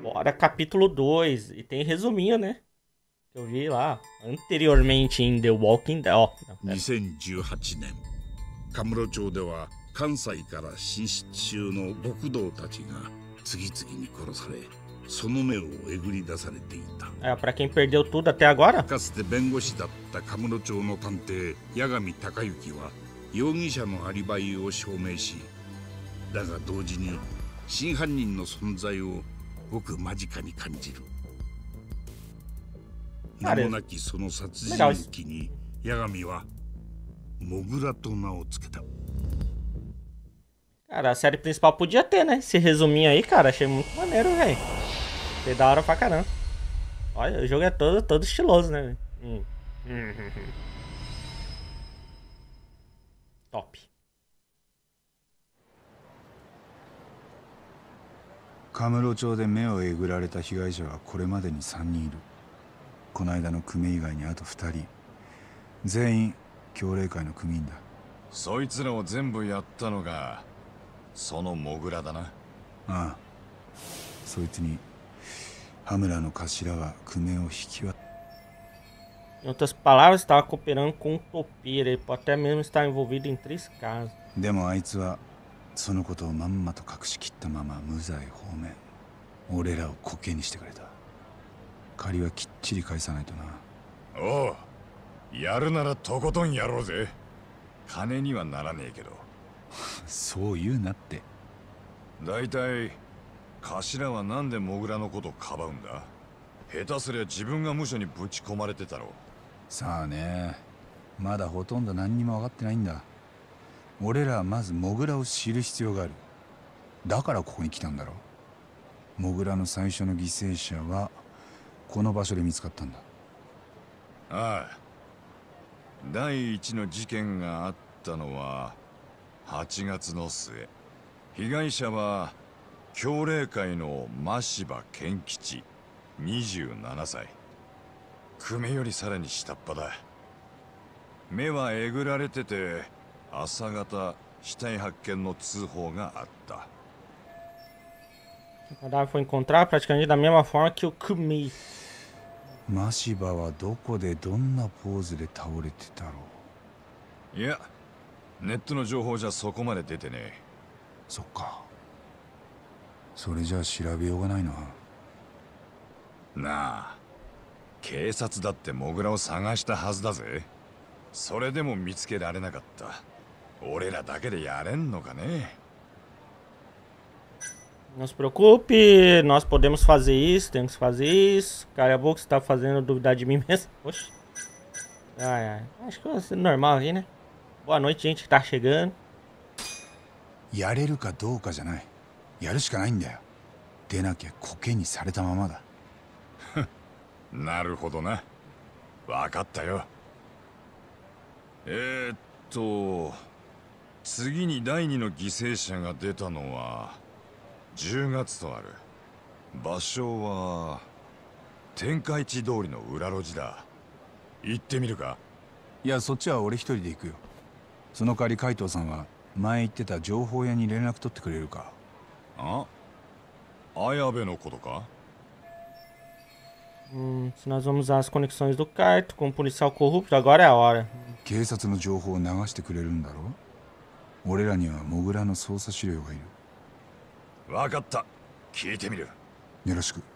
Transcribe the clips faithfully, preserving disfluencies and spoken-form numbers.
Bora, capítulo dois. E tem resuminho, né? Que eu vi lá anteriormente em The Walking Dead. Ó, não, pera. にせんじゅうはちねんカムロ町では関西から進出中の極道たちが次々に殺されその目をえぐり出されていた。 É, pra quem perdeu tudo até agora. かつて弁護士だったカムロ町の探偵八神隆之は容疑者のアリバイを証明し、だが同時に真犯人の存在をごく間近に感じる。名もなきその殺人鬼に八神はモグラと名を付けた。 Cara, a série principal podia ter, né? Esse resuminho aí, cara, achei muito maneiro, velho. Foi da hora pra caramba. Olha, o jogo é todo, todo estiloso, né? Hum. Top. カムロ町で目をえぐられた被害者はこれまでにさんにんいる。この間の組以外にあとふたり。全員協励会の組員だ。 そいつらを全部やったのがそのモグラだな。 ああ、そいつにハムラの頭がクメを引き渡。 Em outras palavras, estava cooperando com um topeira. Ele pode até mesmo estar envolvido em três casos. でもあいつはそのことをまんまと隠しきったまま無罪放免。俺らをコケにしてくれた。借りはきっちり返さないとな。 おう、やるならとことんやろうぜ。金にはならねえけど。 そう言うなって。 だいたい頭はなんでモグラのことをかばうんだ。下手すりゃ自分が無所にぶち込まれてたろ。 さあね、まだほとんど何にも分かってないんだ。俺らはまずモグラを知る必要がある。だからここに来たんだろ。モグラの最初の犠牲者はこの場所で見つかったんだ。 ああ、第一の事件があったのははちがつの末。被害者は協励会の真柴健吉にじゅうななさい。久米よりさらに下っ端だ。目はえぐられてて朝方死体発見の通報があった。 O cadáver foi encontrado praticamente da mesma forma que o Kumi. 真柴はどこでどんなポーズで倒れてたろう。 いや、ネットの情報じゃそこまで出てねえ。 そっか。それじゃあ調べようがないな。 なあ、警察だってモグラを探したはずだぜ。それでも見つけられなかった。俺らだけでやれんのかね。 Não se preocupe, nós podemos fazer isso, temos que fazer isso. Cara, é bom que você tá fazendo duvidar de mim mesmo. Oxe. Ai, ai. Acho que vai ser normal aqui, né? Boa noite, gente que tá chegando. やれるかどうかじゃない。やるしかないんだよ。でなきゃコケにされたままだ。 なるほどな。わかったよ。えー、っと次に第二の犠牲者が出たのはじゅうがつとある。場所は天下一通りの裏路地だ。行ってみるか。 いや、そっちは俺一人で行くよ。その代わり海藤さんは前言ってた情報屋に連絡取ってくれるか。 あ、綾部のことか。 Hum, se nós vamos usar as conexões do Kaito com o policial corrupto, agora é a hora. 警察の情報を流してくれるんだろ。俺らにはモグラの捜査資料がいる。 わかった。聞いてみる。 よろしく。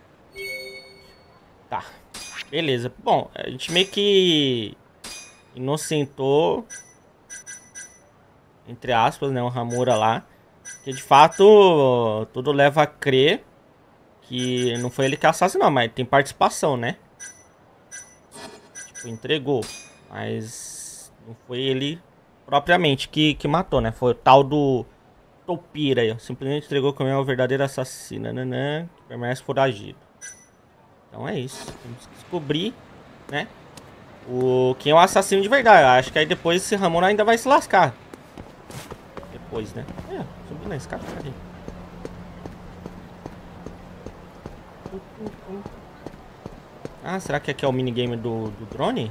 Tá. Beleza. Bom, a gente meio que inocentou, entre aspas, né, o Hamura lá. Que de fato tudo leva a crer que não foi ele que assassinou, mas tem participação, né? Tipo, entregou. Mas não foi ele propriamente que, que matou, né? Foi o tal do Topira aí, ó. Simplesmente entregou como é o verdadeiro assassino, nanã, que permanece foragido. Então é isso. Temos que descobrir, né? O, quem é o assassino de verdade. Acho que aí depois esse Ramon ainda vai se lascar. Depois, né? É, subindo na escada, cadê? Ah, será que aqui é o minigame do, do drone?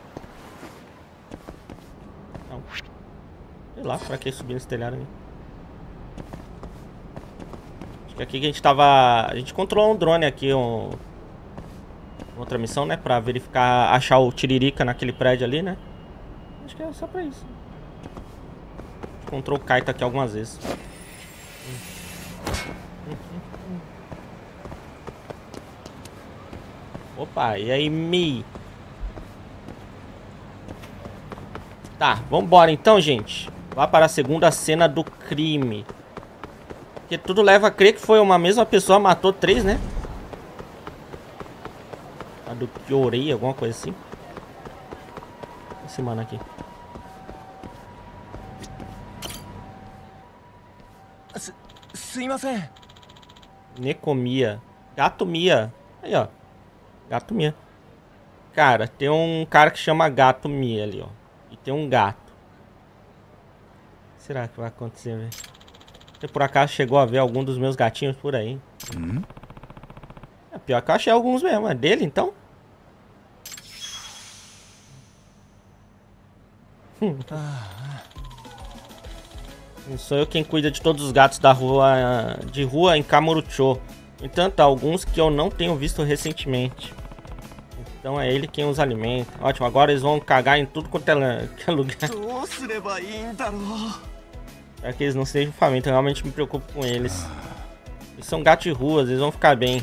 Não. Sei lá, pra que subir nesse telhado ali? E aqui que a gente tava... A gente controlou um drone aqui, um... outra missão, né? Pra verificar, achar o Tiririca naquele prédio ali, né? Acho que é só pra isso. Encontrou o Kaito aqui algumas vezes. Opa, e aí, Mi? Tá, vambora então, gente. Lá para a segunda cena do crime. Porque tudo leva a crer que foi uma mesma pessoa, matou três, né? A do Kyorei, alguma coisa assim. Esse mano aqui. Necomia. Gato Mia. Aí, ó. Gato Mia. Cara, tem um cara que chama Gato Mia ali, ó. E tem um gato. O que será que vai acontecer, velho? Você por acaso chegou a ver algum dos meus gatinhos por aí? Hum? É pior que eu achei alguns mesmo. É dele, então? Hum. Sou eu quem cuida de todos os gatos da rua de rua em Kamurocho. No entanto, há alguns que eu não tenho visto recentemente. Então é ele quem os alimenta. Ótimo, agora eles vão cagar em tudo quanto é lugar. Para que eles não sejam famintos, eu realmente me preocupo com eles. Eles são gatos de ruas, eles vão ficar bem.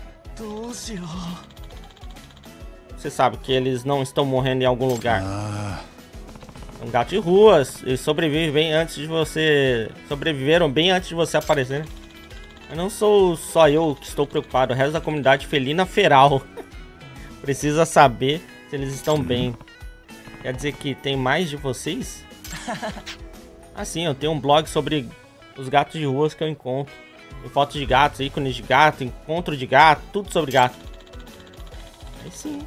Você sabe que eles não estão morrendo em algum lugar. São gatos de ruas, eles sobrevivem bem antes de você... Sobreviveram bem antes de você aparecer, né? Eu não sou só eu que estou preocupado, o resto da comunidade felina feral precisa saber se eles estão bem. Quer dizer que tem mais de vocês? Ah, sim, eu tenho um blog sobre os gatos de ruas que eu encontro. Tem fotos de gatos, ícones de gato, encontro de gato, tudo sobre gato. Aí sim.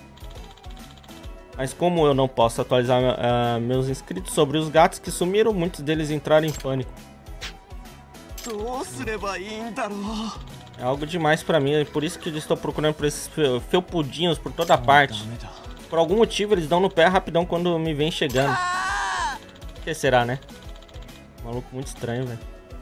Mas como eu não posso atualizar uh, meus inscritos sobre os gatos que sumiram, muitos deles entraram em pânico. É algo demais pra mim, é por isso que eu estou procurando por esses felpudinhos por toda parte. Por algum motivo eles dão no pé rapidão quando me vem chegando. O que será, né? Maluco muito estranho, velho.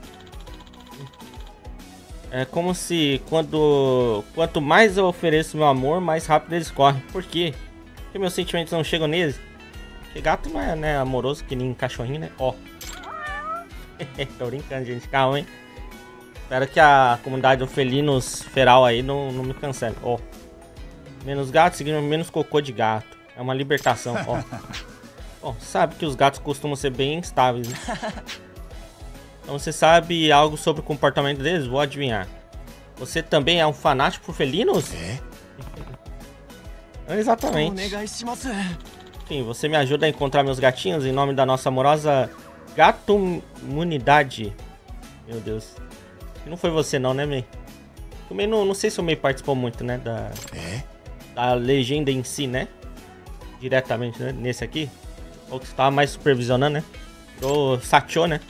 É como se quando quanto mais eu ofereço meu amor, mais rápido eles correm. Por quê? Porque meus sentimentos não chegam neles. Porque gato não é, né, amoroso que nem cachorrinho, né? Ó. Tô brincando, gente. Calma, hein? Espero que a comunidade do felinos feral aí não, não me cancele. Ó. Menos gato, seguindo menos cocô de gato. É uma libertação, ó. Bom, sabe que os gatos costumam ser bem instáveis, né? Então você sabe algo sobre o comportamento deles? Vou adivinhar. Você também é um fanático por felinos? É? Exatamente. Enfim, você me ajuda a encontrar meus gatinhos em nome da nossa amorosa gatomunidade. Meu Deus. E não foi você não, né, Mei? Também não, não sei se o Mei participou muito, né, da, é? da legenda em si, né? Diretamente, né, nesse aqui. Ou que estava mais supervisionando, né? Ou Sacho, né?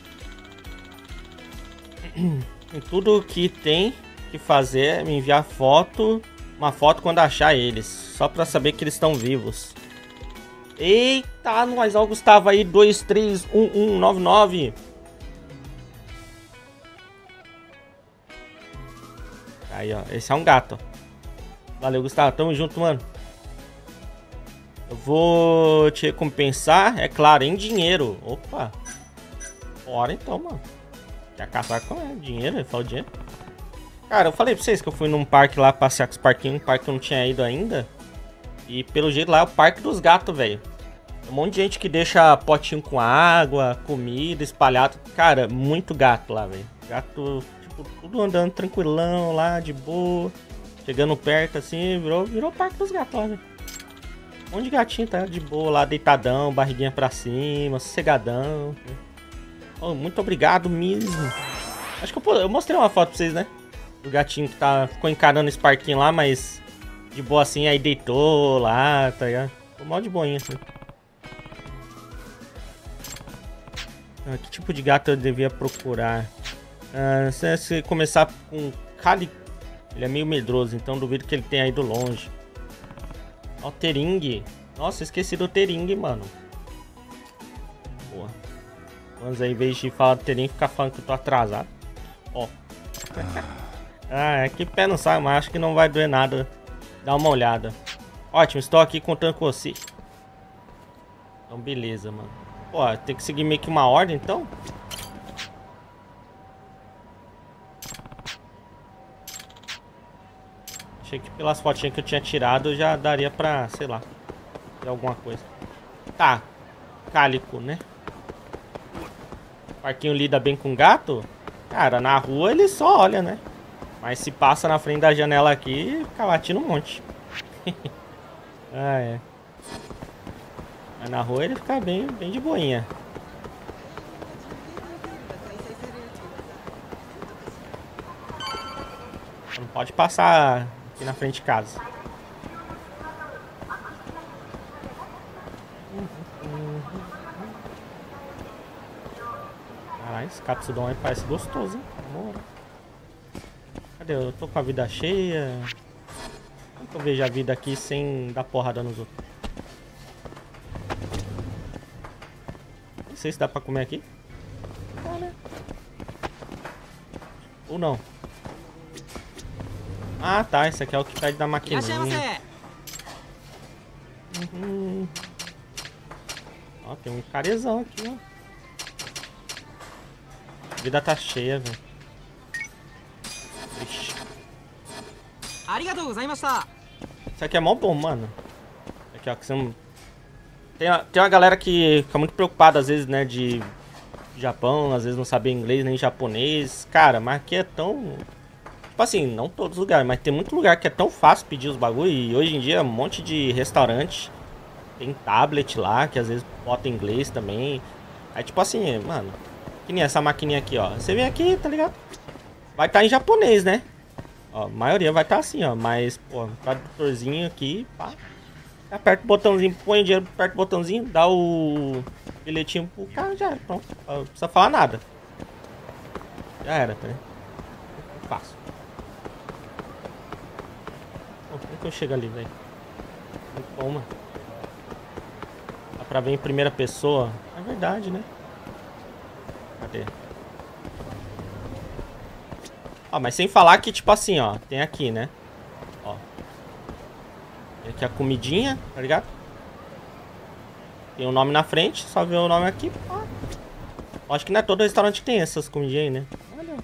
E tudo que tem que fazer é me enviar foto, uma foto quando achar eles, só pra saber que eles estão vivos. Eita, nós, ó, Gustavo aí, dois três um um nove nove. Aí, ó, esse é um gato. Valeu, Gustavo, tamo junto, mano. Eu vou te recompensar, é claro, em dinheiro. Opa. Bora então, mano. Quer caçar com é, dinheiro? Ele falou dinheiro. Cara, eu falei pra vocês que eu fui num parque lá passear com os parquinhos, um parque que eu não tinha ido ainda. E pelo jeito lá é o parque dos gatos, velho. Um monte de gente que deixa potinho com água, comida espalhado. Cara, muito gato lá, velho. Gato, tipo, tudo andando tranquilão lá, de boa. Chegando perto assim, virou, virou o parque dos gatos lá, velho. Um monte de gatinho tá de boa lá, deitadão, barriguinha pra cima, sossegadão. Oh, muito obrigado mesmo. Acho que eu, eu mostrei uma foto pra vocês, né? Do gatinho que tá, ficou encarando esse parquinho lá, mas de boa assim, aí deitou lá, tá ligado? Ficou mal de boinha, assim. Ah, que tipo de gato eu devia procurar? Ah, se, se começar com Cali... Ele é meio medroso, então duvido que ele tenha ido longe. Ó, o Tering. Nossa, esqueci do Tering, mano. Boa. Vamos aí, em vez de falar do Tering, ficar falando que eu tô atrasado. Ó. Ah, é que pé não sai, mas acho que não vai doer nada. Dá uma olhada. Ótimo, estou aqui contando com você. Então, beleza, mano. Pô, tem que seguir meio que uma ordem, então? Achei que pelas fotinhas que eu tinha tirado eu já daria pra, sei lá, fazer alguma coisa. Tá. Cálico, né? O parquinho lida bem com gato? Cara, na rua ele só olha, né? Mas se passa na frente da janela aqui, fica latindo um monte. Ah, é. Mas na rua ele fica bem, bem de boinha. Não pode passar aqui na frente de casa. Caralho, esse Katsudon aí parece gostoso, hein? Amor. Cadê? Eu tô com a vida cheia. Como que eu vejo a vida aqui sem dar porrada nos outros? Não sei se dá pra comer aqui. Não, né? Ou não. Ah, tá. Esse aqui é o que pede da maquininha. Uhum. Ó, tem um carezão aqui, ó. A vida tá cheia, velho. Ixi. Isso aqui é mó bom, mano. Aqui, ó, que você não... Tem, tem uma galera que fica muito preocupada, às vezes, né, de Japão, às vezes não saber inglês nem japonês. Cara, mas aqui é tão... Tipo assim, não todos os lugares, mas tem muito lugar que é tão fácil pedir os bagulho. E hoje em dia, um monte de restaurante tem tablet lá, que às vezes bota inglês também. Aí, tipo assim, mano, que nem essa maquininha aqui, ó. Você vem aqui, tá ligado? Vai estar tá em japonês, né? Ó, a maioria vai estar tá assim, ó. Mas, pô, tradutorzinho aqui, pá. Aperta o botãozinho, põe o dinheiro, aperta o botãozinho, dá o bilhetinho pro cara, já era, pronto. Não precisa falar nada. Já era, tá, né? Fácil. Pô, como é que eu chego ali, velho? Muito bom, mano. Dá pra ver em primeira pessoa. É verdade, né? Cadê? Ó, mas sem falar que, tipo assim, ó. Tem aqui, né? Ó. Tem aqui a comidinha, tá ligado? Tem o nome na frente, só ver o nome aqui. Ah. Acho que não é todo restaurante que tem essas comidinhas aí, né? Olha.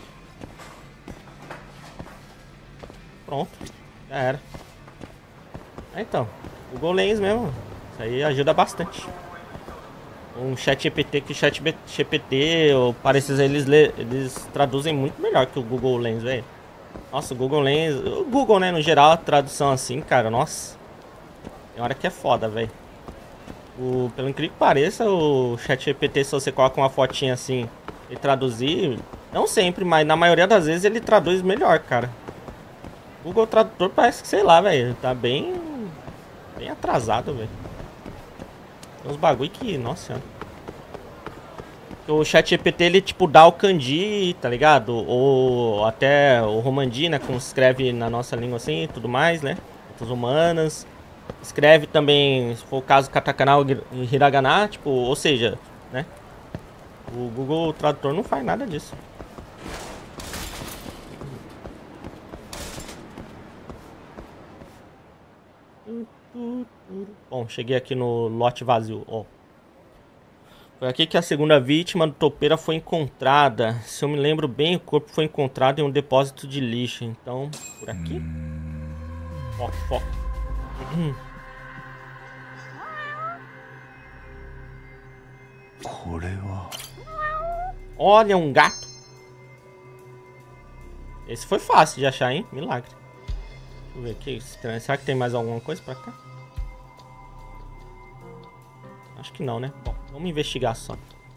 Pronto. Já era. Ah, então. Google Lens mesmo. Isso aí ajuda bastante. Um chat G P T que chat G P T ou pareces eles, eles traduzem muito melhor que o Google Lens, velho. Nossa, o Google Lens... O Google, né, no geral, a tradução assim, cara, nossa. Tem hora que é foda, velho. O, pelo incrível que pareça, o chat G P T, se você coloca uma fotinha assim e traduzir... Não sempre, mas na maioria das vezes ele traduz melhor, cara. O Google Tradutor parece que, sei lá, velho, tá bem... Bem atrasado, velho. Tem uns bagulho que... Nossa senhora. O chat G P T, ele, tipo, dá o kanji, tá ligado? Ou até o romandi, né? Como se escreve na nossa língua assim e tudo mais, né? Outras humanas. Escreve também, se for o caso, katakana e hiragana, tipo, ou seja, né? O Google Tradutor não faz nada disso. Bom, cheguei aqui no lote vazio, ó. Foi aqui que a segunda vítima do topeira foi encontrada. Se eu me lembro bem, o corpo foi encontrado em um depósito de lixo. Então, por aqui. Foco, foco. Uhum. Olha, um gato. Esse foi fácil de achar, hein? Milagre. Deixa eu ver aqui. Estranho. Será que tem mais alguma coisa pra cá? Acho que não, né? Bom, vamos investigar só.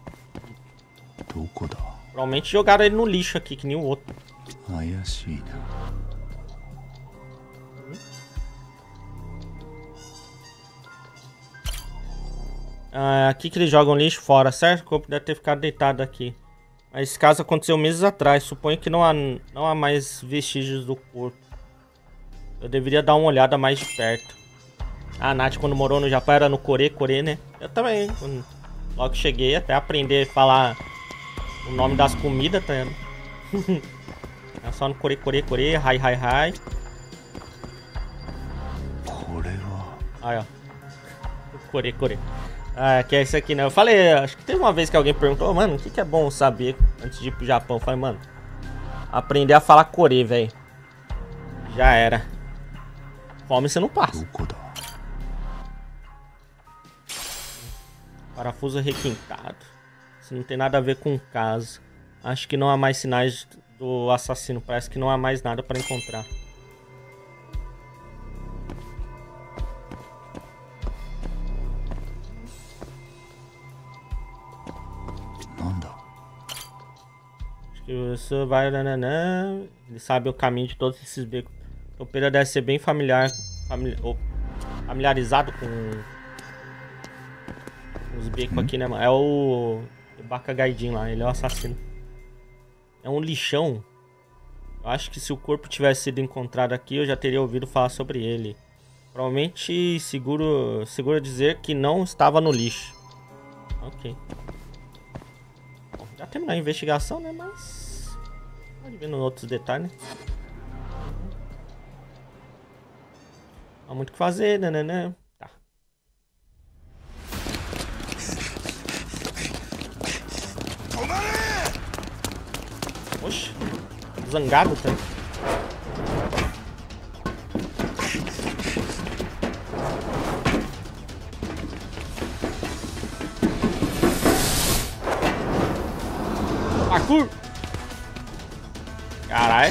Provavelmente jogaram ele no lixo aqui, que nem o outro. Ah, aqui que eles jogam lixo fora, certo? O corpo deve ter ficado deitado aqui. Mas esse caso aconteceu meses atrás. Suponho que não há, não há mais vestígios do corpo. Eu deveria dar uma olhada mais de perto. A Nath, quando morou no Japão, era no Core, Core, né? Eu também. Quando... Logo que cheguei, até aprender a falar o nome das comidas, tá vendo? só no core, core, core, hi, hi, hi. Aí, ó. Core, core. Ah, que é isso aqui, né? Eu falei, acho que teve uma vez que alguém perguntou, oh, mano, o que, que é bom saber antes de ir pro Japão? Eu falei, mano, aprender a falar core, velho. Já era. Fome você não passa. Parafuso requintado. Isso não tem nada a ver com o caso. Acho que não há mais sinais do assassino. Parece que não há mais nada para encontrar. Acho que você vai... Nananã. Ele sabe o caminho de todos esses becos. O Topeira deve ser bem familiar... Famili... Oh, familiarizado com... Os becos hum? aqui, né, mano? É o... O Baka Gaidin lá. Ele é o assassino. É um lixão. Eu acho que se o corpo tivesse sido encontrado aqui, eu já teria ouvido falar sobre ele. Provavelmente seguro, seguro dizer que não estava no lixo. Ok. Bom, já terminou a investigação, né? Mas... pode ver nos outros detalhes, né? Não há muito o que fazer, né, né, né? Tá. Oxe. Zangado, tá? Parkour! Caralho!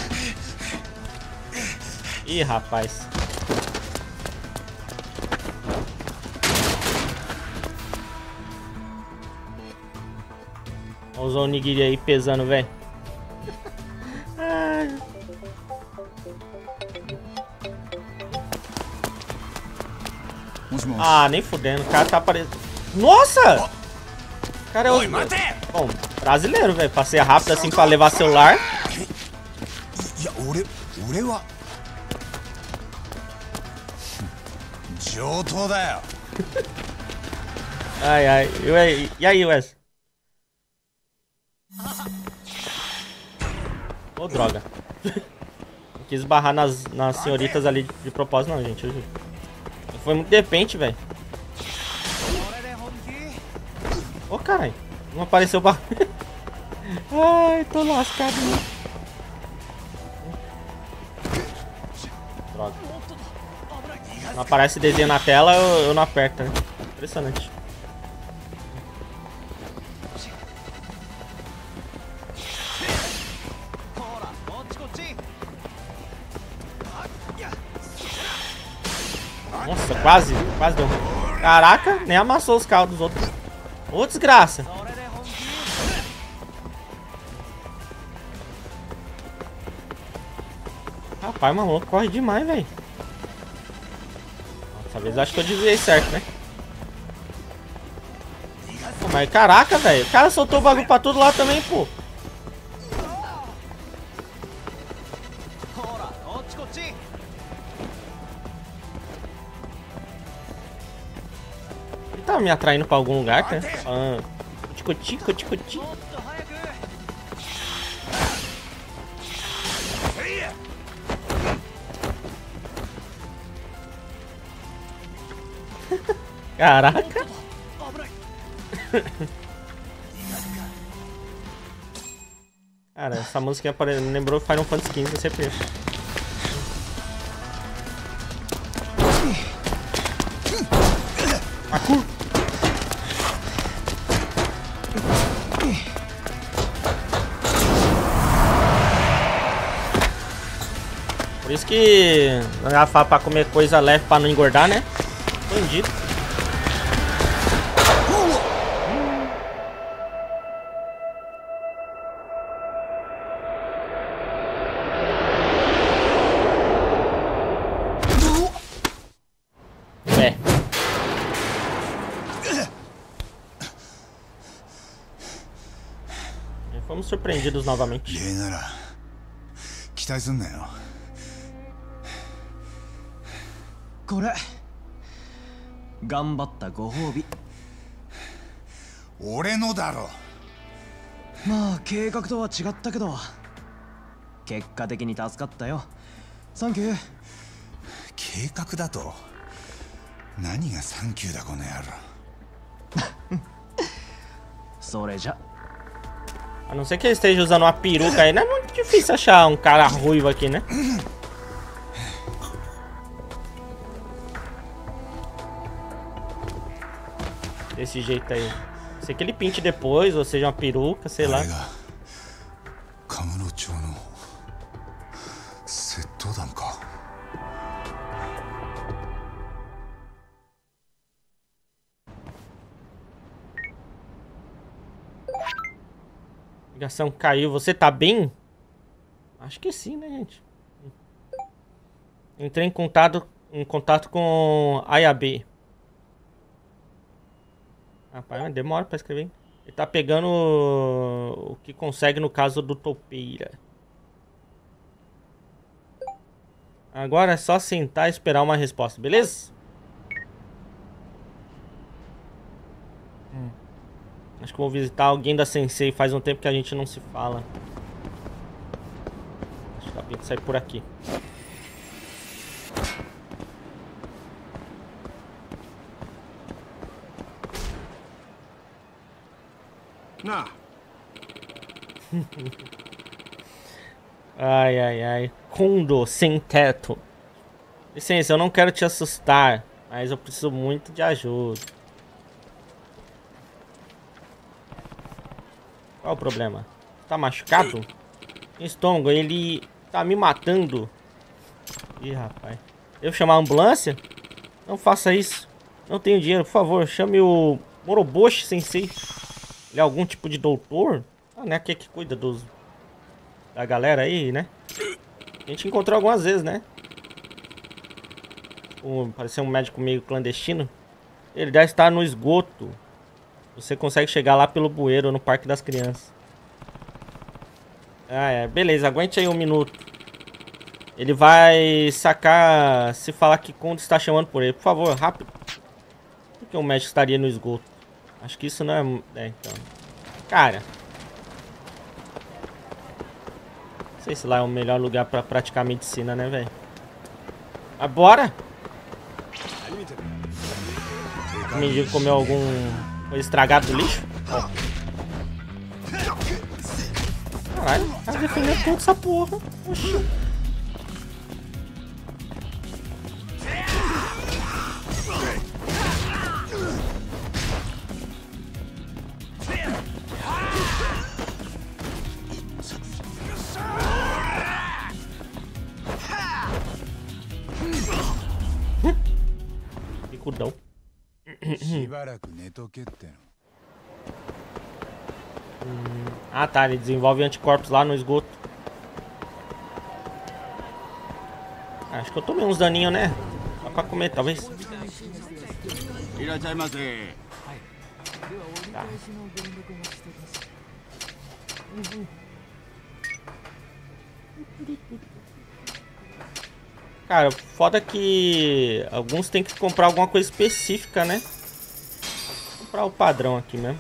Ih, rapaz! Olha os onigiri aí pesando, velho. Ah, nem fudendo, o cara tá aparecendo. Nossa! O cara é o... Bom, brasileiro, velho. Passei rápido assim pra levar celular. Ai, ai. E aí, Wes? Ô, oh, droga. Não quis barrar nas, nas senhoritas ali de, de propósito, não, gente. Eu juro. Foi muito de repente, velho. Ô, oh, caralho. Não apareceu pra... Ai, tô lascado, né? Droga. Não aparece desenho na tela, eu, eu não aperto, né? Impressionante. Nossa, quase, quase deu. Caraca, nem amassou os carros dos outros. Ô, desgraça. Rapaz, maluco, corre demais, velho. Dessa vez eu acho que eu desviei certo, né? Pô, mas caraca, velho. O cara soltou o bagulho pra tudo lá também, pô. Ele tava me atraindo pra algum lugar, cara. Falando... Coti, coti, coti. Caraca. Cara, essa música apare... me lembrou Final Fantasy quinze, C P. Parkour. Por isso que ela fala pra comer coisa leve pra não engordar, né? Bandido. É. Fomos surpreendidos novamente. 結果的に助かったよ。サンキュー。 計画だと何がサンキューだこの野郎。 それじゃ。 A não ser que ele esteja usando uma peruca aí, não é muito difícil achar um cara ruivo aqui, né? Desse jeito aí. Sei que ele pinte depois, ou seja, uma peruca, sei lá. Ligação caiu. Você tá bem? Acho que sim, né, gente? Entrei em contato, em contato com a I A B. Rapaz, mas demora pra escrever, hein? Ele tá pegando o, o que consegue no caso do Topeira. Agora é só sentar e esperar uma resposta, beleza? Hum. Acho que vou visitar alguém da Sensei. Faz um tempo que a gente não se fala. Acho que dá pra sair por aqui. Não. Ai, ai, ai. Kondo sem teto. Licença, eu não quero te assustar, mas eu preciso muito de ajuda. Qual o problema? Tá machucado? Estômago, ele tá me matando. Ih, rapaz. Devo chamar a ambulância? Não faça isso. Não tenho dinheiro, por favor, chame o Moroboshi Sensei. Ele é algum tipo de doutor? Ah, né? Aqui é que cuida dos... da galera aí, né? A gente encontrou algumas vezes, né? Um, parecia um médico meio clandestino. Ele deve estar no esgoto. Você consegue chegar lá pelo bueiro no Parque das Crianças. Ah, é. Beleza, aguente aí um minuto. Ele vai sacar se falar que Kondo está chamando por ele. Por favor, rápido. Por que o médico estaria no esgoto? Acho que isso não é... É, então... Cara... Não sei se lá é o melhor lugar pra praticar medicina, né, velho? Mas bora! O mendigo comeu algum... Foi estragado do lixo? Ó. Caralho, tá defendendo toda essa porra. Oxi. Bicudão. Hum, ah tá, ele desenvolve anticorpos lá no esgoto. Acho que eu tomei uns daninhos, né? Só pra comer, talvez. Tá. Uhum. Cara, foda que alguns tem que comprar alguma coisa específica, né? Vou comprar o padrão aqui mesmo.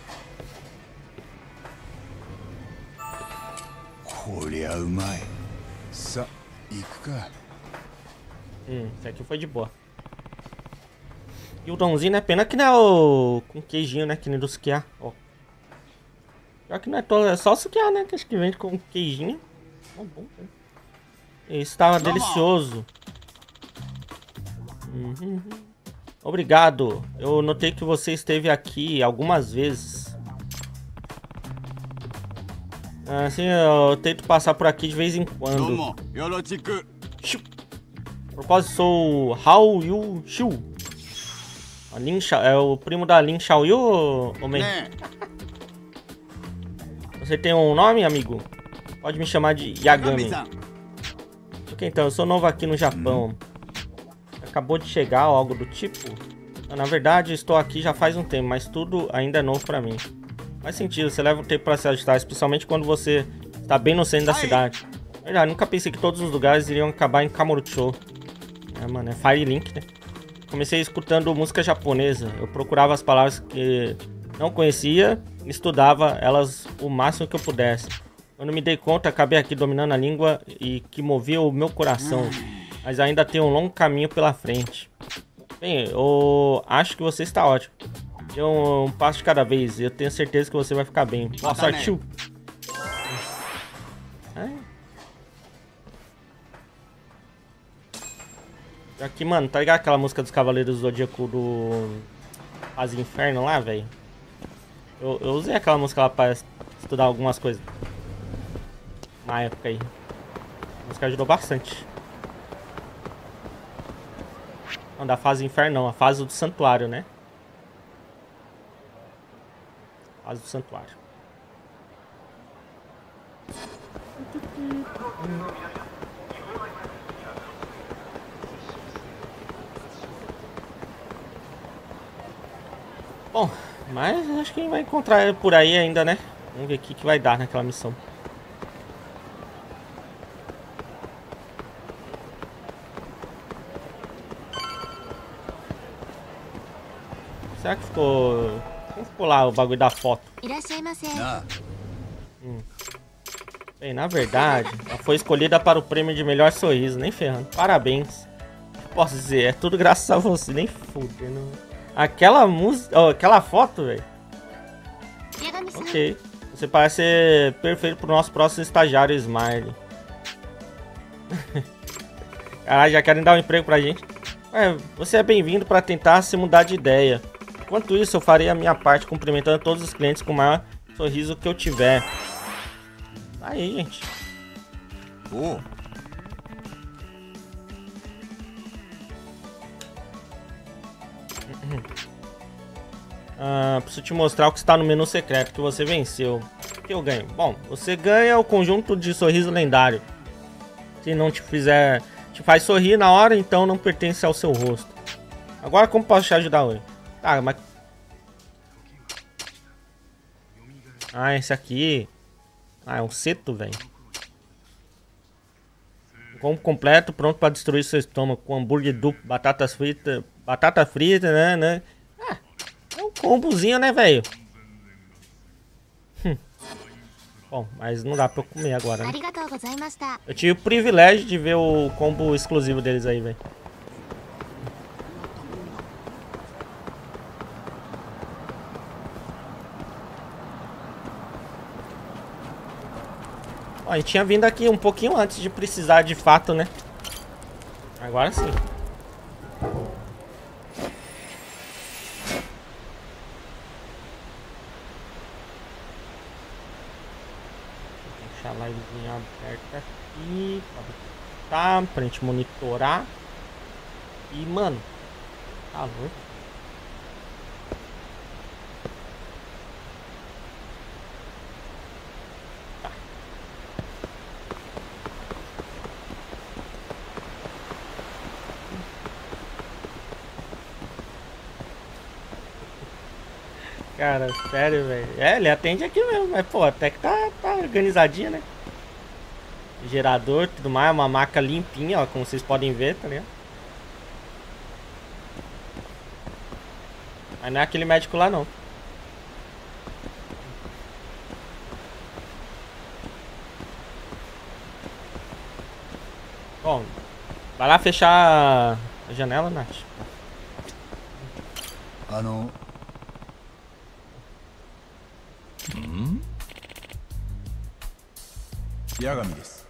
Hum, esse aqui foi de boa. E o donzinho, né? Pena que não é o... com queijinho, né? Que nem do sukiá, ó. Pior que não é todo... É só o sukiá, né? Que acho que vende com queijinho. Oh, bom, né? Isso tava delicioso. Uhum. Obrigado. Eu notei que você esteve aqui algumas vezes. Assim, eu tento passar por aqui de vez em quando. Shiu. Propósito, sou Hao Yu Shiu. A Lin Xiao, é o primo da Lin Xiaoyu, ou men? Você tem um nome, amigo? Pode me chamar de Yagami. Ok, então, eu sou novo aqui no Japão. Acabou de chegar ou algo do tipo? Na verdade, estou aqui já faz um tempo, mas tudo ainda é novo pra mim. Faz sentido, você leva um tempo pra se ajustar, especialmente quando você está bem no centro da cidade. Verdade, nunca pensei que todos os lugares iriam acabar em Kamurocho. É, mano, é Firelink, né? Comecei escutando música japonesa. Eu procurava as palavras que não conhecia e estudava elas o máximo que eu pudesse. Quando me dei conta, acabei aqui dominando a língua e que movia o meu coração. Mas ainda tem um longo caminho pela frente. Bem, eu acho que você está ótimo. Dê um, um passo de cada vez. Eu tenho certeza que você vai ficar bem. Boa sorte, tio. Aqui, mano, tá ligado aquela música dos Cavaleiros do Zodíaco do Paz e Inferno lá, velho? Eu, eu usei aquela música lá pra estudar algumas coisas. Na época aí. A música ajudou bastante. Não, da fase Inferno não, a fase do Santuário, né? Fase do Santuário. Bom, mas acho que vai encontrar por aí ainda, né? Vamos ver o que, que vai dar naquela missão. Será que ficou... Como ficou lá o bagulho da foto? Hum. Bem, na verdade, ela foi escolhida para o prêmio de melhor sorriso, nem ferrando. Parabéns. Posso dizer, é tudo graças a você, nem fudendo. Aquela música, oh, aquela foto, velho. Ok. Você parece ser perfeito pro nosso próximo estagiário, Smiley. Caralho, já querem dar um emprego pra gente. É, você é bem-vindo para tentar se mudar de ideia. Enquanto isso, eu farei a minha parte cumprimentando todos os clientes com o maior sorriso que eu tiver. Aí, gente. Oh. Ah, preciso te mostrar o que está no menu secreto que você venceu. O que eu ganho? Bom, você ganha o conjunto de sorriso lendário. Se não te fizer, te faz sorrir na hora, então não pertence ao seu rosto. Agora como posso te ajudar hoje? Tá, mas... Ah, esse aqui... Ah, é um seto, velho. Combo completo, pronto para destruir seu estômago. Com hambúrguer duplo, batatas fritas... Batata frita, né, né? Ah, é um combozinho, né, velho? Hum. Bom, mas não dá pra eu comer agora, né? Eu tive o privilégio de ver o combo exclusivo deles aí, velho. Ó, a gente tinha vindo aqui um pouquinho antes de precisar de fato, né? Agora sim. Deixa a livezinha aberta aqui. Tá, pra gente monitorar. E, mano, tá louco. Cara, sério, velho. É, ele atende aqui mesmo, mas pô, até que tá, tá organizadinha, né? Gerador, tudo mais, uma maca limpinha, ó, como vocês podem ver, tá ligado? Mas não é aquele médico lá, não. Bom, vai lá fechar a janela, Nath. Ah, não. Hum? Yagami desu.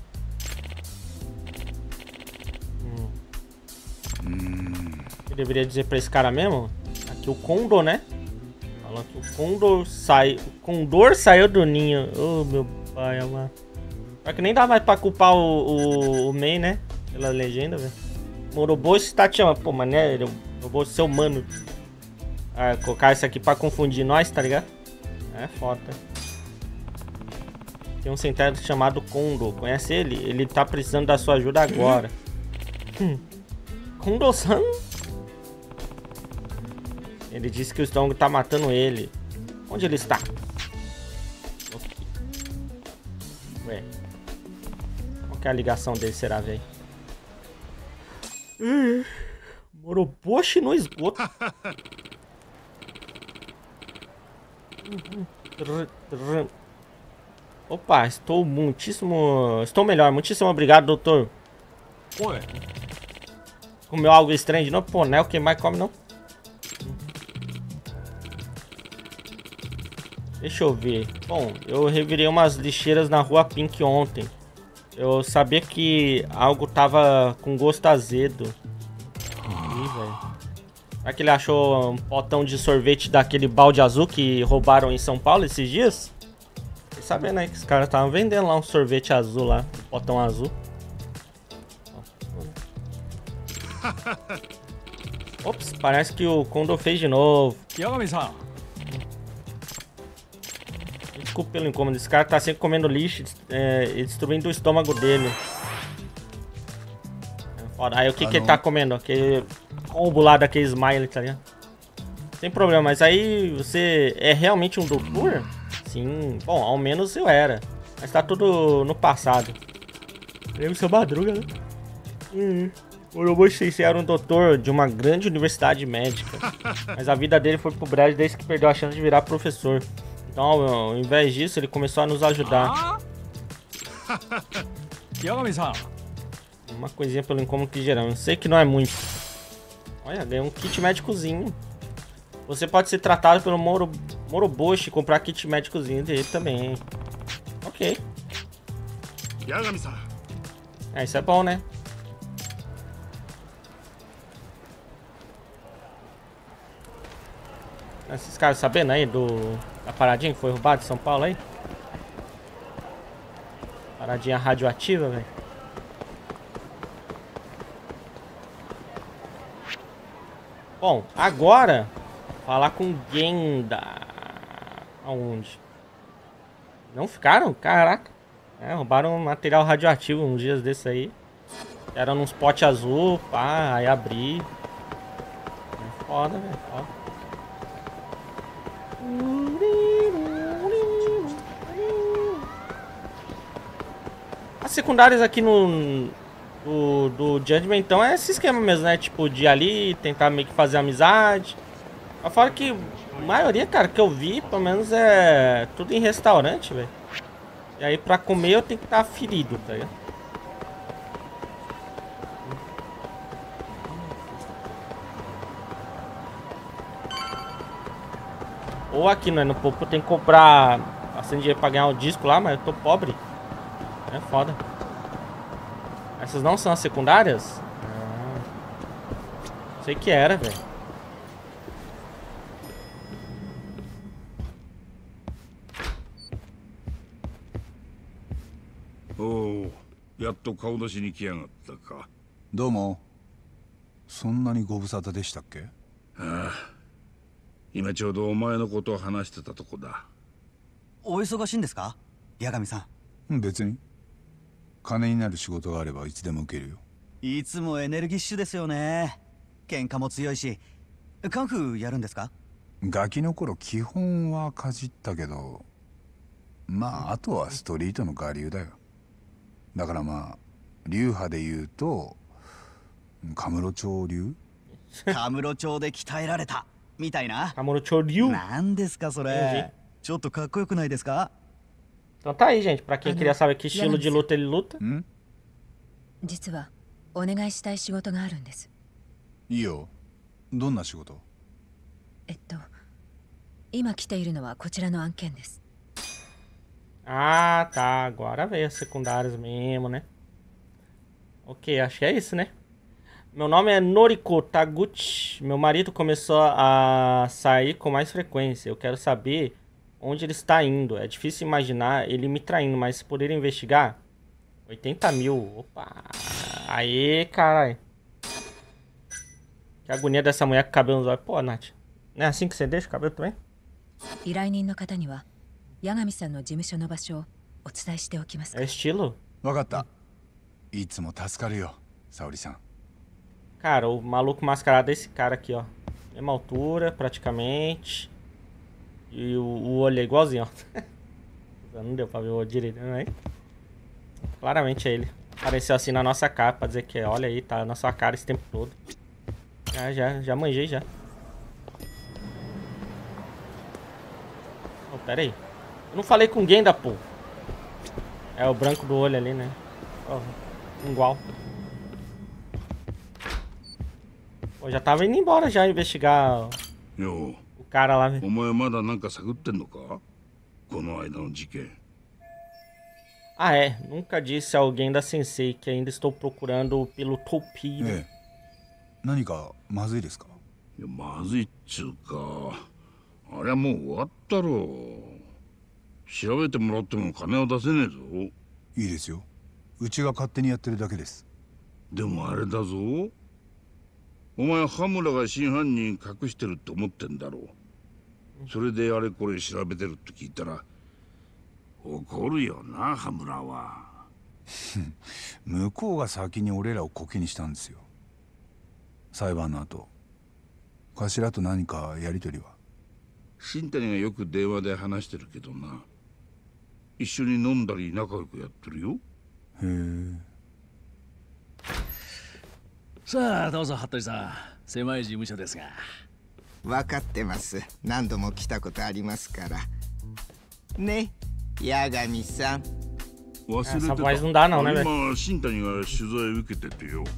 Hum. Hum. Eu deveria dizer pra esse cara mesmo? Aqui o Condor, né? Falando que o Condor sai. O Condor saiu do ninho. Oh, meu pai, amado. Só que nem dá mais pra culpar o, o, o Mei, né? Pela legenda, velho. Moroboshi tá te chamando. Pô, mas né? Ele é um robô seu mano. Ah, colocar isso aqui pra confundir nós, tá ligado? É foda. Tem um centésimo chamado Kondo. Conhece ele? Ele tá precisando da sua ajuda agora. Hum. Kondo-san? Ele disse que o estômago tá matando ele. Onde ele está? Okay. Ué. Qual que é a ligação dele, será, velho? Uh, Moroboshi no esgoto. Opa, estou muitíssimo... Estou melhor. Muitíssimo obrigado, doutor. Oi. Comeu algo estranho de novo? Pô, não é o que mais come, não. Deixa eu ver. Bom, eu revirei umas lixeiras na rua Pink ontem. Eu sabia que algo tava com gosto azedo. Ih, velho. Será que ele achou um potão de sorvete daquele balde azul que roubaram em São Paulo esses dias? Fiquei sabendo aí que os caras estavam vendendo lá um sorvete azul lá, um potão azul. Ops, parece que o Kondo fez de novo. Yagami-san. Desculpa pelo incômodo, esse cara tá sempre comendo lixo é, e destruindo o estômago dele. É foda. Aí o que, ah, que ele tá comendo? Aquele combo lá daquele smile, tá ligado? Sem problema, mas aí você é realmente um doutor? Sim, bom, ao menos eu era. Mas tá tudo no passado. Lembro seu Madruga, né? Hum. O robô Sensei era um doutor de uma grande universidade médica. Mas a vida dele foi pro brejo desde que perdeu a chance de virar professor. Então, ao invés disso, ele começou a nos ajudar. Uma coisinha pelo incômodo que geramos. Sei que não é muito. Olha, ganhei um kit médicozinho. Você pode ser tratado pelo Moro, Moroboshi e comprar kit médicozinho dele também. Ok. É, isso é bom, né? Esses caras sabendo aí do... da paradinha que foi roubada em São Paulo aí? Paradinha radioativa, velho. Bom, agora... falar com Genda. Aonde? Não ficaram? Caraca. É, roubaram material radioativo uns dias desses aí. Era nos potes azul, pá, aí abri. É foda, velho, foda. As secundárias aqui no do, do Judgment, então, é esse esquema mesmo, né? Tipo, de ir ali, tentar meio que fazer amizade. Eu falo que a maioria, cara, que eu vi, pelo menos é tudo em restaurante, velho. E aí pra comer eu tenho que estar ferido, tá ligado? Ou aqui, né? No Popo tem que comprar bastante dinheiro pra ganhar o disco lá, mas eu tô pobre. É foda. Essas não são as secundárias? Ah, sei que era, velho. おお、やっと顔出しに来やがったか。 どうも。そんなにご無沙汰でしたっけ？ ああ。今ちょうどお前のことを話してたとこだ。 お忙しいんですか、八神さん？別に。金になる仕事があればいつでも受けるよ。 いつもエネルギッシュですよね。喧嘩も強いし。カンフーやるんですか？ ガキの頃基本はかじったけど、まああとはストリートの我流だよ。だからまあ流派で言うとカムロ町流。 カムロ町で鍛えられたみたいな。 カムロ町流。 なんですかそれ。ちょっとかっこよくないですか？ Então tá aí, gente. Pra quem queria saber que estilo de luta ele luta. 実はお願いしたい仕事があるんです。 いいよ。どんな仕事？ えっと、今来ているのはこちらの案件です。 Ah, tá. Agora veio as secundárias mesmo, né? Ok, acho que é isso, né? Meu nome é Noriko Taguchi. Meu marido começou a sair com mais frequência. Eu quero saber onde ele está indo. É difícil imaginar ele me traindo, mas se poder investigar... oitenta mil. Opa. Aê, caralho. Que agonia dessa mulher com cabelo nos olhos. Pô, Nath. Não é assim que você deixa o cabelo também? 依頼人の方には八神さんの事務所の場所をお伝えしておきますか。 É estilo? わかった。いつも助かるよ、沙織さん。 Cara, o maluco mascarado é esse cara aqui, ó. Mesma altura, praticamente. E o, o olho é igualzinho, ó. Não deu pra ver o olho direito, né? Claramente é ele. Apareceu assim na nossa cara pra dizer que, olha aí, tá na sua cara esse tempo todo. Já, já, já manjei já. Oh, pera aí. Eu não falei com Genda, pô. É o branco do olho ali, né? Oh, igual. Pô, já tava indo embora já investigar Yo, o cara lá, velho. お前まだなんか探ってんのかこの間の事件。 Ah, é. Nunca disse a alguém da Sensei que ainda estou procurando pelo Topira. ええ、何かまずいですか？ いやまずいっつうか、あれはもう終わったろ。調べてもらっても金は出せねえぞ。 いいですよ。うちが勝手にやってるだけです。 でもあれだぞ。お前羽村が真犯人隠してるって思ってんだろう。それであれこれ調べてるって聞いたら怒るよな、羽村は。 向こうが先に俺らをコケにしたんですよ。裁判の後、頭と何かやりとりは？ 新谷がよく電話で話してるけどな。一緒に飲んだり仲良くやってるよ。 へえ。 さあどうぞ服部さん、狭い事務所ですが。 分かってます。何度も来たことありますからね、八神さん。 忘れてた。 Essa voz não dá não, né, velho? 今新谷が取材受けててよ。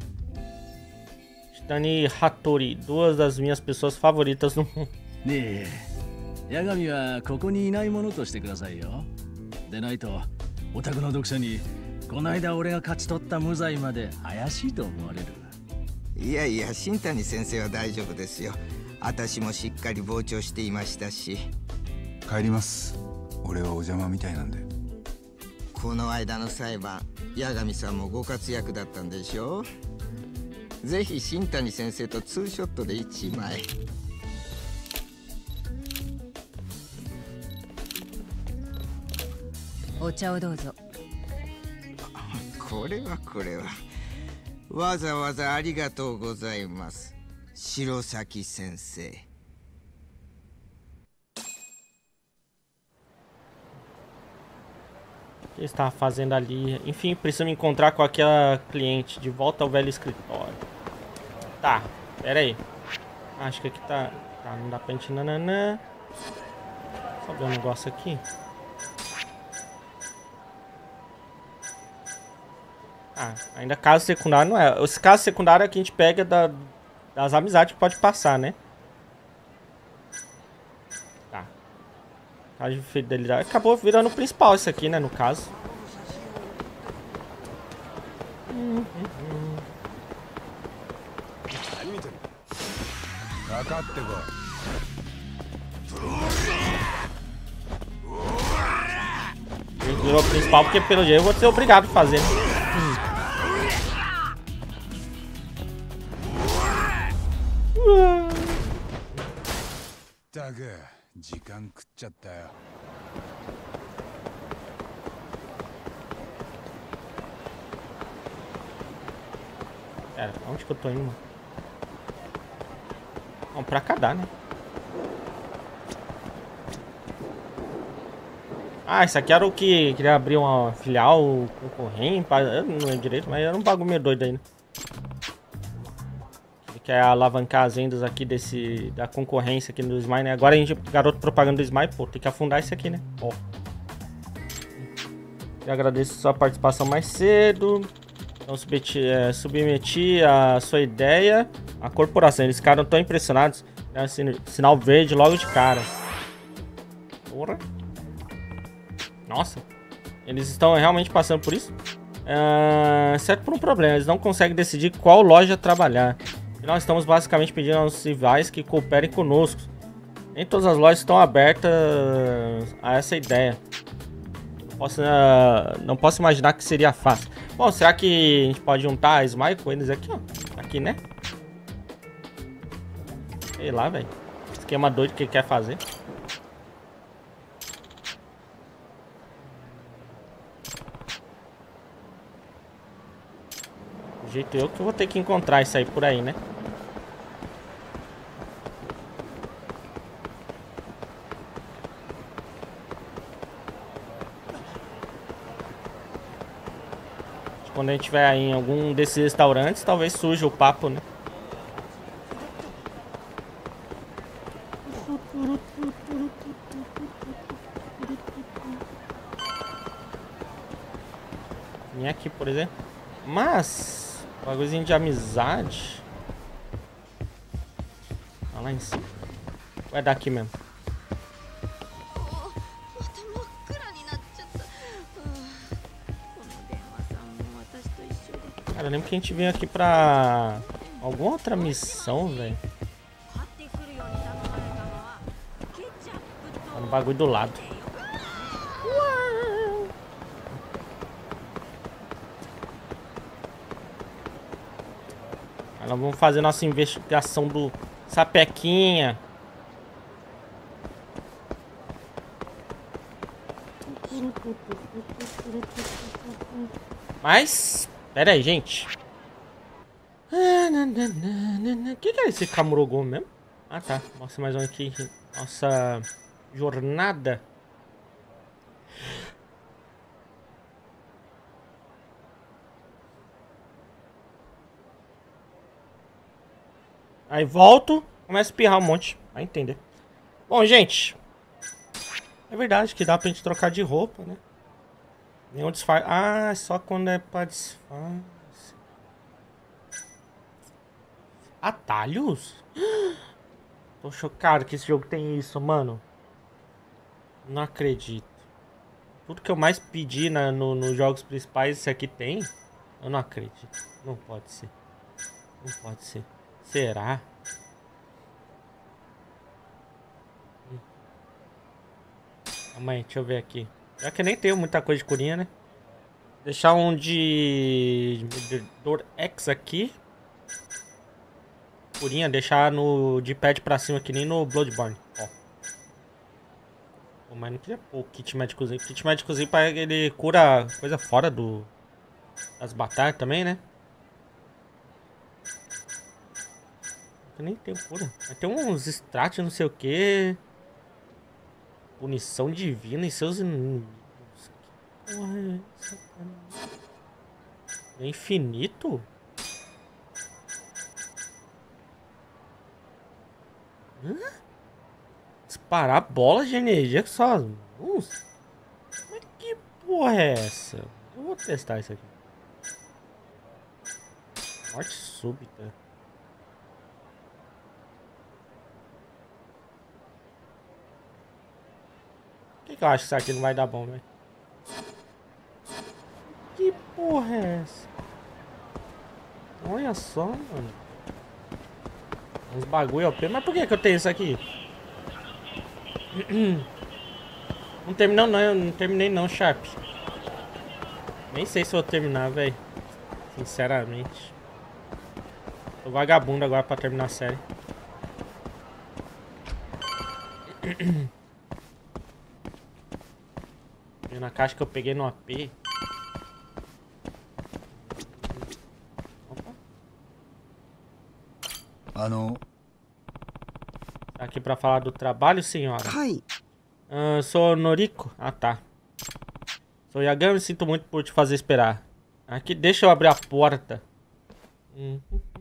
Shitani Hattori, duas das minhas pessoas favoritas no mundo. ねえ、八神はここにいないものとしてくださいよ。でないとオタクの読者にこの間俺が勝ち取った無罪まで怪しいと思われる。 いやいや、新谷先生は大丈夫ですよ。私もしっかり傍聴していましたし。 帰ります。俺はお邪魔みたいなんで。 この間の裁判、八神さんもご活躍だったんでしょう。ぜひ新谷先生とツーショットで一枚。 お茶をどうぞ。 これはこれは。わざわざありがとうございます、白崎先生。 O que ele estava fazendo ali? Enfim, preciso me encontrar com aquela cliente. De volta ao velho escritório. Tá, pera aí. Acho que aqui tá... Tá, não dá pra gente... Nananã. Só ver um negócio aqui. Ah, ainda caso secundário não é. Esse caso secundário é que a gente pega da, das amizades que pode passar, né? Tá. Caso de fidelidade. Acabou virando o principal isso aqui, né? No caso. Hum, hum, hum. Virou o principal porque pelo jeito eu vou ser obrigado a fazer. Hum. Pera, onde que eu tô indo, mano? Vamos pra cá dá, né? Ah, isso aqui era o que queria abrir uma filial concorrente, eu não lembro direito, mas era um bagulho meio doido aí, né? Ele quer alavancar as vendas aqui desse, da concorrência aqui do Smile, né? Agora a gente, garoto propaganda do Smile, pô, tem que afundar isso aqui, né? Ó. Eu agradeço a sua participação mais cedo. Então submeti, é, submeti a sua ideia à corporação. Eles ficaram tão impressionados, né? Sinal verde logo de cara. Porra. Nossa, eles estão realmente passando por isso? Uh, certo por um problema, eles não conseguem decidir qual loja trabalhar. E nós estamos basicamente pedindo aos rivais que cooperem conosco. Nem todas as lojas estão abertas a essa ideia. Posso, uh, não posso imaginar que seria fácil. Bom, será que a gente pode juntar a Smile com eles aqui, ó? Aqui, né? Sei lá, velho. Esquema doido que ele quer fazer. Do jeito eu que vou ter que encontrar isso aí por aí, né? Quando a gente estiver em algum desses restaurantes, talvez surja o papo, né? coisa. Mas, bagulhozinho de amizade. Tá lá em cima. Vai dar aqui mesmo. Cara, eu lembro que a gente veio aqui pra alguma outra missão, velho. Tá no bagulho do lado. Agora vamos fazer nossa investigação do Sapequinha. Mas, pera aí, gente. O que, que é esse Kamurogo mesmo? Ah, tá. Mostra mais um aqui. Nossa jornada. Aí volto, começa a espirrar um monte. Vai entender. Bom, gente. É verdade que dá pra gente trocar de roupa, né? Nenhum disfarce. Ah, é só quando é pra disfarce. Atalhos? Tô chocado que esse jogo tem isso, mano. Não acredito. Tudo que eu mais pedi na, no, nos jogos principais, esse aqui tem? Eu não acredito. Não pode ser. Não pode ser. Será? Calma aí, deixa eu ver aqui. Já que eu nem tenho muita coisa de curinha, né? Deixar um de... Medidor X aqui. Curinha, deixar no... De pad pra cima, que nem no Bloodborne. Ó. Pô, mas não queria pôr o kit médicozinho. O kit médicozinho, ele cura coisa fora do... Das batalhas também, né? Eu nem tenho cura. Vai ter uns extratos, não sei o que. Punição divina e seus inimigos. Que porra é essa, cara? É infinito? Hã? Disparar bolas de energia com só as mãos? Mas que porra é essa? Eu vou testar isso aqui. Morte súbita. Por que, que eu acho que isso aqui não vai dar bom, velho? Que porra é essa? Olha só, mano. Uns bagulho O P. Mas por que, que eu tenho isso aqui? Não terminou não, eu não terminei não, Sharp. Nem sei se vou terminar, velho. Sinceramente. Tô vagabundo agora pra terminar a série. Na caixa que eu peguei no A P. Opa. Ah, não. Tá aqui pra falar do trabalho, senhora? Uh, sou Noriko. Ah, tá. Sou Yagami, sinto muito por te fazer esperar. Aqui, deixa eu abrir a porta. Hum.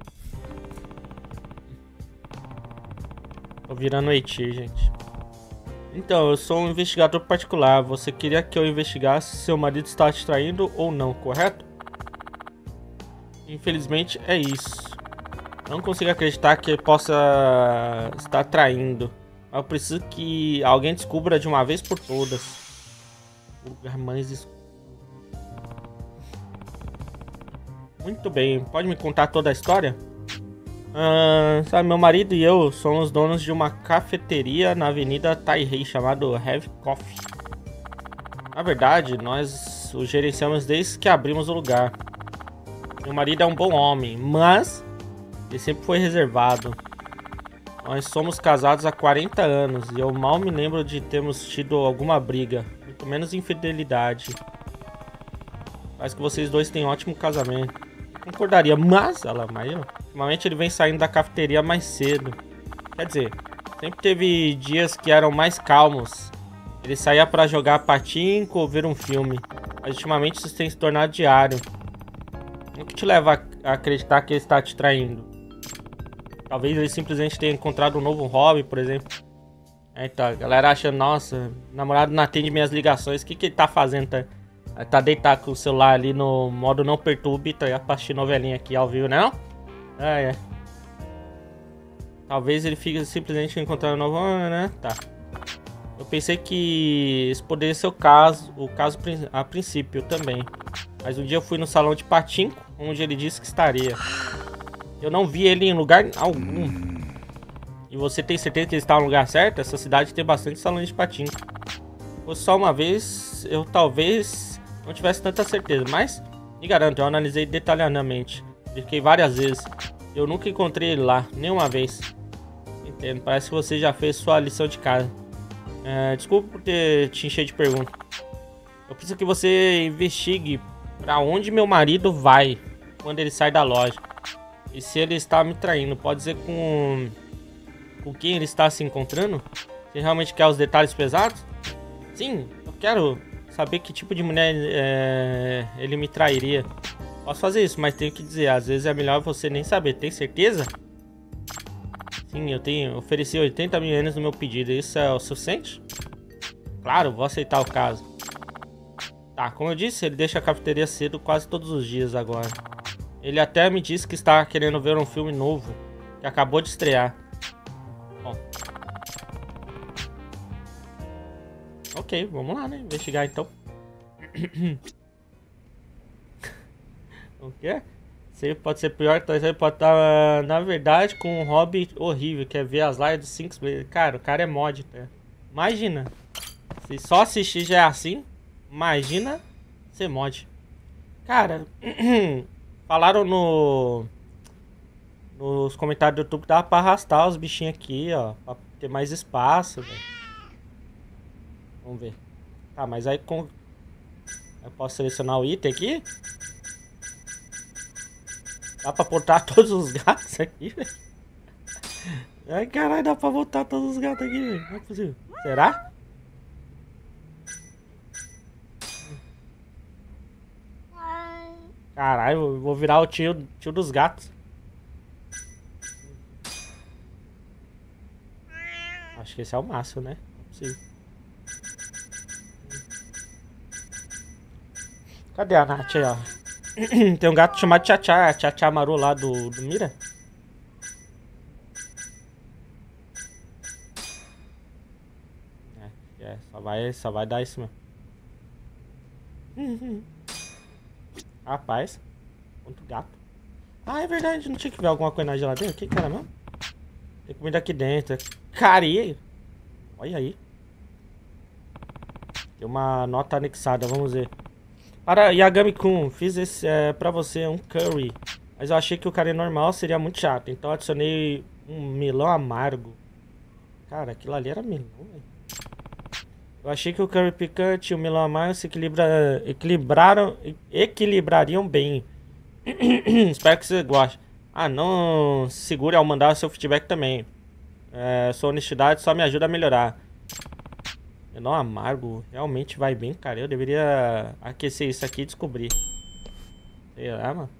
Tô virando Eiichir, gente. Então, eu sou um investigador particular. Você queria que eu investigasse se seu marido está te traindo ou não, correto? Infelizmente, é isso. Não consigo acreditar que ele possa estar traindo. Mas eu preciso que alguém descubra de uma vez por todas. O lugar mais escuro. Muito bem. Pode me contar toda a história? Uh, sabe, meu marido e eu somos donos de uma cafeteria na Avenida Taihei chamado Heavy Coffee. Na verdade, nós o gerenciamos desde que abrimos o lugar. Meu marido é um bom homem, mas ele sempre foi reservado. Nós somos casados há quarenta anos e eu mal me lembro de termos tido alguma briga, muito menos infidelidade. Parece que vocês dois têm um ótimo casamento. Concordaria, mas ela, mas ultimamente ele vem saindo da cafeteria mais cedo. Quer dizer, sempre teve dias que eram mais calmos. Ele saía pra jogar patinco ou ver um filme, mas ultimamente isso tem se tornado diário. O que te leva a acreditar que ele está te traindo? Talvez ele simplesmente tenha encontrado um novo hobby, por exemplo. Então, a galera acha, nossa, o namorado não atende minhas ligações, o que, que ele tá fazendo? Tá? Tá deitado com o celular ali no modo não perturbe, tá pra assistir novelinha aqui ao vivo, não? Ah, é. Talvez ele fique simplesmente encontrando novo, né? Tá. Eu pensei que esse poderia ser o caso, o caso a princípio também. Mas um dia eu fui no salão de Pachinko, onde ele disse que estaria. Eu não vi ele em lugar algum. E você tem certeza que ele está no lugar certo? Essa cidade tem bastante salões de Pachinko. Se fosse só uma vez, eu talvez não tivesse tanta certeza. Mas, me garanto, eu analisei detalhadamente. Verifiquei várias vezes. Eu nunca encontrei ele lá, nenhuma vez. Entendo, parece que você já fez sua lição de casa. É, desculpa por ter te encher de perguntas. Eu preciso que você investigue pra onde meu marido vai quando ele sai da loja. E se ele está me traindo, pode dizer com, com quem ele está se encontrando? Você realmente quer os detalhes pesados? Sim, eu quero saber que tipo de mulher é, ele me trairia. Posso fazer isso, mas tenho que dizer, às vezes é melhor você nem saber. Tem certeza? Sim, eu tenho ofereci oitenta mil ienes no meu pedido. Isso é o suficiente? Claro, vou aceitar o caso. Tá, como eu disse, ele deixa a cafeteria cedo quase todos os dias agora. Ele até me disse que está querendo ver um filme novo, que acabou de estrear. Bom. Ok, vamos lá, né? Investigar então. O quê? Isso pode ser pior, então isso aí pode estar, na verdade, com um hobby horrível, que é ver as lives do Cinco Blade. Cara, o cara é mod, tá? Imagina. Se só assistir já é assim, imagina ser mod. Cara, falaram no nos comentários do YouTube que dava pra arrastar os bichinhos aqui, ó, pra ter mais espaço, velho. Vamos ver. Tá, mas aí com... eu posso selecionar o item aqui? Dá pra botar todos os gatos aqui, velho? Ai, caralho, dá pra botar todos os gatos aqui, velho. Não é possível. Será? Caralho, vou virar o tio, tio dos gatos. Acho que esse é o máximo, né? Não é possível. Cadê a Nath aí, ó? Tem um gato chamado Tchá-Tchá, Tchá-Tchá Maru lá do, do Mira. É, é, só vai, só vai dar isso mesmo. Rapaz, quanto gato. Ah, é verdade, não tinha que ver alguma coisa na geladeira? O que que era mesmo? Tem comida aqui dentro. Carinha. Olha aí. Tem uma nota anexada, vamos ver. Para Yagami-kun, fiz esse é, pra você um curry. Mas eu achei que o curry normal seria muito chato. Então adicionei um melão amargo. Cara, aquilo ali era melão, velho. Eu achei que o curry picante e o melão amargo se equilibra, equilibraram, equilibrariam bem. Espero que você goste. Ah, não segure ao mandar seu feedback também. É, sua honestidade só me ajuda a melhorar. Melão amargo realmente vai bem, cara. Eu deveria aquecer isso aqui e descobrir. Sei lá, mano.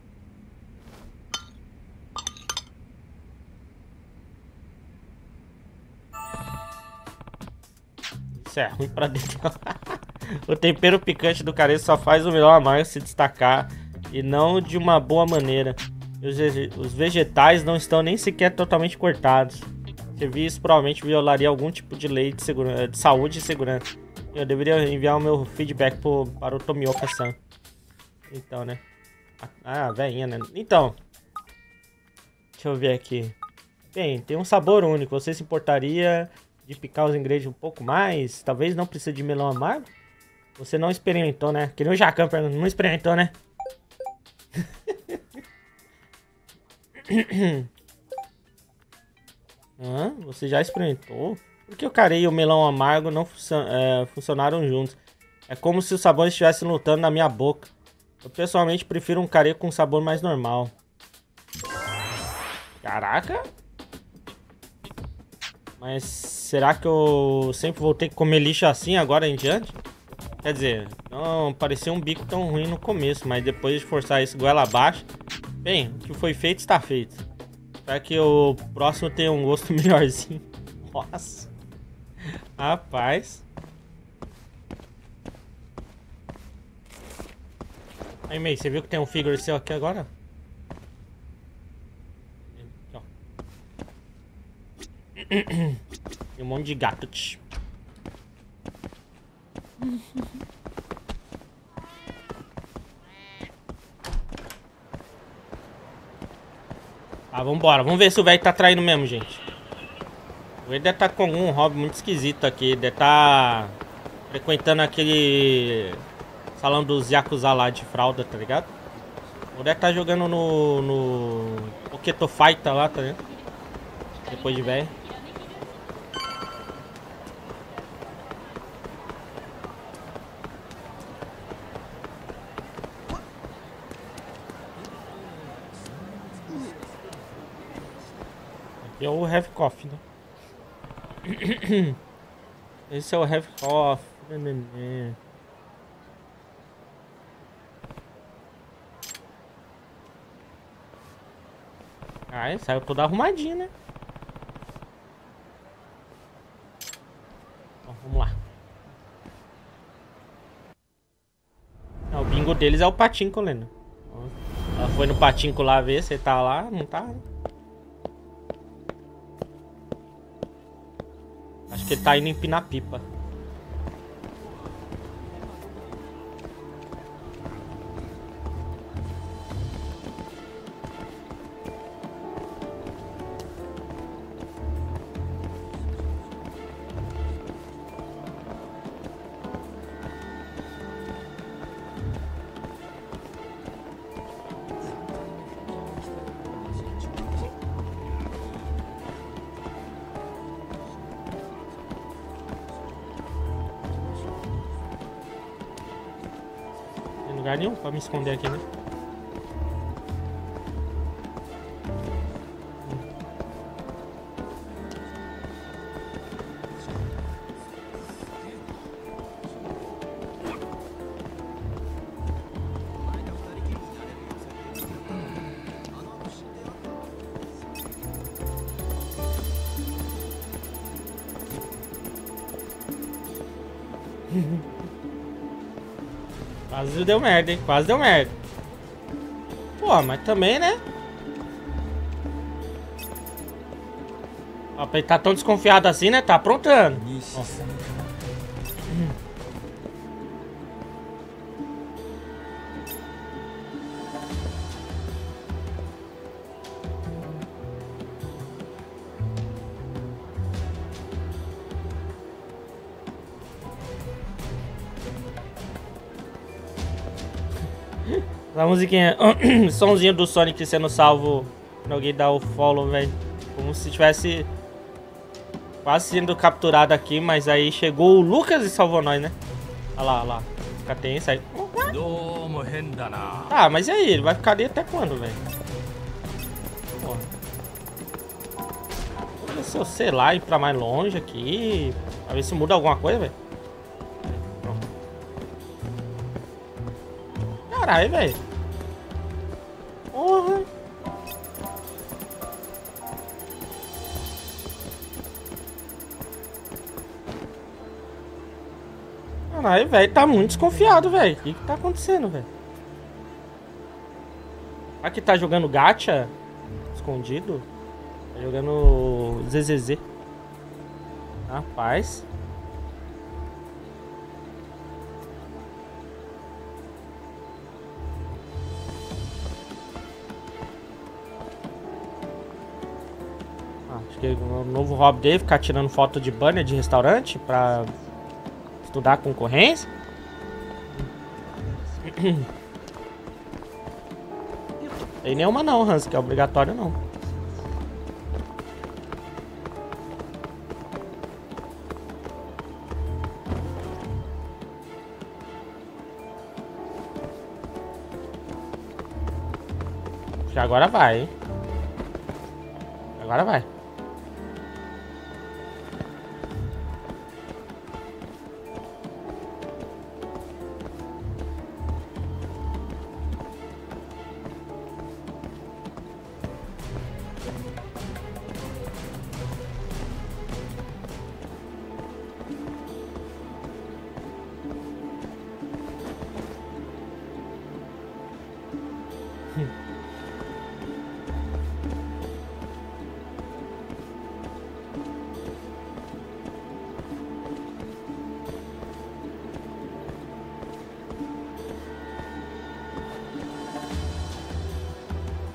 Isso é ruim pra dentro. O tempero picante do cara só faz o melão amargo se destacar. E não de uma boa maneira. Os, os vegetais não estão nem sequer totalmente cortados. Se vi isso, provavelmente violaria algum tipo de lei de, segura, de saúde e segurança. Eu deveria enviar o meu feedback pro, para o Tomioka-san. Então, né? Ah, velhinha, né? Então. Deixa eu ver aqui. Bem, tem um sabor único. Você se importaria de picar os ingredientes um pouco mais? Talvez não precise de melão amargo? Você não experimentou, né? Que nem o Jacan perguntando. Não experimentou, né? Hã? Você já experimentou? Por que o carê e o melão amargo não funcionam, é, funcionaram juntos? É como se os sabores estivessem lutando na minha boca. Eu pessoalmente prefiro um carê com um sabor mais normal. Caraca! Mas será que eu sempre vou ter que comer lixo assim agora em diante? Quer dizer, não parecia um bico tão ruim no começo, mas depois de forçar isso goela abaixo... Bem, o que foi feito está feito. Espero que o próximo tenha um gosto melhorzinho. Nossa. Rapaz. Aí, May, você viu que tem um figure seu aqui agora? Aqui, ó. Tem um monte de gato. Tch. Ah, vambora. Vamos ver se o velho tá traindo mesmo, gente. O velho deve estar tá com algum hobby muito esquisito aqui. Deve estar tá frequentando aquele salão dos Yakuza lá de fralda, tá ligado? Ou deve estar tá jogando no... no... Poketo Fighter lá, tá ligado? Depois de velho. Aqui é o Heavy Coffee, né? Esse é o Heavy Coffee. Ah, saiu todo arrumadinho, né? Bom, vamos lá. Ah, o bingo deles é o patinco, Lena. Ela foi no patinco lá ver se tá lá, não tá. Acho que ele tá indo empinar pipa. Lugar nenhum pra me esconder aqui, né? Quase deu merda, hein? Quase deu merda. Pô, mas também, né? Ó, ele tá tão desconfiado assim, né? Tá aprontando. Nossa. A musiquinha, somzinho do Sonic sendo salvo quando alguém dá o follow, velho. Como se tivesse quase sendo capturado aqui, mas aí chegou o Lucas e salvou nós, né? Olha lá, olha lá. Fica tenso aí. Ah, mas e aí? Ele vai ficar ali até quando, velho? Porra. Se eu, sei lá, ir pra mais longe aqui, pra ver se muda alguma coisa, velho. Caralho, velho. Porra. Caralho, velho. Tá muito desconfiado, velho. O que que tá acontecendo, velho? Aqui tá jogando gacha escondido. Tá jogando Z Z Z. Rapaz. Acho que o novo hobby dele é ficar tirando foto de banner de restaurante pra estudar a concorrência. Tem nenhuma não, Hans, que é obrigatório não. Acho que agora vai, hein? Agora vai.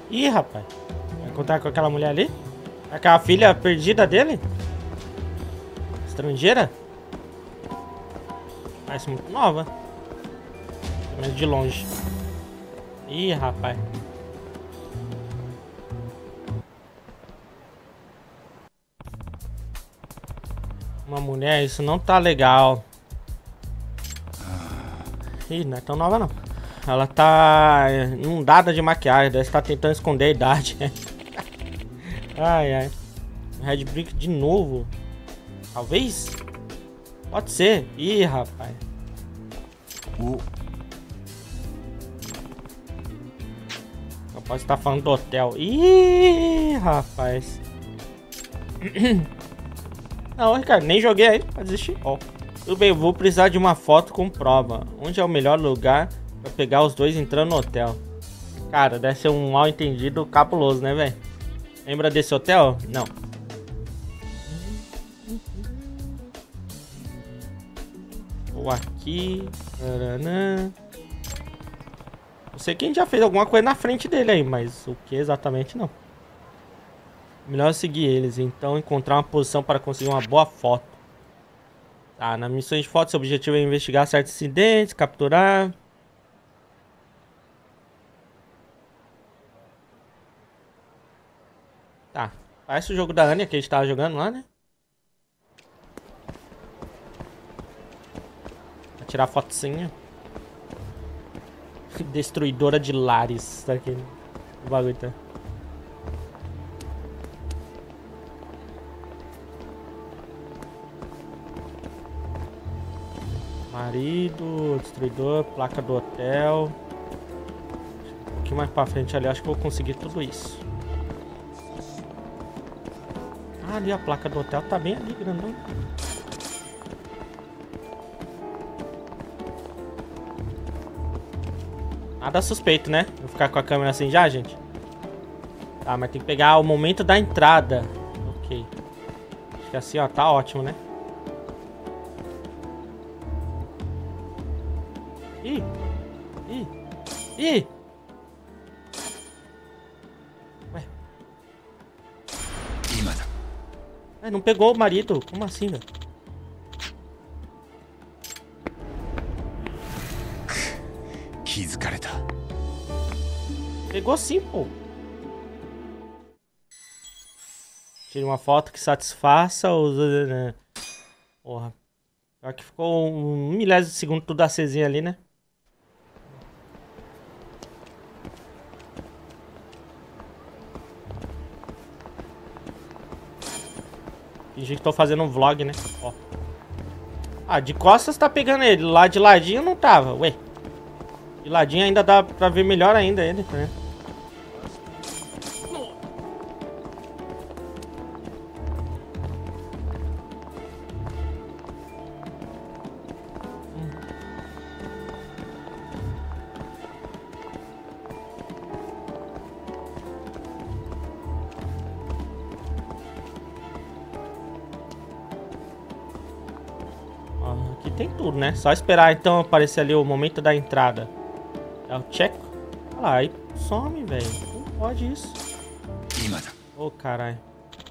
Ih, rapaz. Vai encontrar com aquela mulher ali? Aquela filha perdida dele? Estrangeira? Parece muito nova. Pelo menos de longe. Ih, rapaz. Uma mulher, isso não tá legal. Ih, não é tão nova não. Ela tá inundada de maquiagem, deve estar tentando esconder a idade. Ai, ai. Red Brick de novo. Talvez? Pode ser. Ih, rapaz. O... Eu posso estar falando do hotel. Ih, rapaz. Não, Ricardo, nem joguei aí pra desistir. Ó. Tudo bem, eu vou precisar de uma foto com prova. Onde é o melhor lugar pra pegar os dois entrando no hotel? Cara, deve ser um mal entendido cabuloso, né, velho? Lembra desse hotel? Não. Vou aqui. Taranã. Não sei quem já fez alguma coisa na frente dele aí, mas o que exatamente não. Melhor seguir eles, então encontrar uma posição para conseguir uma boa foto. Tá, na missão de foto, seu objetivo é investigar certos incidentes, capturar. Tá, parece o jogo da Anya que a gente tava jogando lá, né? Vou tirar a fotozinha. Destruidora de lares. Tá aqui o bagulho, tá? Marido, destruidor, placa do hotel. Um pouquinho mais pra frente ali, acho que eu vou conseguir tudo isso. Ah, ali a placa do hotel tá bem ali, grandão. Nada suspeito, né? Vou ficar com a câmera assim já, gente. Tá, mas tem que pegar o momento da entrada. Ok. Acho que assim, ó, tá ótimo, né? Ih! Ih! Ih! Ué. É, não pegou o marido. Como assim, velho? Pegou sim, pô. Tire uma foto que satisfaça os... Porra. Pior que ficou um milésimo de segundo tudo acesinho ali, né? Fingir que tô fazendo um vlog, né? Ó. Ah, de costas tá pegando ele. Lá de ladinho não tava. Ué. De ladinho ainda dá pra ver melhor ainda ele, né? Aqui tem tudo, né? Só esperar então aparecer ali o momento da entrada. É o check. Olha lá, aí some, velho. Não pode isso. Ô, oh, caralho.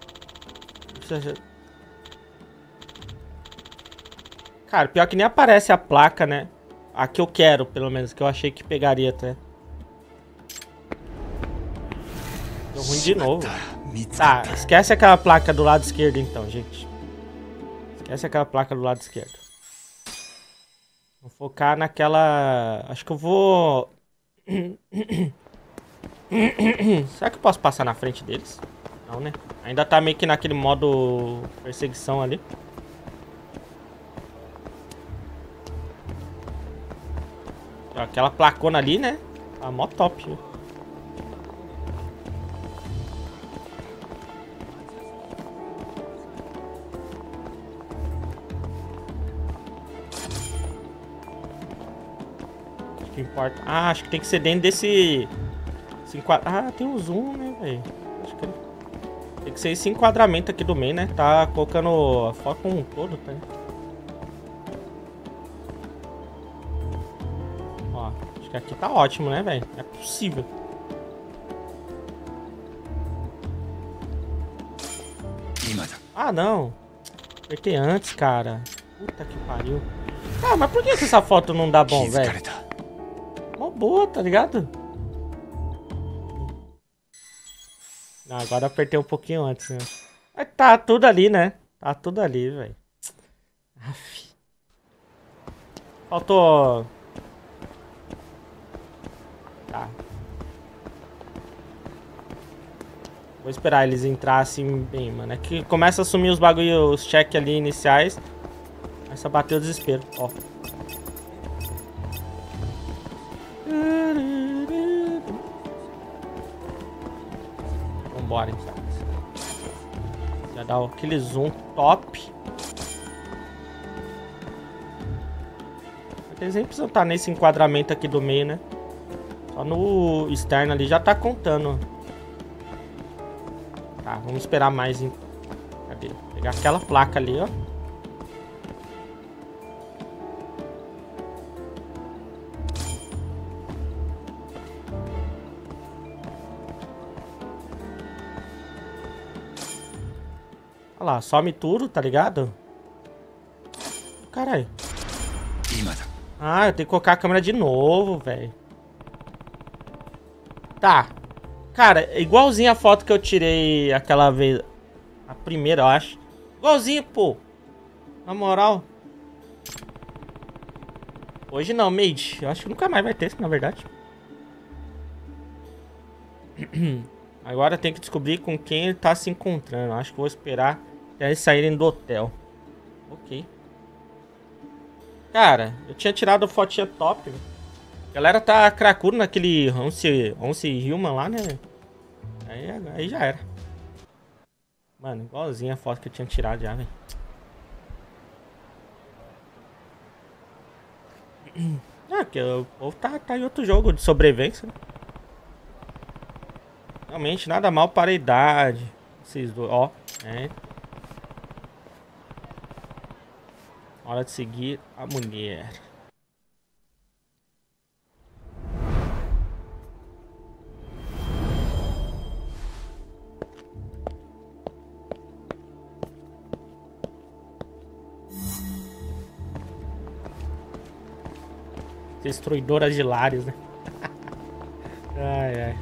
Cara, pior que nem aparece a placa, né? A que eu quero, pelo menos. Que eu achei que pegaria até. Deu ruim de novo. Tá, esquece aquela placa do lado esquerdo então, gente. Esquece aquela placa do lado esquerdo. Vou focar naquela... Acho que eu vou... Será que eu posso passar na frente deles? Não, né? Ainda tá meio que naquele modo perseguição ali. Aquela placona ali, né? Tá mó top, viu? Que importa. Ah, acho que tem que ser dentro desse... Esse enquadra... Ah, tem um zoom, né, velho? Acho que tem que ser esse enquadramento aqui do meio, né? Tá colocando a foto como um todo, tá? Ó, acho que aqui tá ótimo, né, velho? É possível. Ah, não. Apertei antes, cara. Puta que pariu. Ah, mas por que essa foto não dá bom, velho? Mó boa, tá ligado? Não, agora eu apertei um pouquinho antes, né? Mas tá tudo ali, né? Tá tudo ali, velho. Faltou... Tá. Vou esperar eles entrassem bem, mano. É que começa a sumir os bagulho, os check ali iniciais. Começa a bater o desespero, ó. Vambora, então. Já dá aquele zoom top. Eles nem precisam estar nesse enquadramento aqui do meio, né? Só no externo ali já tá contando. Tá, vamos esperar mais. Em... Cadê? Pegar aquela placa ali, ó. Olha lá, some tudo, tá ligado? Caralho. Ah, eu tenho que colocar a câmera de novo, velho. Tá. Cara, é igualzinho a foto que eu tirei aquela vez. A primeira, eu acho. Igualzinho, pô. Na moral. Hoje não, Made. Eu acho que nunca mais vai ter, na verdade. Agora tem que descobrir com quem ele tá se encontrando. Acho que vou esperar até eles saírem do hotel. Ok. Cara, eu tinha tirado a fotinha top. A galera tá cracudo naquele Once, Once Human lá, né? Aí, aí já era. Mano, igualzinho a foto que eu tinha tirado já, velho. Ah, que o povo tá, tá em outro jogo de sobrevivência, né? Realmente, nada mal para a idade. Esses dois, ó. É. Hora de seguir a mulher. Destruidora de lares, né? Ai, ai.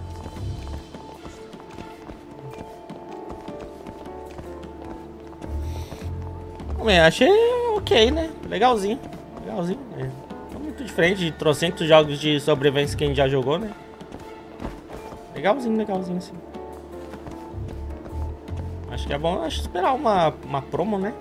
Bem, achei ok, né? Legalzinho. Legalzinho. É. Não muito diferente de trocentos jogos de sobrevivência que a gente já jogou, né? Legalzinho, legalzinho, sim. Acho que é bom acho, esperar uma, uma promo, né?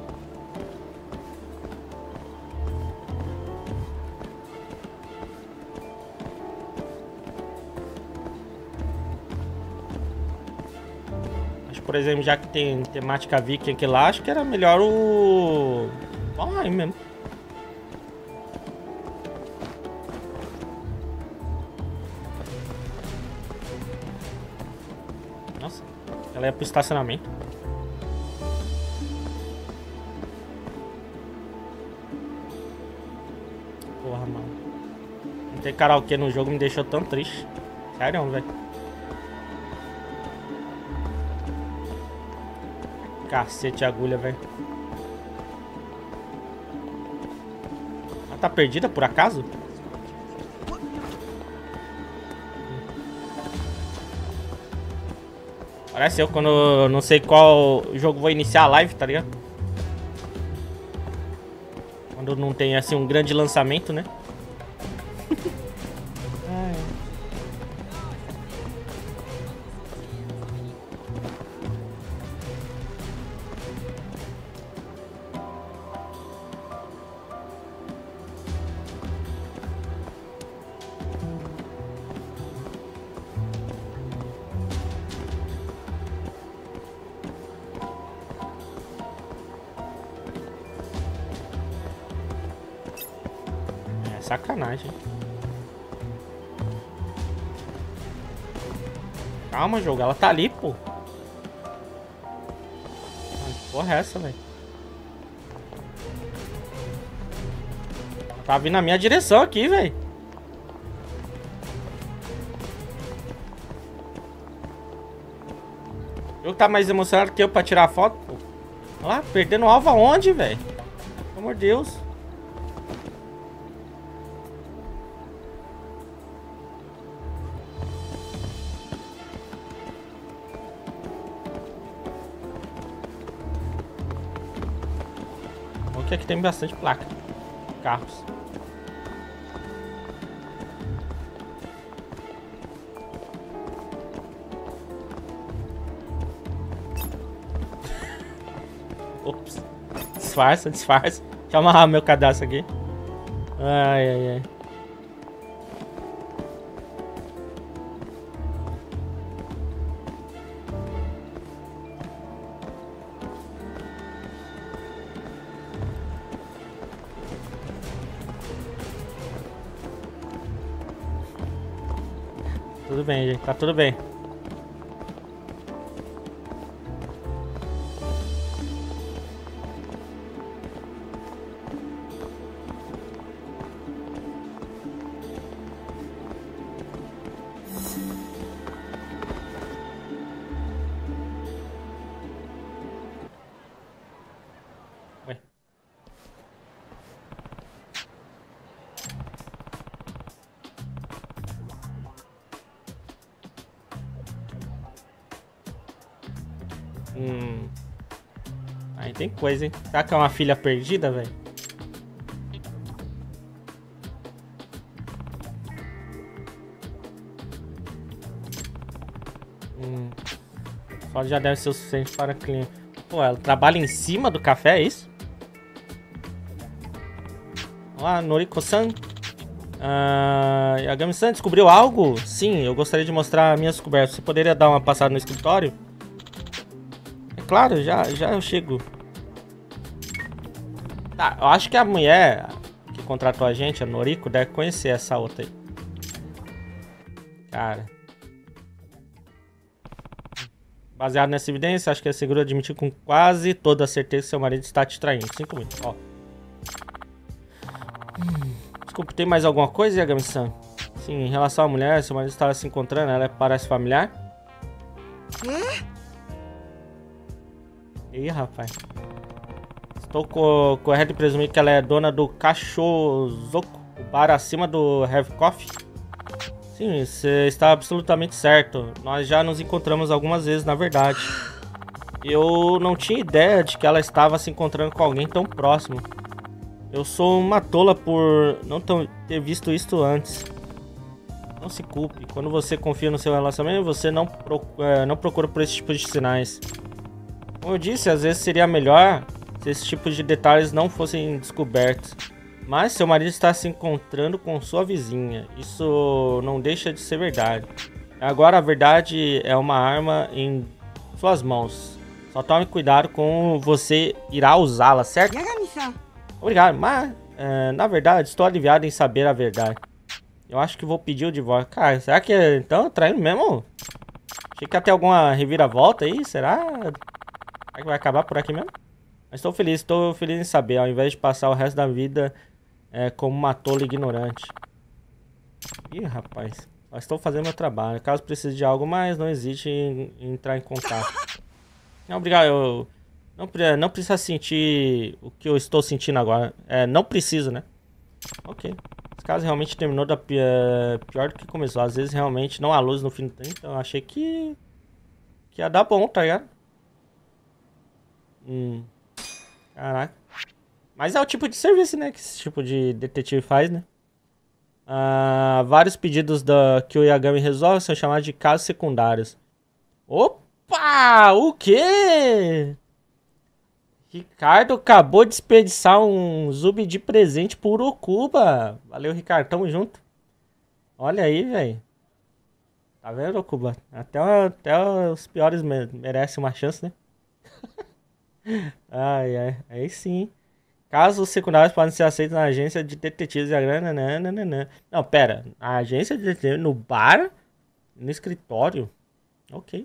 Por exemplo, já que tem temática viking aqui lá, acho que era melhor o... Valheim mesmo. Nossa, ela ia pro estacionamento. Porra, mano. Não ter karaokê no jogo me deixou tão triste. Sério, velho. Cacete, agulha, velho. Ela tá perdida por acaso? Parece eu quando eu não sei qual jogo vou iniciar a live, tá ligado? Quando não tem assim um grande lançamento, né? Sacanagem. Calma, jogo. Ela tá ali, pô. Que porra é essa, velho? Tá vindo na minha direção aqui, velho. Eu tá mais emocionado que eu pra tirar foto, pô. Olha lá, perdendo o alvo aonde, velho? Pelo amor de Deus. Bom que aqui tem bastante placa. Carros. Ops. Disfarça, disfarça. Deixa eu amarrar meu cadastro aqui. Ai, ai, ai. Tudo bem, gente. Tá tudo bem. Ué. Hum. Aí tem coisa, hein? Será que é uma filha perdida, velho? Hum. Só já deve ser o suficiente para cliente. Pô, ela trabalha em cima do café, é isso? Olá, Noriko-san. Ah, Yagami-san, descobriu algo? Sim, eu gostaria de mostrar minhas descobertas. Você poderia dar uma passada no escritório? É claro, já, já eu chego. Tá, eu acho que a mulher que contratou a gente, a Noriko, deve conhecer essa outra aí. Cara. Baseado nessa evidência, acho que é seguro admitir com quase toda a certeza que seu marido está te traindo. Cinco minutos, ó. Hum, desculpa, tem mais alguma coisa, Yagami-san? Sim, em relação à mulher, seu marido estava se encontrando, ela parece familiar? Ih, rapaz. Estou co correto em presumir que ela é dona do Kashozoko, o bar acima do Have Coffee? Sim, você está absolutamente certo. Nós já nos encontramos algumas vezes, na verdade. Eu não tinha ideia de que ela estava se encontrando com alguém tão próximo. Eu sou uma tola por não ter visto isso antes. Não se culpe. Quando você confia no seu relacionamento, você não, procura, não procura por esse tipo de sinais. Como eu disse, às vezes seria melhor se esse tipo de detalhes não fossem descobertos. Mas seu marido está se encontrando com sua vizinha. Isso não deixa de ser verdade. Agora a verdade é uma arma em suas mãos. Só tome cuidado com você irá usá-la, certo? Obrigado, mas é, na verdade estou aliviado em saber a verdade. Eu acho que vou pedir o divórcio. Cara, será que então traindo mesmo? Achei que ia ter alguma reviravolta aí, será? Será que vai acabar por aqui mesmo? Mas estou feliz, estou feliz em saber, ao invés de passar o resto da vida é, como uma tola ignorante. Ih, rapaz, só estou fazendo meu trabalho. Caso precise de algo mais, não hesite em, em entrar em contato. Não, obrigado, eu não, não precisa sentir o que eu estou sentindo agora. É, não preciso, né? Ok. Esse caso realmente terminou da pior, pior do que começou. Às vezes realmente não há luz no fim do tempo, então eu achei que, que ia dar bom, tá ligado? Hum... Caraca. Mas é o tipo de serviço, né? Que esse tipo de detetive faz, né? Ah, vários pedidos da, que o Yagami resolve são chamados de casos secundários. Opa! O quê? Ricardo acabou de desperdiçar um Zub de presente por Okuba. Valeu, Ricardo. Tamo junto. Olha aí, velho. Tá vendo, Okuba? Até, até os piores merecem uma chance, né? Ai, ai, aí sim. Casos secundários podem ser aceitos na agência de detetives e a grana. Nananana. Não, pera. A agência de detetives no bar? No escritório? Ok.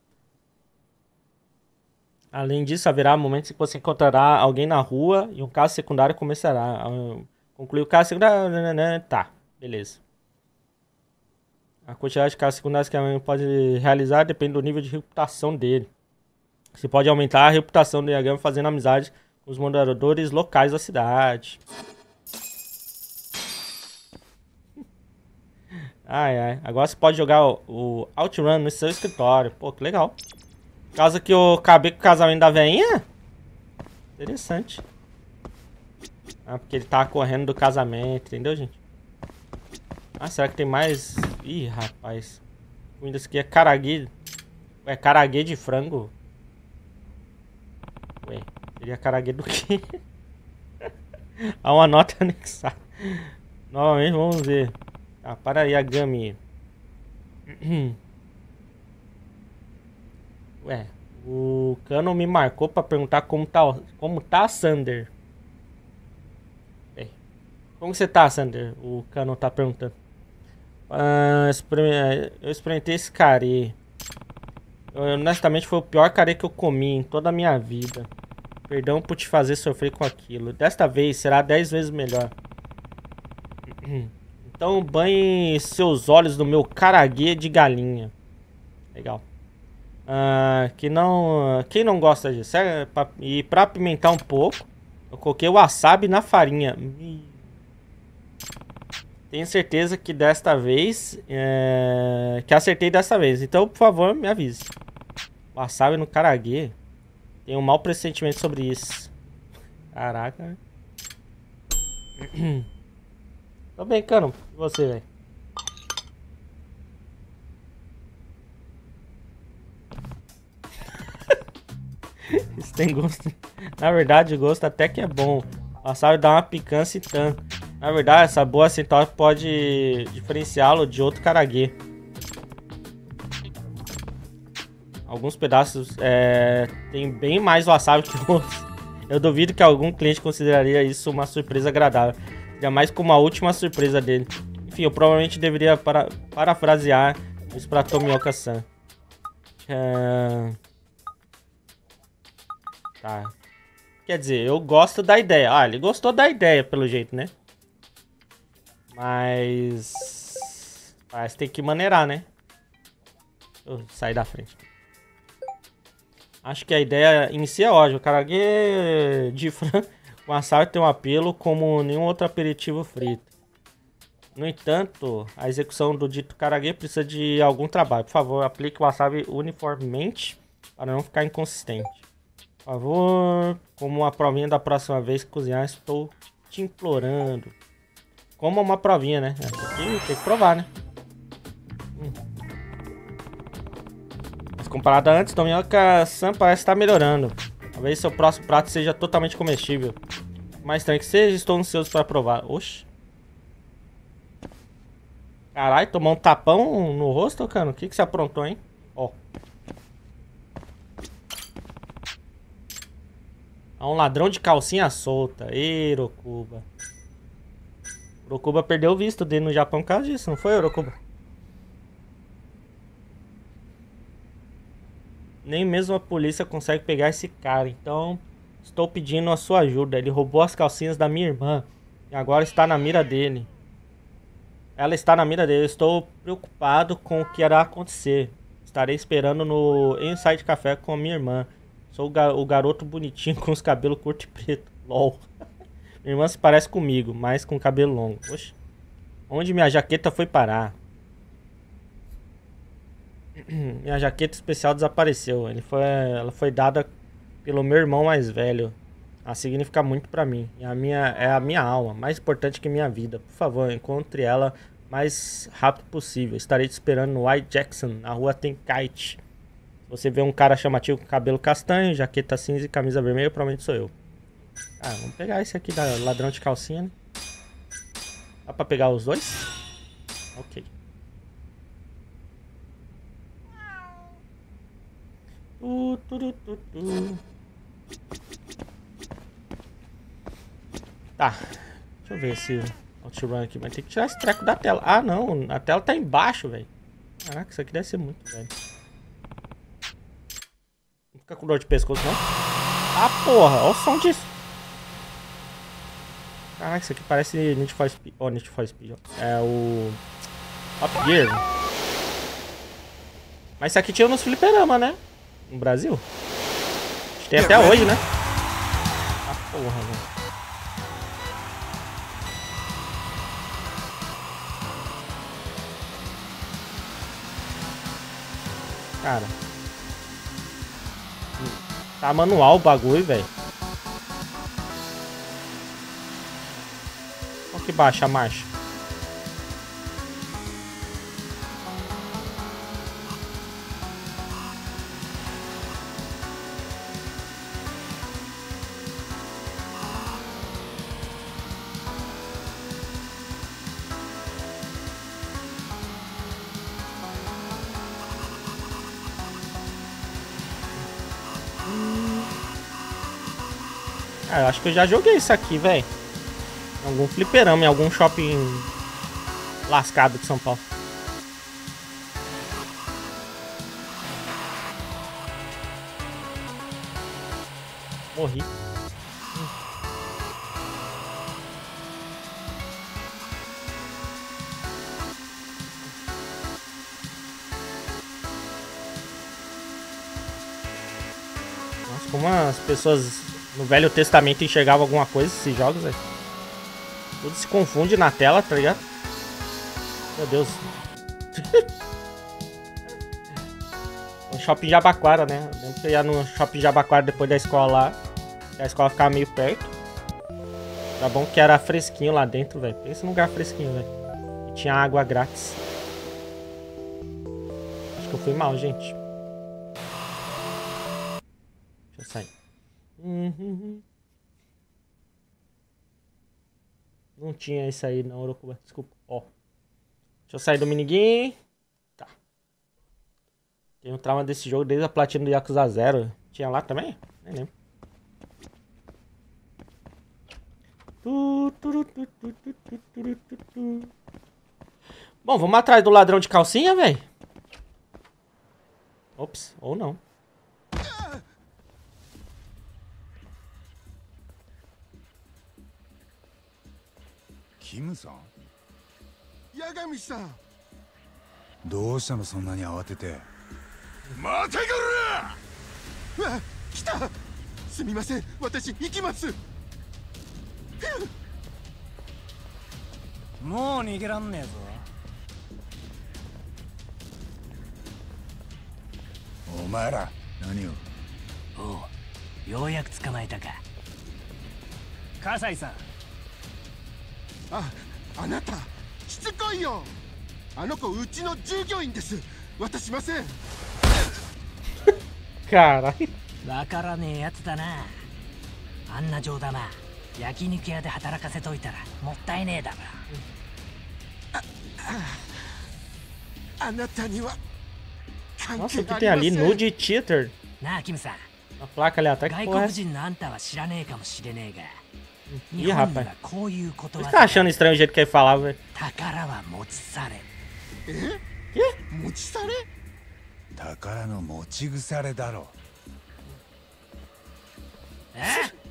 Além disso, haverá momentos em que você encontrará alguém na rua e um caso secundário começará. Concluir o caso secundário. Nananana. Tá, beleza. A quantidade de casos secundários que a mãe pode realizar depende do nível de reputação dele. Você pode aumentar a reputação do Yagami fazendo amizade com os moradores locais da cidade. Ai, ai. Agora você pode jogar o, o OutRun no seu escritório. Pô, que legal. Por causa que eu acabei com o casamento da veinha? Interessante. Ah, porque ele tava correndo do casamento, entendeu, gente? Ah, será que tem mais? Ih, rapaz. Comida isso aqui é caraguê. É caraguê de frango? Ué, seria caraguê do quê? Há uma nota anexada. Novamente, vamos ver. Ah, para aí, Yagami. Ué, o Cano me marcou pra perguntar como tá, como tá a Sander. É. Como você tá, Sander? O Cano tá perguntando. Ah, eu experimentei esse carê. Eu, honestamente, foi o pior carê que eu comi em toda a minha vida. Perdão por te fazer sofrer com aquilo. Desta vez será dez vezes melhor. Então banhe seus olhos no meu caraguê de galinha. Legal. Ah, que não, quem não gosta disso? É pra, e pra apimentar um pouco, eu coloquei o wasabi na farinha. Tenho certeza que desta vez é, que acertei desta vez. Então, por favor, me avise. Wasabi no caraguê. Tenho um mau pressentimento sobre isso. Caraca. Tô bem, Cano. E você, velho? Isso tem gosto. Na verdade, o gosto até que é bom. O wasabi dá uma picância e tanto. Na verdade, essa boa centosa pode diferenciá-lo de outro caraguê. Alguns pedaços é, tem bem mais wasabi que outros. Eu duvido que algum cliente consideraria isso uma surpresa agradável. Ainda mais como a última surpresa dele. Enfim, eu provavelmente deveria para, parafrasear isso pra Tomioka-san. É... Tá. Quer dizer, eu gosto da ideia. Ah, ele gostou da ideia, pelo jeito, né? Mas... Mas tem que maneirar, né? Deixa eu sair da frente. Acho que a ideia em si é ótima. O caraguê de frango com wasabi tem um apelo como nenhum outro aperitivo frito. No entanto, a execução do dito caraguê precisa de algum trabalho. Por favor, aplique o wasabi uniformemente para não ficar inconsistente. Por favor, como uma provinha da próxima vez que cozinhar, estou te implorando. Como uma provinha, né? Tem que, tem que provar, né? Hum. Mas comparado a antes, Tomioka-san parece estar melhorando. Talvez seu próximo prato seja totalmente comestível. Mais estranho que seja, estou ansioso para provar. Oxi. Caralho, tomou um tapão no rosto, cara? O que, que você aprontou, hein? Ó. Há um ladrão de calcinha solta. Ê, Orokuba. Orokuba perdeu o visto dele no Japão por causa disso, não foi, Orokuba? Nem mesmo a polícia consegue pegar esse cara, então estou pedindo a sua ajuda. Ele roubou as calcinhas da minha irmã e agora está na mira dele. Ela está na mira dele. Eu estou preocupado com o que irá acontecer. Estarei esperando no Inside Café com a minha irmã. Sou o, gar o garoto bonitinho com os cabelos curtos e preto. LOL. Minha irmã se parece comigo, mas com cabelo longo. Oxe. Onde minha jaqueta foi parar? Minha jaqueta especial desapareceu. Ele foi, ela foi dada pelo meu irmão mais velho. Ela significa muito pra mim. E a minha, é a minha alma, mais importante que minha vida. Por favor, encontre ela o mais rápido possível. Estarei te esperando no White Jackson, na rua Tenkaichi. Se você vê um cara chamativo com cabelo castanho, jaqueta cinza e camisa vermelha, provavelmente sou eu. Ah, vamos pegar esse aqui da ladrão de calcinha, né? Dá pra pegar os dois? Ok. Uh, tu, tu, tu, tu. Tá. Deixa eu ver esse OutRun aqui. Mas tem que tirar esse treco da tela. Ah, não. A tela tá embaixo, velho. Caraca, isso aqui deve ser muito velho. Não fica com dor de pescoço, não? Ah, porra. Olha o som disso. Caraca, isso aqui parece Need for Speed. Ó, oh, Need for Speed, ó. É o... Top Gear. Mas isso aqui tinha nos fliperama, né? No Brasil? Tem até hoje, né? Ah, porra, velho. Cara. Tá manual o bagulho, velho. Olha que baixa a marcha. Ah, eu acho que eu já joguei isso aqui, velho. Em algum fliperama, em algum shopping lascado de São Paulo. Morri. Hum. Nossa, como as pessoas no Velho Testamento enxergavam alguma coisa nesses jogos, velho. Tudo se confunde na tela, tá ligado? Meu Deus. O Shopping Jabaquara, né? Eu lembro que eu ia no Shopping Jabaquara depois da escola lá. A escola ficava meio perto. Tá bom que era fresquinho lá dentro, velho. Pensa num lugar fresquinho, velho. E tinha água grátis. Acho que eu fui mal, gente. Deixa eu sair. Uhum. Não tinha isso aí não, Orokuba. Desculpa. Ó. Deixa eu sair do minigame. Tá. Tenho trauma desse jogo desde a platina do Yakuza Zero. Tinha lá também? Nem lembro. Bom, vamos atrás do ladrão de calcinha, velho. Ops, ou não. Kim-san? Yagami-san! どうしたのそんなに慌てて。 待てこら！うわ、来た！すみません、私行きます。 もう逃げらんねえぞ。 お前ら何を？ おう、ようやく捕まえたか。葛西さん。 あ、あなたしつこいよ。あの子うちの従業員です。渡しません。 Caralho. わからねえやつだな。あんな冗談は焼肉屋で働かせといたらもったいねえだろ。 あ、あ、あなたには関 Nossa, 係 o あ que り tem ませ ali? ん。 Nude Cheater. なあキムさん。 A placa ali atrás, que 外 porra é 国 essa? 人のあんたは知らねえかもしれねえが。 Ih, 日本に rapaz. はこういうこと Por わ que tá achando estranho o jeito que ele falava, velho? 宝は持ち去れ。 え？持ち去れ？ 宝の持ち腐れだろ。 え？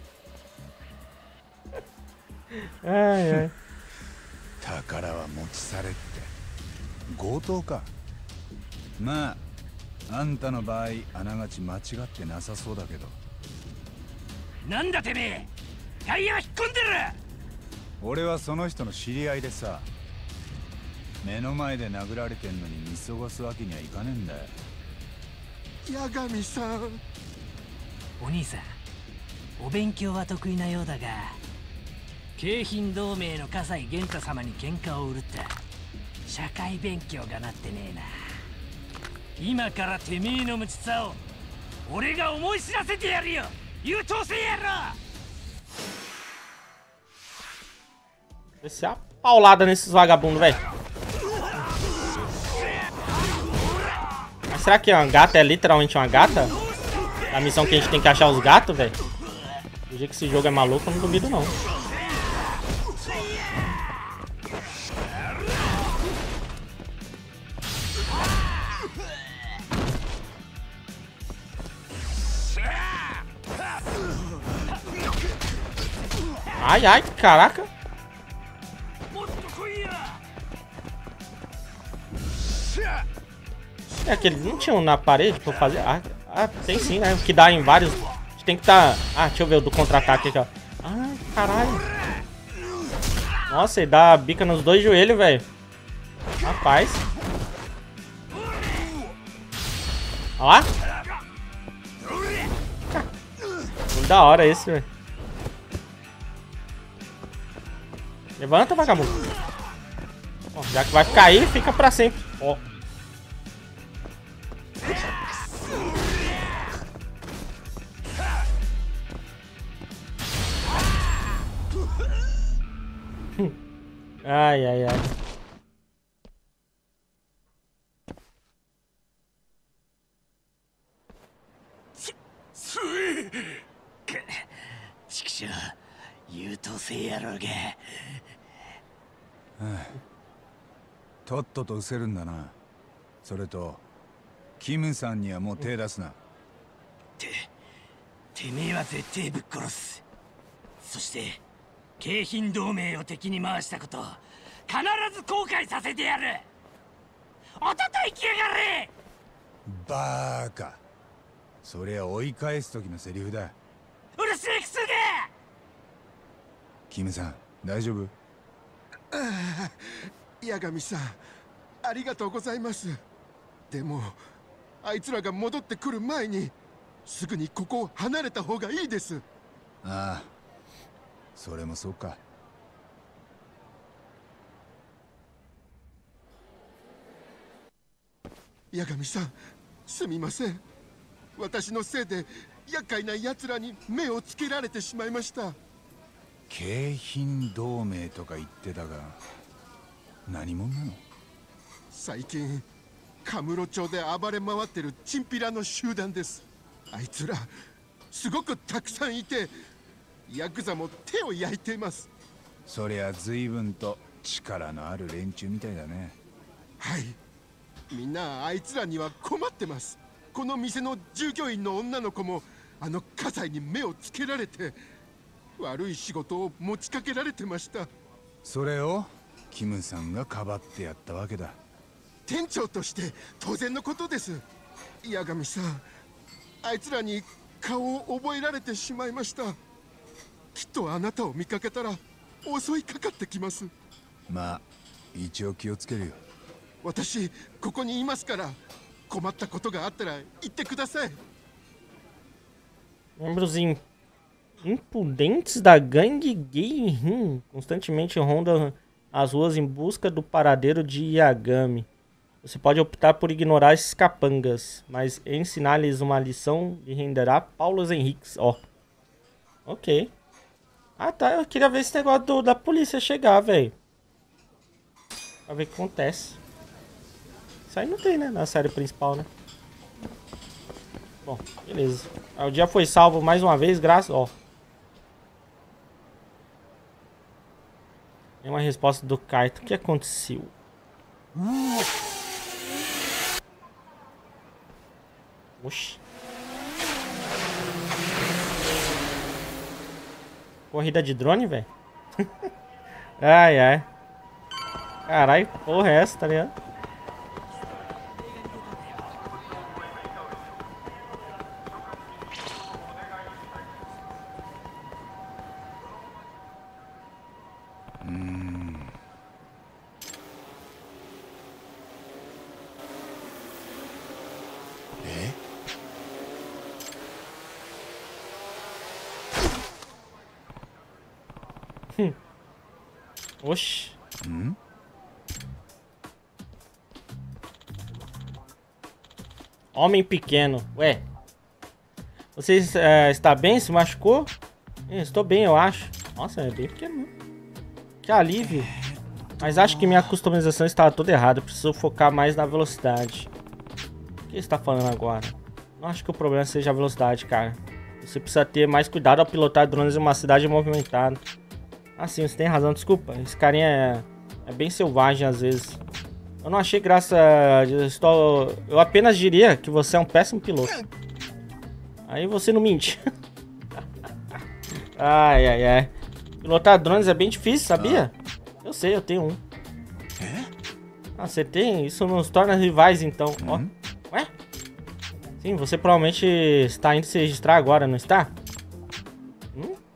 Ai, ai. 宝は持ち去れって強盗か。まああんたの場合あながち間違ってなさそうだけど。 なんだてめえ、タイヤ引っ込んでる。 俺はその人の知り合いでさ、目の前で殴られてんのに見過ごすわけにはいかねえんだよ。 八神さん。 お兄さん、お勉強は得意なようだが、京浜同盟の葛西源太様に喧嘩を売るって社会勉強がなってねえな。今からてめえの無知さを俺が思い知らせてやるよ、優等生野郎。 Descer a paulada nesses vagabundos, velho. Mas será que uma gata é literalmente uma gata? A missão que a gente tem que achar os gatos, velho? Do jeito que esse jogo é maluco, eu não duvido, não. Ai, ai, caraca. É que eles não tinham na parede pra eu fazer. Ah, ah, tem sim, né? Que dá em vários. tem que estar... Tá... Ah, deixa eu ver o do contra-ataque aqui, ó. Ai, caralho. Nossa, ele dá a bica nos dois joelhos, velho. Rapaz. Olha lá. Muito da hora esse, velho. Levanta, vagabundo. Bom, já que vai cair, fica pra sempre. Ó. Ai, ai, ai. Ah、とっとと失せるんだな。それとキムさんにはもう手出すな。 て、てめえは絶対ぶっ殺す。そして京浜同盟を敵に回したこと必ず後悔させてやる。おととい来やがれ。 バーカ、それは追い返す時のセリフだ。 うるせえクソが。 キムさん大丈夫？ ああ、八神さんありがとうございます。でもあいつらが戻ってくる前にすぐにここを離れた方がいいです。 ああ、それもそうか。 八神さんすみません。私のせいで厄介な奴らに目をつけられてしまいました。 京浜同盟とか言ってたが何者なの？ 最近カムロ町で暴れ回ってるチンピラの集団です。あいつらすごくたくさんいてヤクザも手を焼いています。 そりゃ随分と力のある連中みたいだね。 はい、みんなあいつらには困ってます。この店の従業員の女の子もあの葛西に目をつけられて悪い仕事を持ちかけられてました。 それをキムさんがかばってやったわけだ。 店長として当然のことです。八神さん、あいつらに顔を覚えられてしまいました。きっとあなたを見かけたら襲いかかってきます。 まあ一応気をつけるよ。 私ここにいますから困ったことがあったら言ってください。 Membros impudentes da gangue Gay Rim constantemente rondam as ruas em busca do paradeiro de Yagami. Você pode optar por ignorar esses capangas, mas ensinar-lhes uma lição lhe renderá Paulos Henriques. Ó. Oh. Ok. Ah tá, eu queria ver esse negócio do, da polícia chegar, velho. Pra ver o que acontece. Isso aí não tem, né? Na série principal, né? Bom, beleza. O dia foi salvo mais uma vez, graças... Ó. Tem uma resposta do Kaito. O que aconteceu? Oxi. Corrida de drone, velho? Ai, ai. Caralho, porra é essa, tá ligado? Oxi. Hum? Homem pequeno. Ué. Você é, está bem? Se machucou? Eu estou bem, eu acho. Nossa, é bem pequeno. Que alívio. Mas acho que minha customização estava toda errada. Preciso focar mais na velocidade. O que você está falando agora? Não acho que o problema seja a velocidade, cara. Você precisa ter mais cuidado ao pilotar drones em uma cidade movimentada. Ah, sim, você tem razão, desculpa. Esse carinha é, é bem selvagem às vezes. Eu não achei graça. Eu, estou, eu apenas diria que você é um péssimo piloto. Aí você não mente. Ai, ai, ai. Pilotar drones é bem difícil, sabia? Eu sei, eu tenho um. Ah, você tem? Isso nos torna rivais, então. Ó. Ué? Sim, você provavelmente está indo se registrar agora, não está?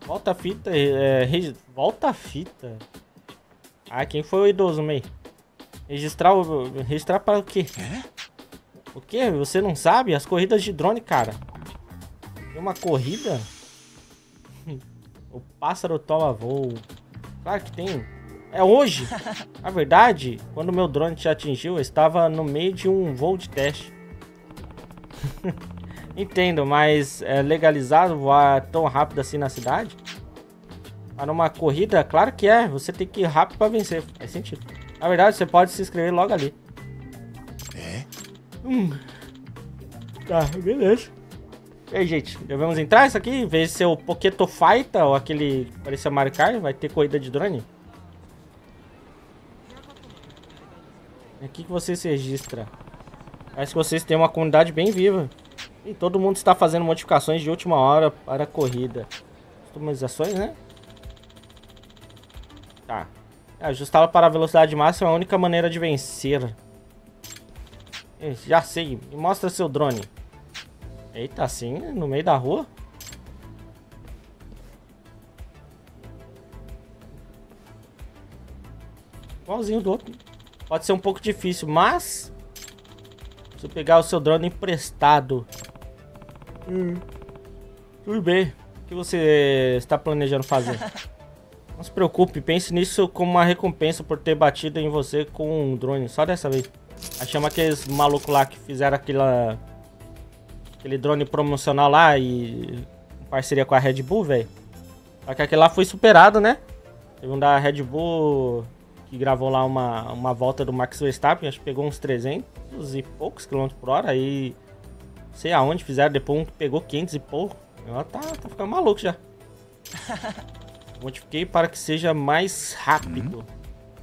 Volta a fita. É, regi... Volta a fita. Ah, quem foi o idoso, meio? Registrar o... Registrar para o quê? É? O quê? Você não sabe? As corridas de drone, cara. Tem uma corrida? O pássaro toma voo. Claro que tem. É hoje. Na verdade, quando meu drone te atingiu, eu estava no meio de um voo de teste. Entendo, mas é legalizado voar tão rápido assim na cidade? Para uma corrida, claro que é. Você tem que ir rápido para vencer. Faz sentido. Na verdade, você pode se inscrever logo ali. É? Hum. Tá, beleza. E aí, gente, já vamos entrar isso aqui? Ver se é o Pokéto Fighter ou aquele que parecia Mario Kart. Vai ter corrida de drone. Aqui que você se registra. Parece que vocês têm uma comunidade bem viva. E todo mundo está fazendo modificações de última hora para a corrida. Customizações, né? Tá. Ajustá-la para a velocidade máxima é a única maneira de vencer. Já sei. Me mostra seu drone. Eita, assim, no meio da rua? Igualzinho do outro. Pode ser um pouco difícil, mas... se eu pegar o seu drone emprestado... Hum, tudo bem. O que você está planejando fazer? Não se preocupe, pense nisso como uma recompensa por ter batido em você com um drone. Só dessa vez. Aí chama aqueles malucos lá que fizeram aquela... aquele drone promocional lá e... em parceria com a Red Bull, velho. Só que aquele lá foi superado, né? Teve um da Red Bull... que gravou lá uma, uma volta do Max Verstappen. Acho que pegou uns trezentos e poucos quilômetros por hora. Aí... não sei aonde fizeram, depois um que pegou quinhentos e pouco. Ela tá, tá ficando maluco já. Modifiquei para que seja mais rápido. Uhum.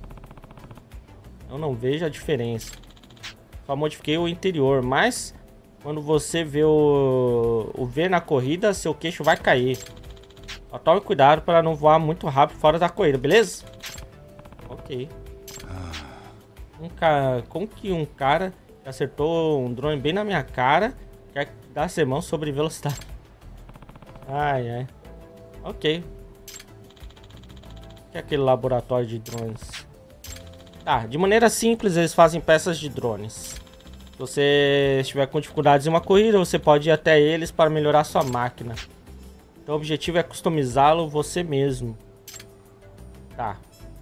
Eu não vejo a diferença. Só modifiquei o interior, mas quando você vê o, o V na corrida, seu queixo vai cair. Só tome cuidado para não voar muito rápido fora da corrida, beleza? Ok. Um cara, como que um cara que acertou um drone bem na minha cara quer dar sermão sobre velocidade? Ai, ai. Ok. O que é aquele laboratório de drones? Tá, de maneira simples eles fazem peças de drones. Se você estiver com dificuldades em uma corrida, você pode ir até eles para melhorar sua máquina. Então o objetivo é customizá-lo você mesmo. Tá.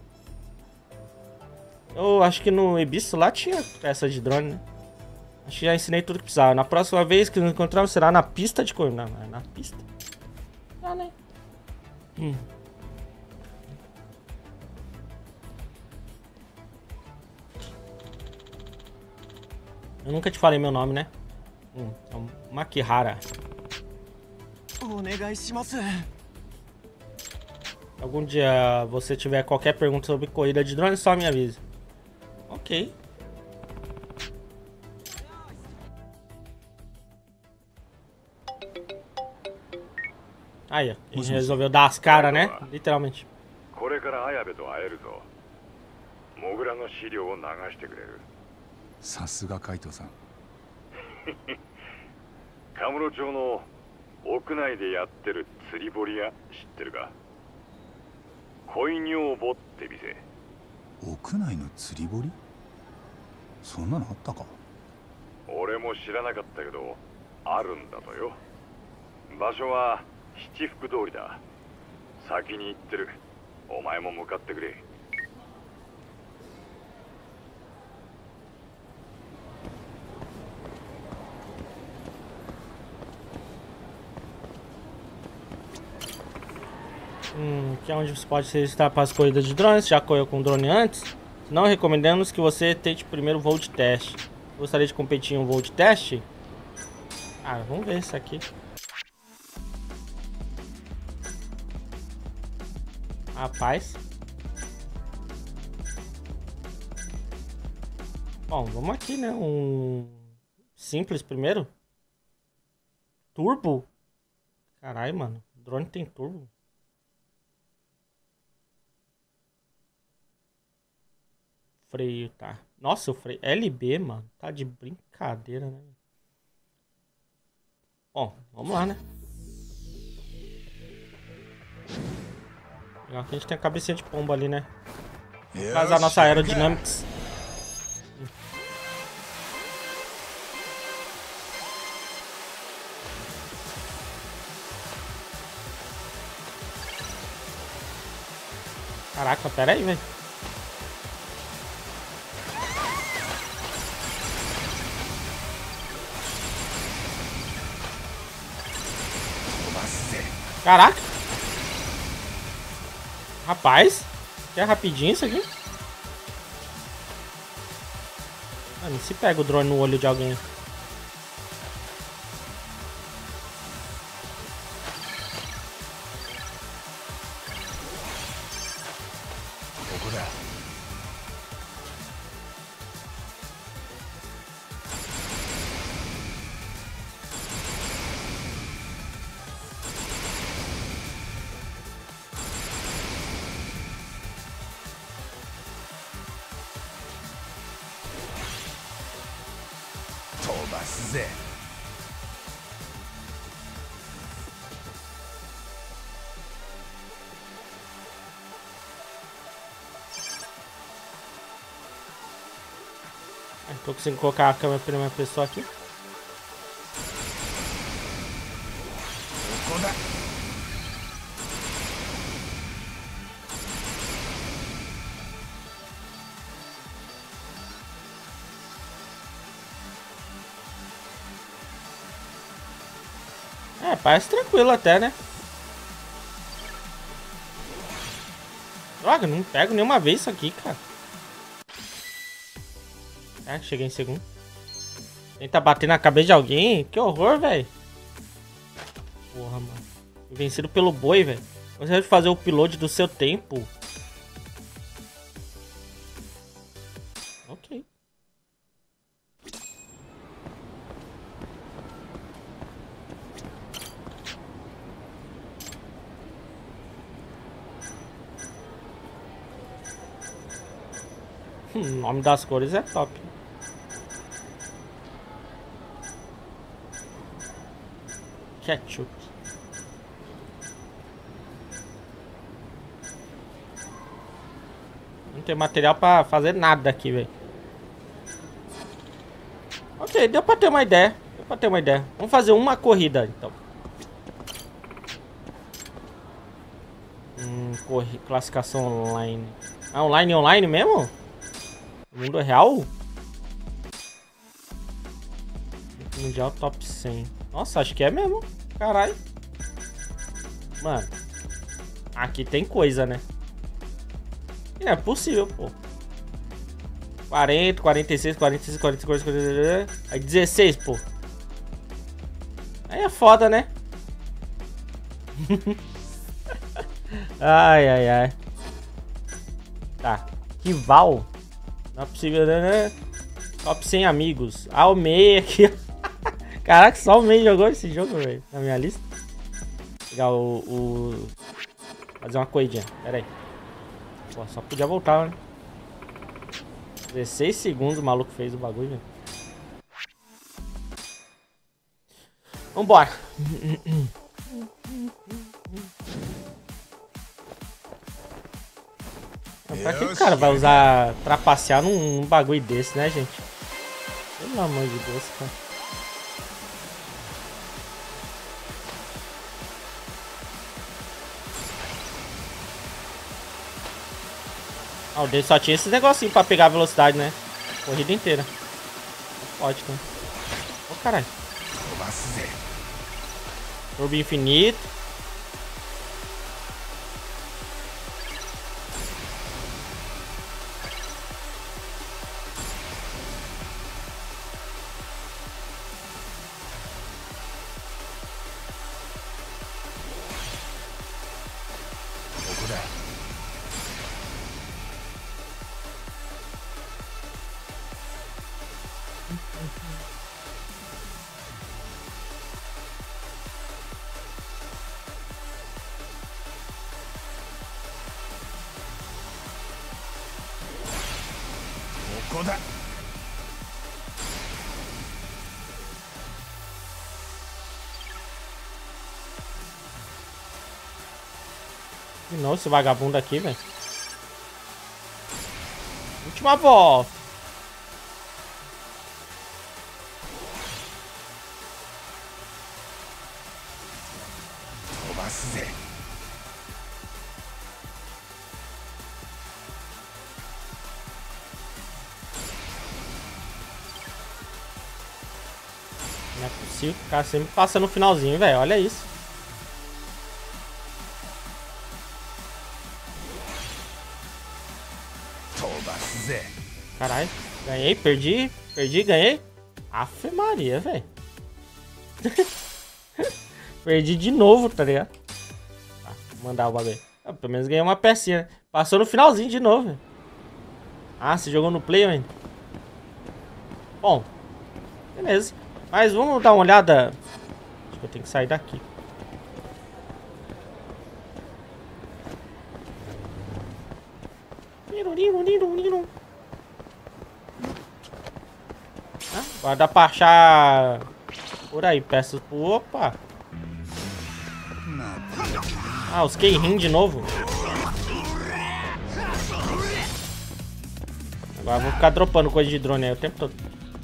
Eu acho que no Ibisu lá tinha peça de drone, né? Acho que já ensinei tudo que precisava. Na próxima vez que nos encontrarmos será na pista de corrida. Na, na pista? Ah, né? Hum. Eu nunca te falei meu nome, né? Hum, é o Makihara. Algum dia você tiver qualquer pergunta sobre corrida de drone, só me avise. Ok. Aí, ó. A gente resolveu dar as caras, né? Literalmente. Sasuga Kaito-san. カムロ町の屋内でやってる釣り堀屋知ってるか？恋女房って店。 屋内の釣り堀？そんなのあったか？ 俺も知らなかったけどあるんだとよ。場所は七福通りだ。先に行ってる。お前も向かってくれ。 Hum, que é onde você pode se registrar para as corridas de drones. Já correu com drone antes? Não recomendamos que você tente primeiro voo de teste. Gostaria de competir em um voo de teste? Ah, vamos ver isso aqui. Rapaz. Bom, vamos aqui, né? Um simples primeiro. Turbo? Caralho, mano. O drone tem turbo. Freio, tá. Nossa, o freio... L B, mano. Tá de brincadeira, né? Bom, vamos lá, né? Legal que a gente tem a cabecinha de pombo ali, né? Por causa da nossa aerodynamics. Caraca, pera aí, velho. Caraca. Rapaz, que é rapidinho isso aqui. Mano, se pega o drone no olho de alguém. Tô conseguindo colocar a câmera em primeira pessoa aqui. É, parece tranquilo até, né? Droga, não pego nenhuma vez isso aqui, cara. É, cheguei em segundo. Tenta bater na cabeça de alguém. Que horror, velho. Porra, mano. Vencido pelo boi, velho. Você deve fazer o upload do seu tempo. Ok. Hum, o nome das cores é top. Ketchup. Não tem material pra fazer nada aqui, velho. Ok, deu pra ter uma ideia. Deu pra ter uma ideia. Vamos fazer uma corrida, então. Hum, corri... Classificação online. Ah, online online mesmo? Mundo real? Mundial top cem. Nossa, acho que é mesmo. Caralho. Mano. Aqui tem coisa, né? É possível, pô. quarenta, quarenta e seis, quarenta e seis, quarenta e cinco, quarenta e cinco. Aí dezesseis, pô. Aí é foda, né? Ai, ai, ai. Tá. Rival. Não é possível, né? Top cem amigos. Ah, o Mei aqui. Caraca, só o Mei jogou esse jogo, velho. Na minha lista. Vou pegar o, o... fazer uma corridinha. Pera aí. Pô, só podia voltar, né? dezesseis segundos o maluco fez o bagulho, velho. Vambora. Pra que o cara vai usar trapacear num, num bagulho desse, né, gente? Pelo amor de Deus, cara. Ah, o dele só tinha esse negocinho pra pegar a velocidade, né? Corrida inteira. Pode, então. Ô, caralho. Turbo infinito. De novo esse vagabundo aqui, velho. Última volta. Não é possível ficar sempre passando no finalzinho, velho. Olha isso. Caralho, ganhei, perdi, perdi, ganhei. Afe Maria, velho. Perdi de novo, tá ligado? Tá, vou mandar o bagulho. Ah, pelo menos ganhei uma pecinha. Passou no finalzinho de novo, velho. Ah, você jogou no play ainda. Bom, beleza. Mas vamos dar uma olhada. Acho que eu tenho que sair daqui. Ah, agora dá pra achar por aí peças. Opa! Ah, os Keirin de novo. Agora eu vou ficar dropando coisa de drone aí o tempo todo.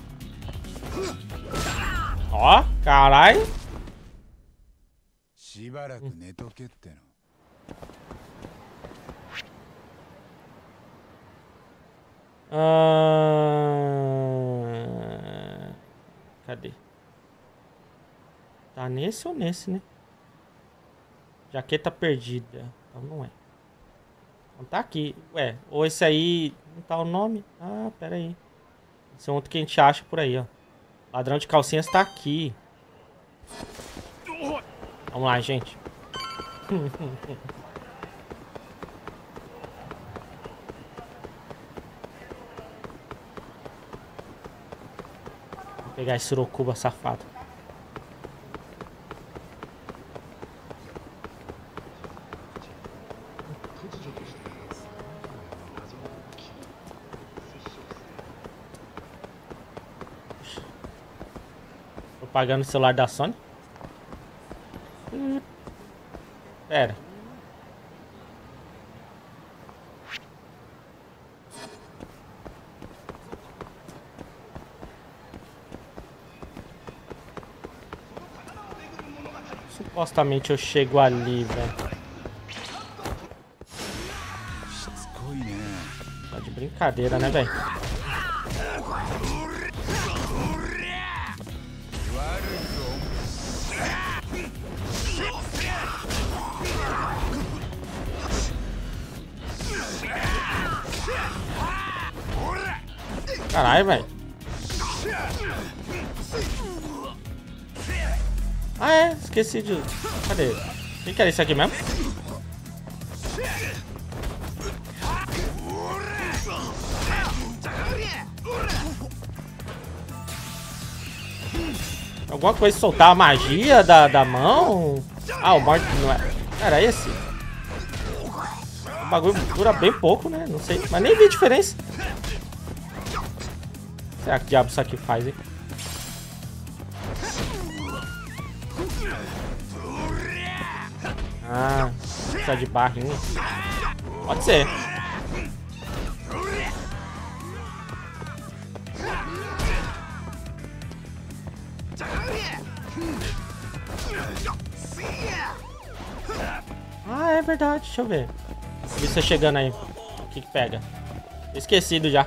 Ó, caralho. Ah... Cadê? Tá nesse ou nesse, né? Jaqueta perdida. Então não é. Não tá aqui. Ué, ou esse aí... Não tá o nome? Ah, pera aí. Esse é outro que a gente acha por aí, ó. Ladrão de calcinhas tá aqui. Vamos lá, gente. Vou pegar esse surucuba safado. Tô pagando o celular da Sony. Hum. Pera. Supostamente eu chego ali, velho. Tá de brincadeira, né, velho? Caralho, velho. Ah, é. Esqueci de... Cadê? O que era isso aqui mesmo? Alguma coisa soltar a magia da, da mão? Ah, o morte não é... Era esse? O bagulho dura bem pouco, né? Não sei. Mas nem vi diferença. Será que diabo isso aqui faz, hein? Ah, precisa de barrinha. Pode ser. Ah, é verdade. Deixa eu ver. Vi você chegando aí. O que que pega? Esquecido já.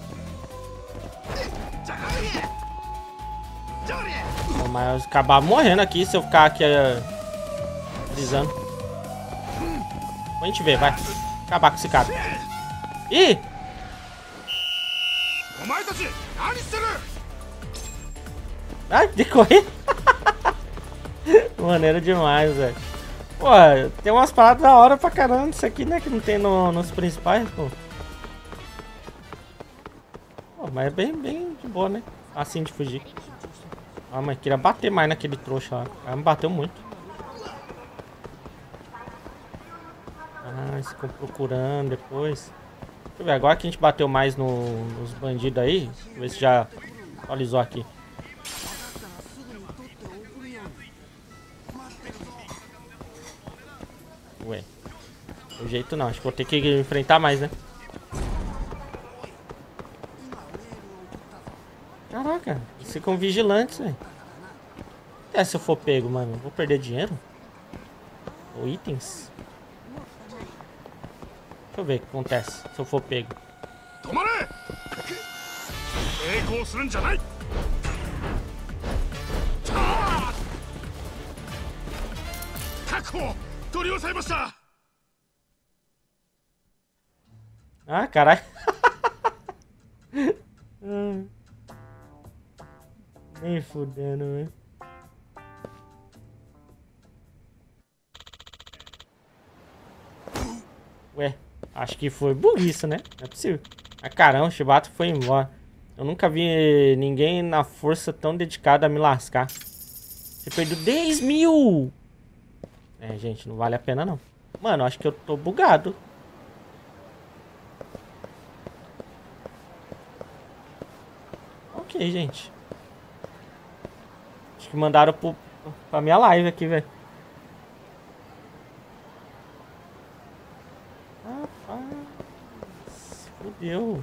Mas acabar morrendo aqui se eu ficar aqui uh, brisando. A gente vê, vai. Acabar com esse cara. Ih! Ai, decorrer. Maneiro demais, velho. Pô, tem umas paradas da hora pra caramba isso aqui, né? Que não tem no, nos principais, pô. Pô, mas é bem, bem de boa, né? Assim de fugir. Ah, mas queria bater mais naquele trouxa lá. Ela me bateu muito. Ah, eles ficam procurando depois. Deixa eu ver, agora que a gente bateu mais no, nos bandidos aí. Deixa eu ver se já atualizou aqui. Ué. O jeito não, acho que vou ter que enfrentar mais, né? Caraca, eles ficam vigilantes, velho. É, se eu for pego, mano, vou perder dinheiro? Ou itens? Deixa eu ver o que acontece se eu for pego. Ah, caralho. Nem fudendo, velho. Ué, acho que foi burrice, né? Não é possível. Ah, caramba, o Shibato foi embora. Eu nunca vi ninguém na força tão dedicado a me lascar. Você perdeu dez mil! É, gente, não vale a pena não. Mano, acho que eu tô bugado. Ok, gente. Acho que mandaram pro, pra minha live aqui, velho. Rapaz. Fudeu.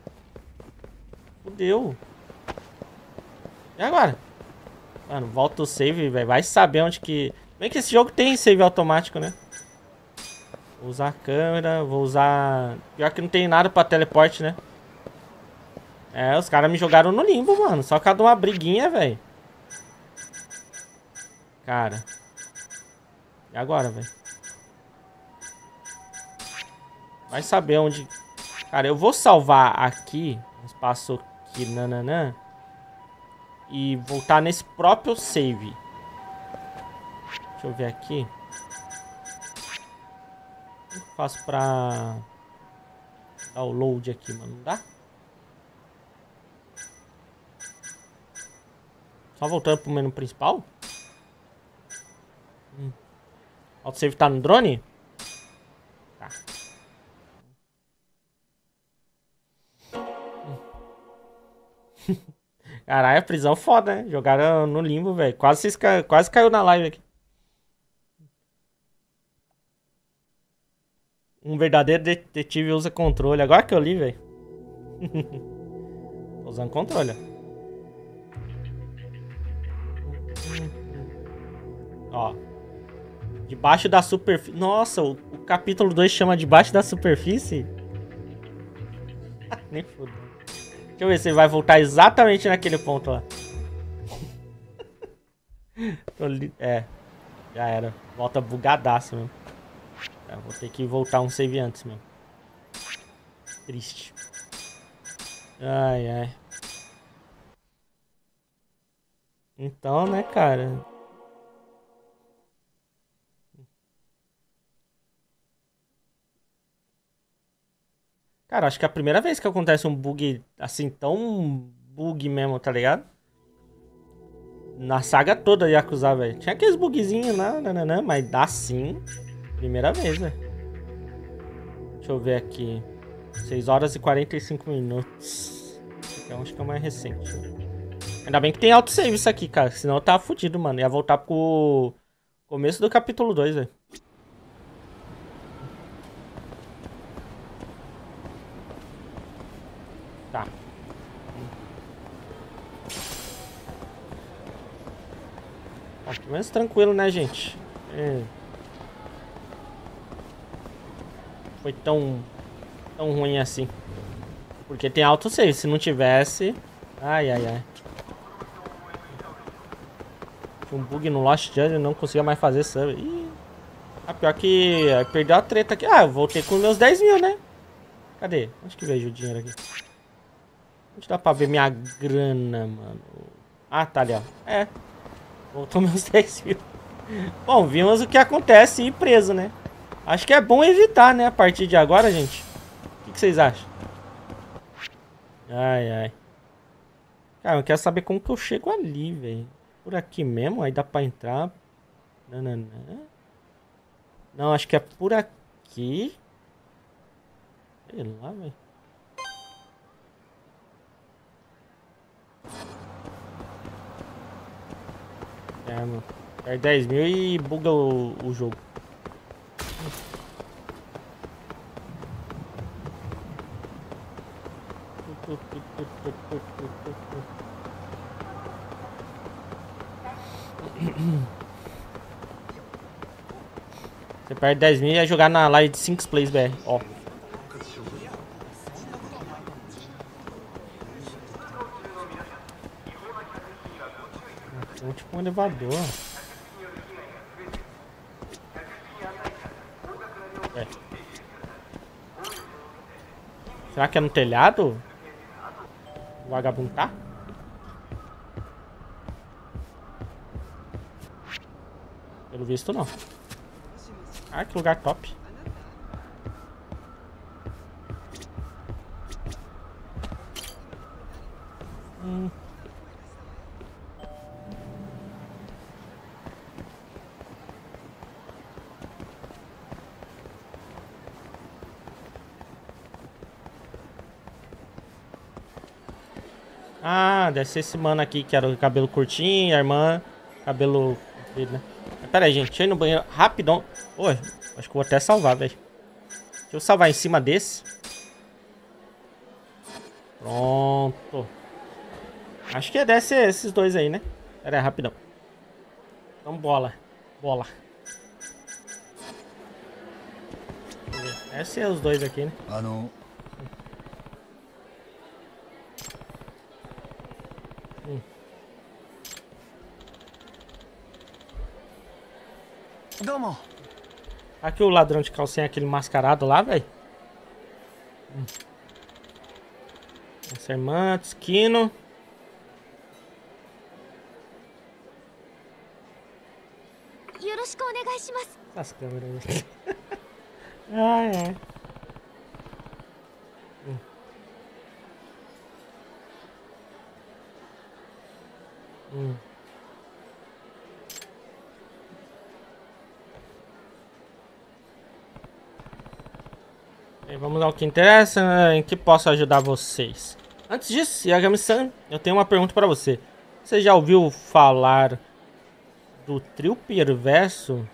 Fudeu. E agora? Mano, volta o save, velho. Vai saber onde que... Bem que esse jogo tem save automático, né? Vou usar a câmera, vou usar... Pior que não tem nada pra teleporte, né? É, os caras me jogaram no limbo, mano. Só cada uma briguinha, velho. Cara. E agora, velho? Vai saber onde... Cara, eu vou salvar aqui. Um espaço aqui, nananã. E voltar nesse próprio save. Deixa eu ver aqui. Como eu faço pra... dar o load aqui, mano? Não dá? Só voltando pro menu principal? Hum. O autosave tá no drone? Tá. Hum. Caralho, a prisão foda, né? Jogaram no limbo, velho. Quase, quase caiu na live aqui. Um verdadeiro detetive usa controle. Agora que eu li, velho. Tô usando controle. Ó. Debaixo da superfície. Nossa, o, o capítulo dois chama Debaixo da Superfície? Nem fodeu. Deixa eu ver se ele vai voltar exatamente naquele ponto lá. É. Já era. Volta bugadaço mesmo. É, vou ter que voltar um save antes mesmo. Triste. Ai, ai. Então, né, cara... Cara, acho que é a primeira vez que acontece um bug assim, tão bug mesmo, tá ligado? Na saga toda Yakuza, velho. Tinha aqueles bugzinhos lá, nananã, mas dá sim. Primeira vez, velho. Deixa eu ver aqui. seis horas e quarenta e cinco minutos. Então acho que é o mais recente. Ainda bem que tem autosave isso aqui, cara. Senão eu tava fudido, mano. Ia voltar pro começo do capítulo dois, velho. Tá. Ó, pelo menos tranquilo, né, gente? É. Foi tão, tão ruim assim. Porque tem autosave. Se não tivesse... Ai, ai, ai. Tinha um bug no Lost Judge e não conseguia mais fazer sub. Ih. Ah, pior que... Perdeu a treta aqui. Ah, eu voltei com meus dez mil, né? Cadê? Onde que vejo o dinheiro aqui? Onde dá pra ver minha grana, mano? Ah, tá ali, ó. É. Voltou meus dez mil. Bom, vimos o que acontece ir preso, né? Acho que é bom evitar, né? A partir de agora, gente. O que, que vocês acham? Ai, ai. Cara, eu quero saber como que eu chego ali, velho. Por aqui mesmo? Aí dá pra entrar. Nananã. Não, acho que é por aqui. Sei lá, velho. É, mano. Perde dez mil e buga o, o jogo. Você perde dez mil e vai jogar na live de cinco Plays B R. Ó. Tem tipo um elevador. É. Será que é no telhado? O vagabundo tá? Pelo visto não. Ah, que lugar top. Hum. Ah, deve ser esse mano aqui que era o cabelo curtinho, a irmã, cabelo comprido, né? Pera aí, gente, deixa eu ir no banheiro rapidão. Oi, acho que vou até salvar, velho. Deixa eu salvar em cima desse. Pronto. Acho que deve ser esses dois aí, né? Pera aí, rapidão. Então, bola. Bola. Deve ser os dois aqui, né? Ah, não. Hum. Domo. Aqui o ladrão de calcinha, aquele mascarado lá, velho. Hum. Essa irmã, Tsukino. As câmeras aí. Ai, ai. Hum. Hum. Bem, vamos ao que interessa, né? Em que posso ajudar vocês. Antes disso, Yagami-san, eu tenho uma pergunta pra você. Você já ouviu falar do trio perverso?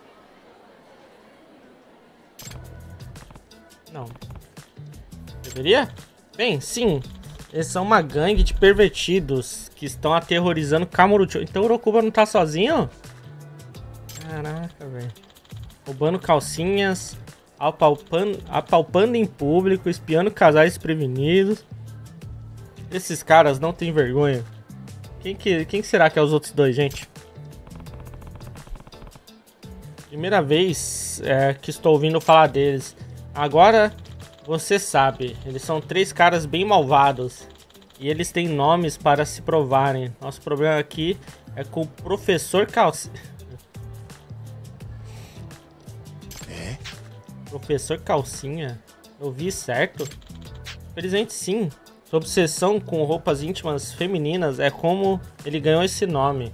Não. Deveria? Bem, sim. Eles são uma gangue de pervertidos que estão aterrorizando Kamurocho. Então o Urokuba não tá sozinho? Caraca, velho. Roubando calcinhas, apalpando, apalpando em público, espiando casais desprevenidos. Esses caras não têm vergonha. Quem, que, quem será que é os outros dois, gente? Primeira vez é, que estou ouvindo falar deles. Agora você sabe, eles são três caras bem malvados. E eles têm nomes para se provarem. Nosso problema aqui é com o professor Calcinha. É? Professor Calcinha? Eu vi certo? Felizmente sim. Sua obsessão com roupas íntimas femininas é como ele ganhou esse nome.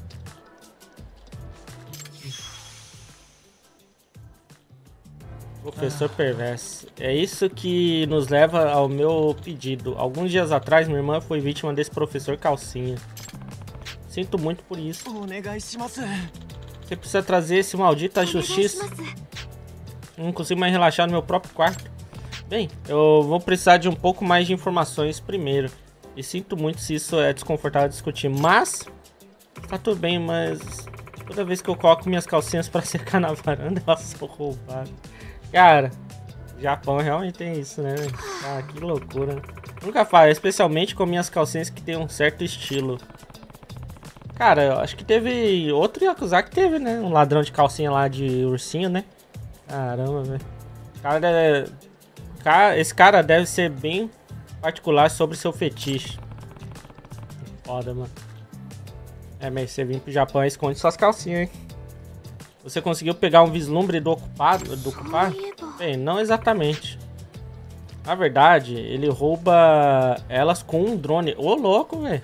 Professor perverso. É isso que nos leva ao meu pedido. Alguns dias atrás, minha irmã foi vítima desse professor Calcinha. Sinto muito por isso. Você precisa trazer esse maldito à justiça. Não consigo mais relaxar no meu próprio quarto. Bem, eu vou precisar de um pouco mais de informações primeiro. E sinto muito se isso é desconfortável discutir. Mas, tá tudo bem, mas toda vez que eu coloco minhas calcinhas pra secar na varanda, elas são roubadas. Cara, Japão realmente tem isso, né? Ah, que loucura. Nunca faço, especialmente com minhas calcinhas que tem um certo estilo. Cara, eu acho que teve outro Yakuza que teve, né? Um ladrão de calcinha lá de ursinho, né? Caramba, velho. Cara, é... cara, esse cara deve ser bem particular sobre seu fetiche. Foda, mano. É, mas você vir pro Japão e esconde suas calcinhas, hein? Você conseguiu pegar um vislumbre do ocupado? Do ocupado? Bem, não exatamente. Na verdade, ele rouba elas com um drone. Ô, louco, velho.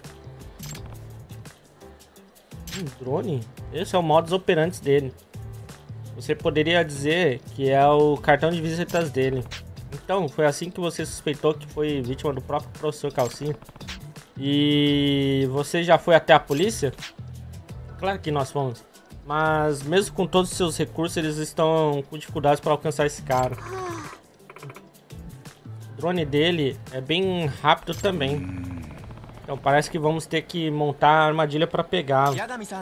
Um drone? Esse é o modus operandi dele. Você poderia dizer que é o cartão de visitas dele. Então, foi assim que você suspeitou que foi vítima do próprio professor Calcinha? E você já foi até a polícia? Claro que nós fomos. Mas mesmo com todos os seus recursos, eles estão com dificuldades para alcançar esse cara. O drone dele é bem rápido também. Então parece que vamos ter que montar a armadilha pra pegá-lo.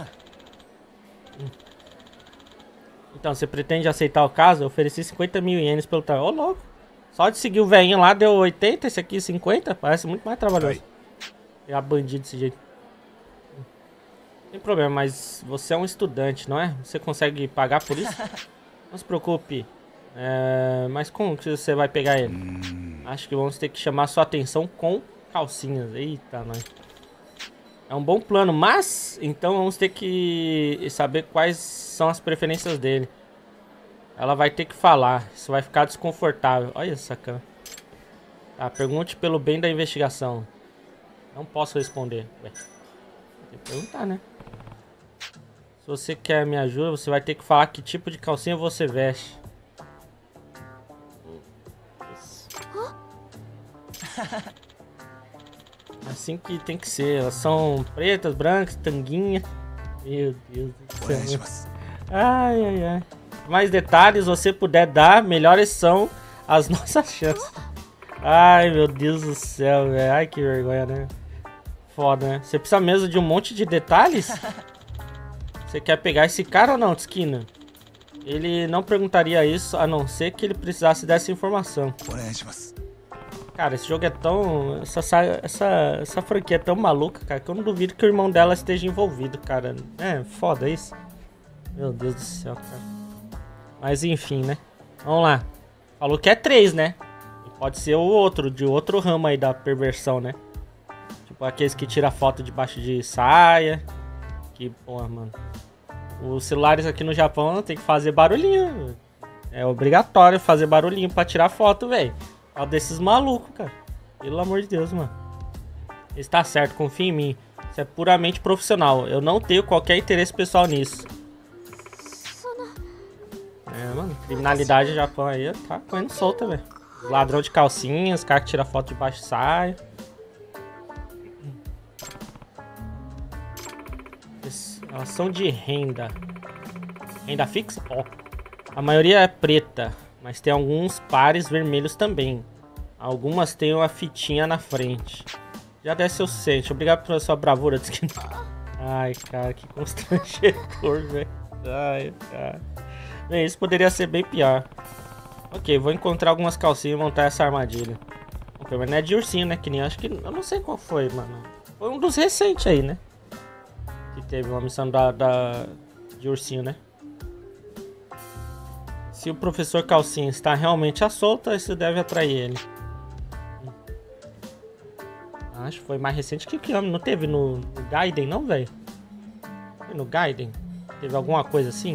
Então, você pretende aceitar o caso? Eu ofereci cinquenta mil ienes pelo trabalho. Ô, louco. Só de seguir o velhinho lá deu oitenta, esse aqui cinquenta. Parece muito mais trabalhoso. É a bandido desse jeito. Não tem problema, mas você é um estudante, não é? Você consegue pagar por isso? Não se preocupe. É... Mas como que você vai pegar ele? Acho que vamos ter que chamar sua atenção com calcinhas. Eita, nós. É um bom plano, mas então vamos ter que saber quais são as preferências dele. Ela vai ter que falar. Isso vai ficar desconfortável. Olha essa cara. Tá, pergunte pelo bem da investigação. Não posso responder. Ué, tem que perguntar, né? Se você quer minha ajuda, você vai ter que falar que tipo de calcinha você veste. Assim que tem que ser. Elas são pretas, brancas, tanguinha. Meu Deus do céu. Ai, ai, ai. Mais detalhes você puder dar, melhores são as nossas chances. Ai, meu Deus do céu, velho. Ai, que vergonha, né? Foda, né? Você precisa mesmo de um monte de detalhes? Você quer pegar esse cara ou não, Tsukina? Ele não perguntaria isso, a não ser que ele precisasse dessa informação. Cara, esse jogo é tão... Essa, essa, essa franquia é tão maluca, cara, que eu não duvido que o irmão dela esteja envolvido, cara. É, foda isso. Meu Deus do céu, cara. Mas enfim, né? Vamos lá. Falou que é três, né? E pode ser o outro, de outro ramo aí da perversão, né? Tipo aqueles que tiram foto debaixo de saia. Que porra, mano. Os celulares aqui no Japão tem que fazer barulhinho. É obrigatório fazer barulhinho pra tirar foto, velho. Olha desses malucos, cara. Pelo amor de Deus, mano. Está certo, confia em mim. Isso é puramente profissional. Eu não tenho qualquer interesse pessoal nisso. É, mano. Criminalidade no Japão aí tá correndo solta, velho. Ladrão de calcinhas, cara que tira foto debaixo de saia. Elas são de renda. Renda fixa? Ó. A maioria é preta, mas tem alguns pares vermelhos também. Algumas têm uma fitinha na frente. Já deve ser o suficiente. Obrigado pela sua bravura. Ai, cara, que constrangedor, velho. Ai, cara. Bem, isso poderia ser bem pior. Ok, vou encontrar algumas calcinhas e montar essa armadilha. Ok, mas não é de ursinho, né? Que nem acho que... Eu não sei qual foi, mano. Foi um dos recentes aí, né? Que teve uma missão da, da... de ursinho, né? Se o professor Calcinha está realmente à solta, isso deve atrair ele. Acho que foi mais recente que o que não teve no, no Gaiden, não, velho? Foi no Gaiden? Teve alguma coisa assim?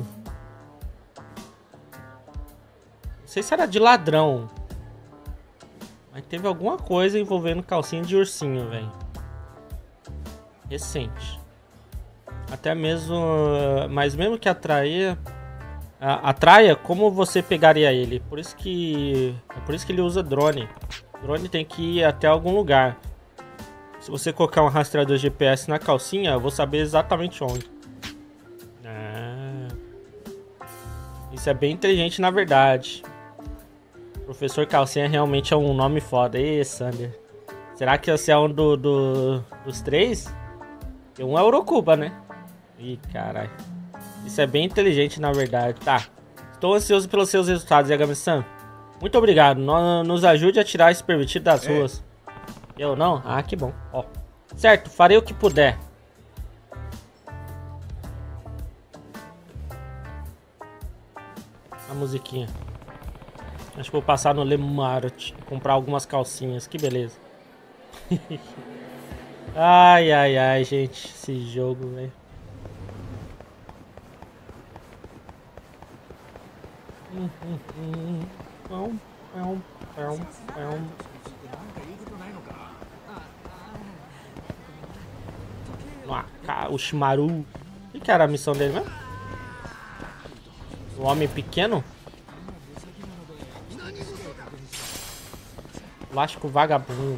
Não sei se era de ladrão. Mas teve alguma coisa envolvendo calcinha de ursinho, velho. Recente. Até mesmo... Mas mesmo que atraia... Atraia, como você pegaria ele? Por isso que... É por isso que ele usa drone. Drone tem que ir até algum lugar. Se você colocar um rastreador G P S na calcinha, eu vou saber exatamente onde. Ah, isso é bem inteligente, na verdade. Professor Calcinha realmente é um nome foda. Ê, Sander. Será que você é um do, do, dos três? Tem um é Urokuba, né? Ih, caralho. Isso é bem inteligente, na verdade. Tá. Estou ansioso pelos seus resultados, Yagami-san. Muito obrigado. Nos ajude a tirar esse pervertido das é. ruas. Eu não? Ah, que bom. Ó. Certo, farei o que puder. A musiquinha. Acho que vou passar no Le Marot e comprar algumas calcinhas. Que beleza. Ai, ai, ai, gente. Esse jogo, velho. Ah, o Shimaru. O que, que era a missão dele mesmo? O homem pequeno? Plástico vagabundo.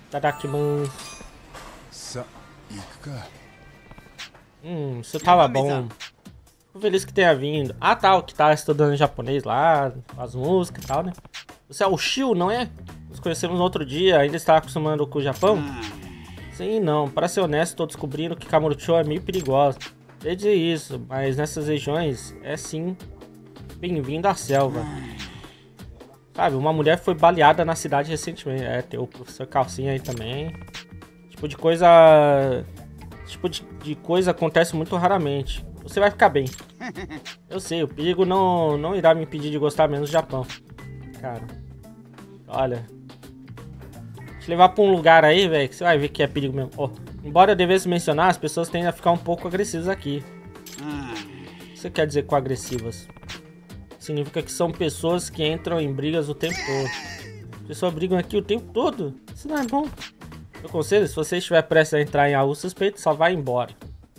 Tadakimasu. Sa, iku ka. Hum, isso tava bom. Fico feliz que tenha vindo. Ah, tá, o que tá estudando japonês lá, as músicas e tal, né? Você é o Shio, não é? Nos conhecemos no outro dia, ainda está acostumando com o Japão? Sim, não. Para ser honesto, estou descobrindo que Kamurocho é meio perigosa. Sei dizer isso, mas nessas regiões é sim bem-vindo à selva. Sabe, uma mulher foi baleada na cidade recentemente. É, tem o professor Calcinha aí também. Tipo de coisa... Tipo de, de coisa acontece muito raramente. Você vai ficar bem. Eu sei, o perigo não, não irá me impedir de gostar menos do Japão. Cara, olha... Te levar pra um lugar aí, velho, que você vai ver que é perigo mesmo. Oh, embora eu devesse mencionar, as pessoas tendem a ficar um pouco agressivas aqui. O que você quer dizer com agressivas? Significa que são pessoas que entram em brigas o tempo todo. As pessoas brigam aqui o tempo todo? Isso não é bom. Meu conselho, se você estiver prestes a entrar em algo suspeito, só vai embora.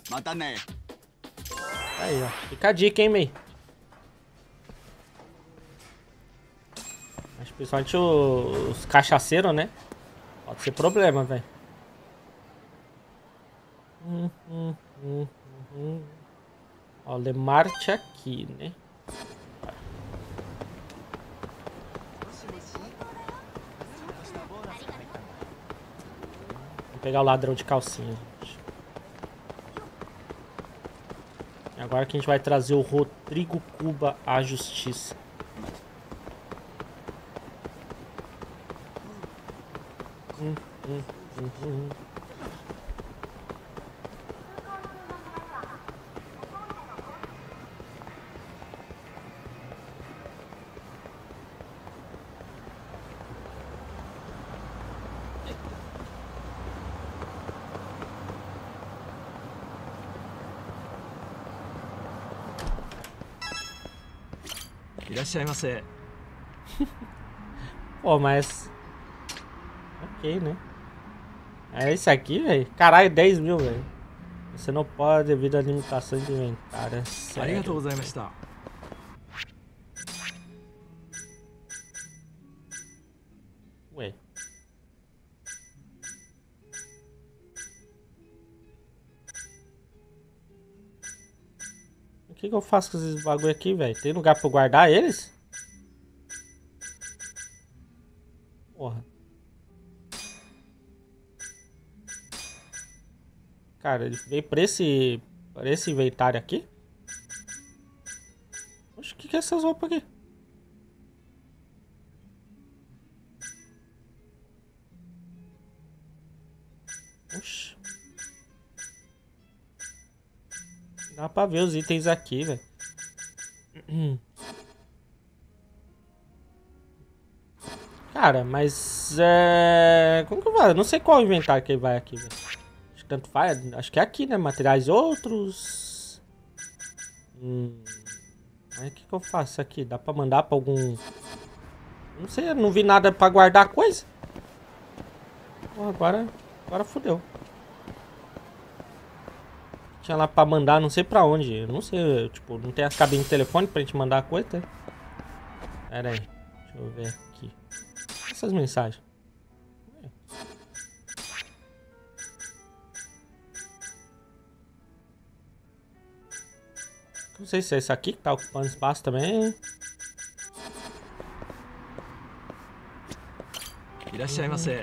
Aí, ó. Fica a dica, hein, Mei? Mas principalmente os, os cachaceiros, né? Pode ser problema, velho. Hum, hum, hum, hum. Ó, Lemarte aqui, né? Vou pegar o ladrão de calcinha, gente. E agora que a gente vai trazer o Rodrigo Cuba à justiça. Hum, hum, hum, hum. Pô, mas... Ok, né? É isso aqui, velho. Caralho, dez mil, velho. Você não pode devido à limitação de inventário. É sério. Ué. O que que eu faço com esses bagulho aqui, velho? Tem lugar pra eu guardar eles? Porra. Cara, ele veio pra esse, pra esse inventário aqui? Oxe, o que que é essas roupas aqui? Oxe. Dá pra ver os itens aqui, velho. Cara, mas é... Como que eu falo? Eu não sei qual inventário que ele vai aqui, velho. Acho que tanto faz. Acho que é aqui, né? Materiais outros. Hum... Aí o que que eu faço aqui? Dá pra mandar pra algum... Não sei, eu não vi nada pra guardar coisa. Pô, agora... Agora fodeu. Tinha lá pra mandar, não sei pra onde. Eu não sei, tipo, não tem as cabines de telefone pra gente mandar a coisa. Pera aí. Deixa eu ver aqui. Essas mensagens. Não sei se é esse aqui que tá ocupando espaço também. Irashaimase.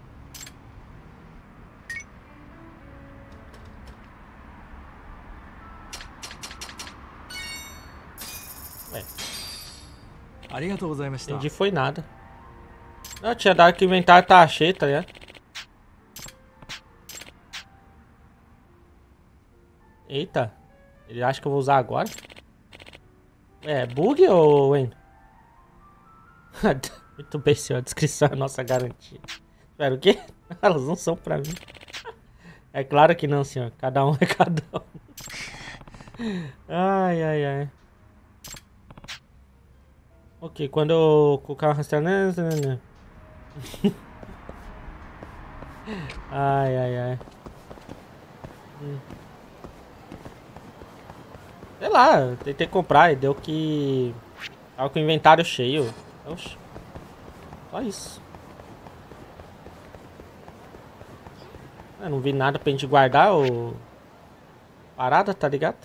Ué. Entendi, foi nada. Não, tinha dado que o inventário tá cheio, tá ligado? Eita. Ele acha que eu vou usar agora? É, bug ou Wayne? Muito bem, senhor. A descrição é a nossa garantia. Espera, o quê? Elas não são pra mim. É claro que não, senhor. Cada um é cada um. Ai, ai, ai. Ok, quando eu colocar uma rastreamento... Ai, ai, ai. Hum. Sei lá, eu tentei comprar e deu que... Tava com o inventário cheio. Oxi. Só isso. Eu não vi nada pra gente guardar ou... Parada, tá ligado?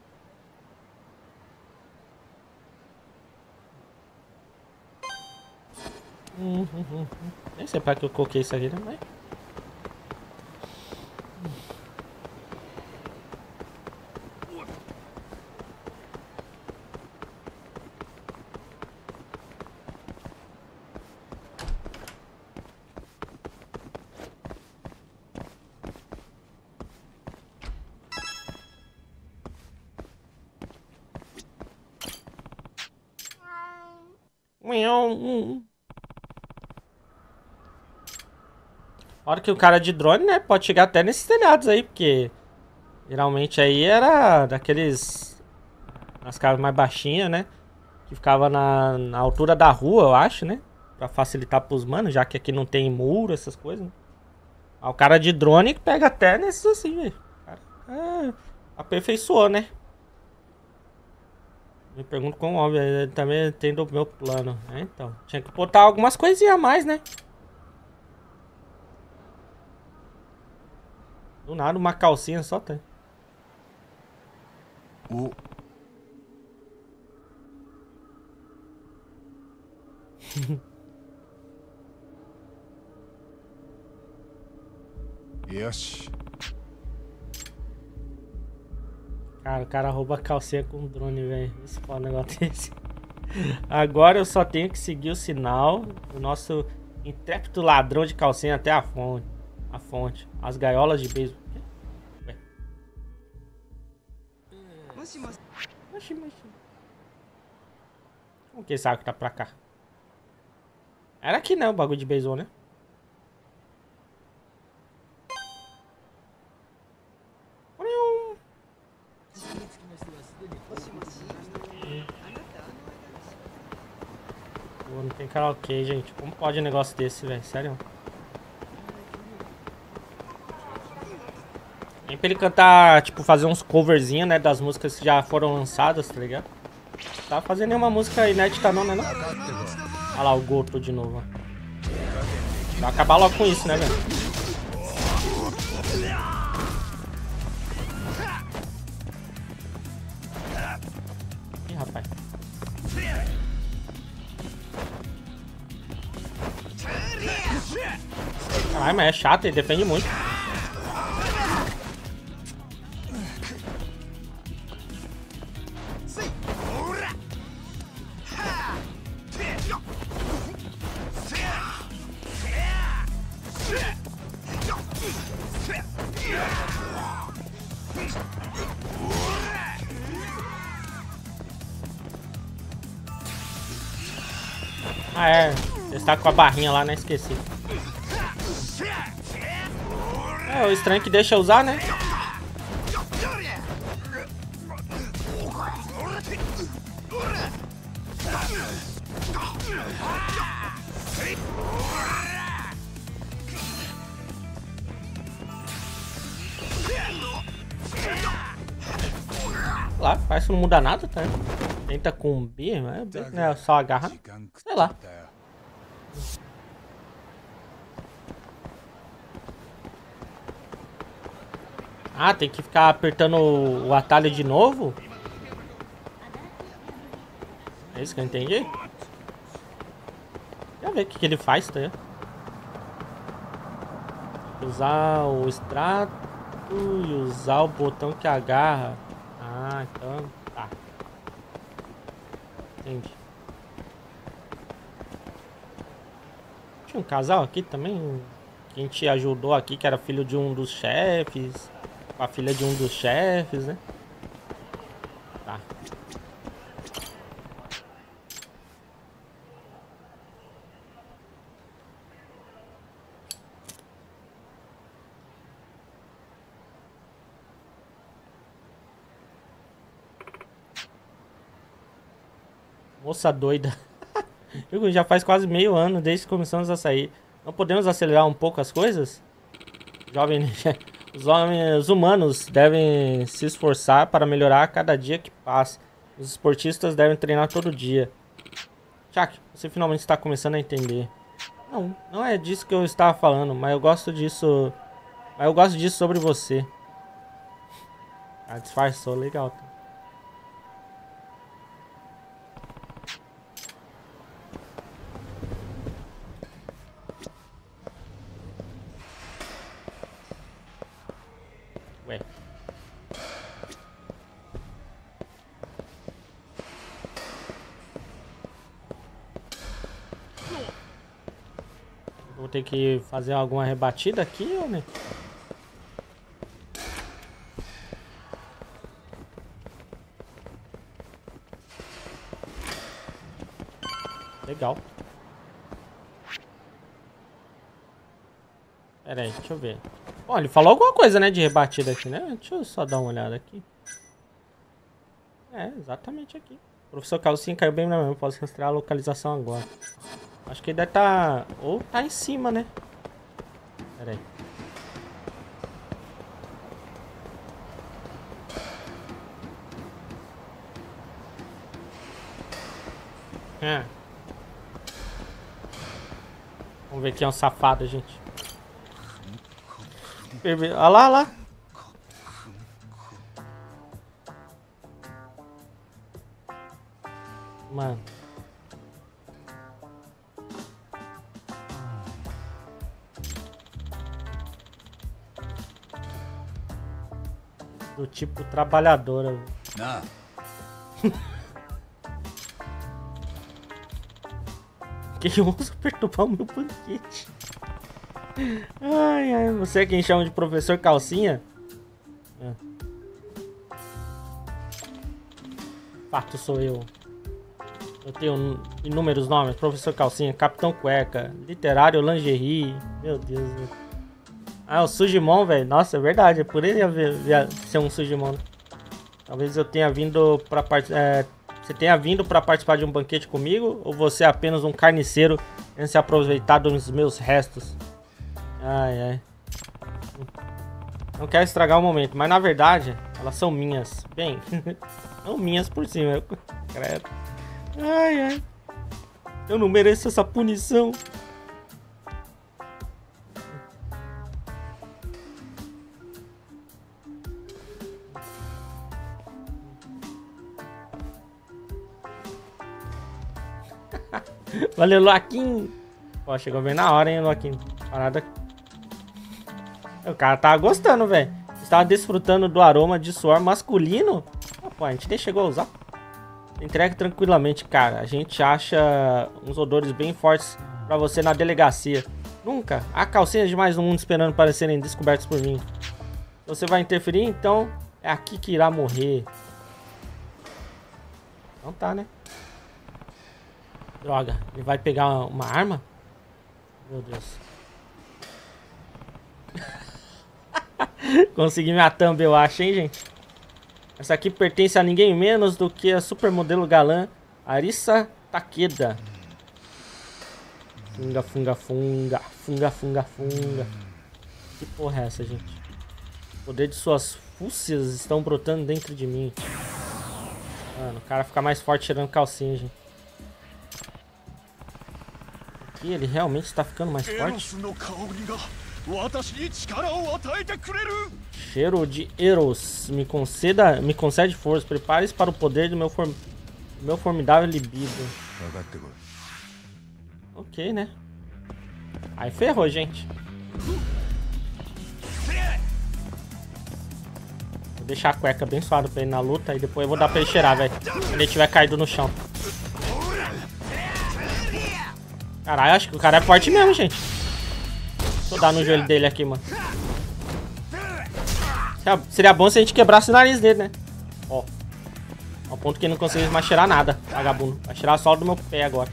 Hum, hum, hum. Nem sei pra que eu coloquei isso aqui, né? Mas... A hora que o cara de drone, né, pode chegar até nesses telhados aí, porque geralmente aí era daqueles, nas casas mais baixinhas, né, que ficava na, na altura da rua, eu acho, né, pra facilitar pros manos, já que aqui não tem muro, essas coisas, né. Aí o cara de drone pega até nesses assim, velho. É, aperfeiçoou, né. Me pergunto como óbvio, ele também tem do meu plano, né, então, tinha que botar algumas coisinhas a mais, né. Do nada, uma calcinha só tem. O... Yoshi. Cara, o cara rouba a calcinha com drone, velho. Esse pau negócio desse. Agora eu só tenho que seguir o sinal do nosso intrépido ladrão de calcinha até a fonte. A fonte. As gaiolas de beisebol. Ué. Oxi, oxi. Como que sabe que tá pra cá? Era aqui não, o bagulho de beisebol, né? Pô, não tem karaokê, gente. Como pode um negócio desse, velho? Sério? Nem pra ele cantar, tipo, fazer uns coverzinhos, né? Das músicas que já foram lançadas, tá ligado? Não tá fazendo nenhuma música inédita não, né? Não? Olha lá o Goto de novo, ó. Vai acabar logo com isso, né, velho? Ih, rapaz. Caralho, mas é chato, ele defende muito. Ah, é. Você está com a barrinha lá, né? Esqueci. É, o estranho que deixa usar, né? Lá, parece que não muda nada, tá? Tenta com B, mas não é só agarrar. Sei lá. Ah, tem que ficar apertando o atalho de novo? É isso que eu entendi? Deixa eu ver o que, que ele faz, tá? Usar o extrato e usar o botão que agarra. Ah, então tá. Entendi. Tinha um casal aqui também que a gente ajudou aqui, que era filho de um dos chefes. Com a filha de um dos chefes, né? Tá. Moça doida. Já faz quase meio ano desde que começamos a sair. Não podemos acelerar um pouco as coisas? Jovem... Os homens humanos devem se esforçar para melhorar a cada dia que passa. Os esportistas devem treinar todo dia. Chuck, você finalmente está começando a entender. Não, não é disso que eu estava falando, mas eu gosto disso Mas eu gosto disso sobre você. Ah, disfarçou, legal. Tá? Ué. Vou ter que fazer alguma rebatida aqui, ou né? Legal. Pera aí, deixa eu ver. Bom, ele falou alguma coisa, né, de rebatida aqui, né? Deixa eu só dar uma olhada aqui. É, exatamente aqui. O professor Calcinha caiu bem na minha mão. Posso rastrear a localização agora. Acho que ele deve estar... Tá... Ou tá em cima, né? Pera aí. É. Vamos ver quem é um safado, gente. Olha lá, olha lá. Mano. Do tipo trabalhadora. Ah. Que ousa perturbar o meu banquete. Ai, ai, você é quem chama de professor Calcinha? É. Fato sou eu. Eu tenho inúmeros nomes. Professor Calcinha, Capitão Cueca, Literário Lingerie. Meu Deus. Ah, o Sujimon, velho. Nossa, é verdade. É por ele ia ser um Sujimon. Né? Talvez eu tenha vindo pra part... é, você tenha vindo pra participar de um banquete comigo, ou você é apenas um carniceiro querendo se aproveitar dos meus restos? Ai, ai. Não quero estragar o momento, mas na verdade, elas são minhas. Bem, não minhas por cima. Eu... Credo. Ai, ai. Eu não mereço essa punição. Valeu, Loaquim. Ó, chegou bem na hora, hein, Loaquim. Parada. O cara tava gostando, velho. Estava desfrutando do aroma de suor masculino. Ah, pô, a gente nem chegou a usar. Entregue tranquilamente, cara. A gente acha uns odores bem fortes pra você na delegacia. Nunca. Há calcinhas demais no mundo esperando para serem descobertos por mim. Você vai interferir, então é aqui que irá morrer. Então tá, né? Droga, ele vai pegar uma arma? Meu Deus. Consegui minha thumb, eu acho, hein, gente? Essa aqui pertence a ninguém menos do que a supermodelo galã Arisa Takeda. Funga, funga, funga. Funga, funga, funga. Que porra é essa, gente? O poder de suas fúcias estão brotando dentro de mim. Mano, o cara fica mais forte tirando calcinha, gente. Aqui ele realmente está ficando mais forte. Cheiro de Eros. Me conceda, me concede força. Prepare-se para o poder do meu, form, meu formidável libido. Ok, né? Aí ferrou, gente. Vou deixar a cueca bem suada pra ele na luta. E depois eu vou dar pra ele cheirar, velho. Quando ele tiver caído no chão. Caralho, acho que o cara é forte mesmo, gente. Deixa eu dar no joelho dele aqui, mano. Seria bom se a gente quebrasse o nariz dele, né? Ó. Ao ponto que ele não conseguisse mais cheirar nada, vagabundo. Vai cheirar só do meu pé agora.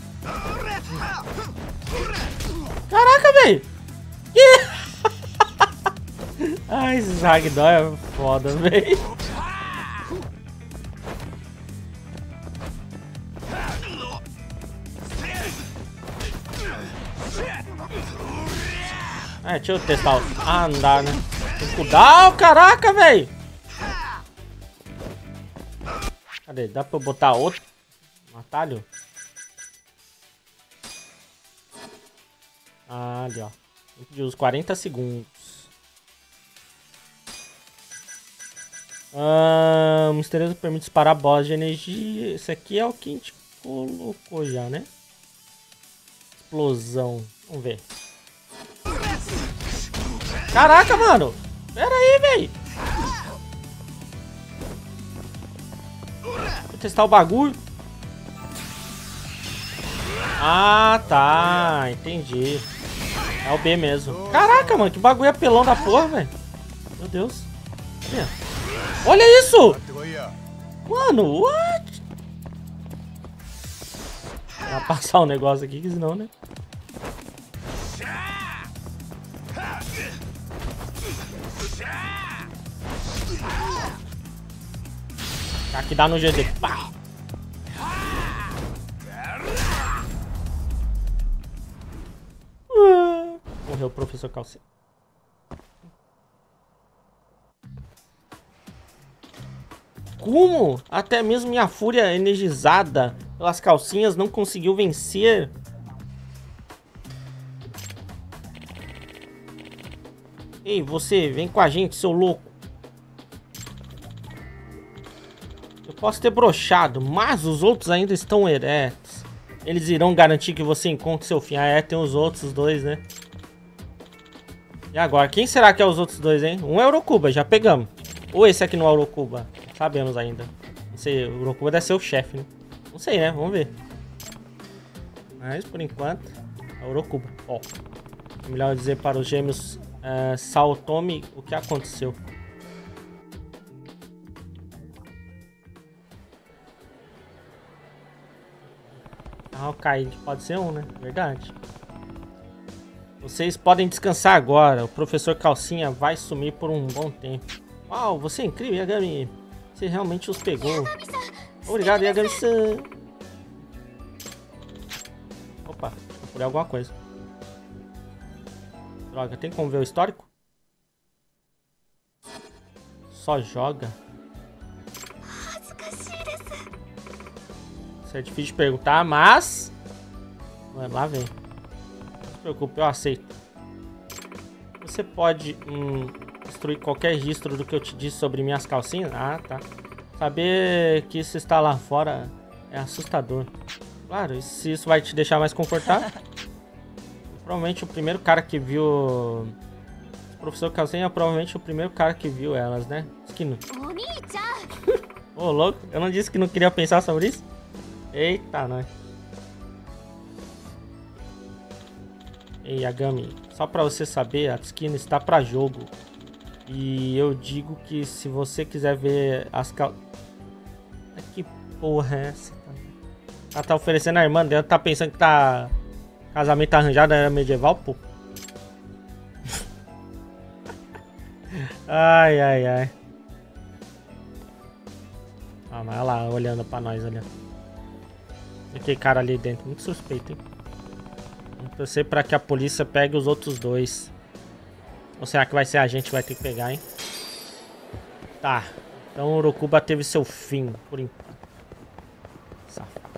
Caraca, velho. Que... Ai, esse Ragdoll é foda, velho. É, deixa eu testar. Ah, não dá, né? Tem que cuidar, caraca, velho. Cadê? Dá pra eu botar outro? Um atalho? Ah, ali, ó. Tempo de uso quarenta segundos. Ah, o misterioso permite disparar bolas de energia. Esse aqui é o que a gente colocou já, né? Explosão. Vamos ver. Caraca, mano. Pera aí, velho. Vou testar o bagulho. Ah, tá. Entendi. É o B mesmo. Caraca, mano. Que bagulho apelão da porra, velho. Meu Deus. Olha. Olha isso. Mano, what? Vou passar o um negócio aqui, que senão, né? Aqui dá no G D. Pá. Uh, morreu o professor Calcinha. Como? Até mesmo minha fúria energizada pelas calcinhas não conseguiu vencer. Ei, você, vem com a gente, seu louco. Eu posso ter broxado, mas os outros ainda estão eretos. Eles irão garantir que você encontre seu fim. Ah, é, tem os outros dois, né? E agora, quem será que é os outros dois, hein? Um é o Urokuba, já pegamos. Ou esse aqui não é o Urokuba? Sabemos ainda. Não sei, o Urokuba deve ser o chefe, né? Não sei, né? Vamos ver. Mas, por enquanto, é o Urokuba. Ó, é melhor dizer para os gêmeos uh, Saotome o que aconteceu. Ah, o Kaid pode ser um, né? Verdade. Vocês podem descansar agora. O professor Calcinha vai sumir por um bom tempo. Uau, você é incrível, Yagami. Você realmente os pegou. Obrigado, Yagami-san. Opa, procurei alguma coisa. Droga, tem como ver o histórico? Só joga. Isso é difícil de perguntar, mas... lá vem. Não se preocupe, eu aceito. Você pode... Hum... destruir qualquer registro do que eu te disse sobre minhas calcinhas? Ah, tá. Saber que isso está lá fora é assustador. Claro, e se isso vai te deixar mais confortável? Provavelmente o primeiro cara que viu... O professor Calcinha é provavelmente o primeiro cara que viu elas, né? Esquino. Ô, oh, louco. Eu não disse que não queria pensar sobre isso? Eita, nós. Ei, Yagami. Só pra você saber, a Tsukino está pra jogo. E eu digo que se você quiser ver as cal... Que porra é essa? Ela tá oferecendo a irmã dela, tá pensando que tá... Casamento arranjado, era medieval, pô. Ai, ai, ai. Ah, mas olha lá, olhando pra nós, olha. Aquele cara ali dentro, muito suspeito, hein? Vamos torcer pra que a polícia pegue os outros dois. Ou será que vai ser a gente que vai ter que pegar, hein? Tá. Então o Urokuba teve seu fim, por enquanto. Safado.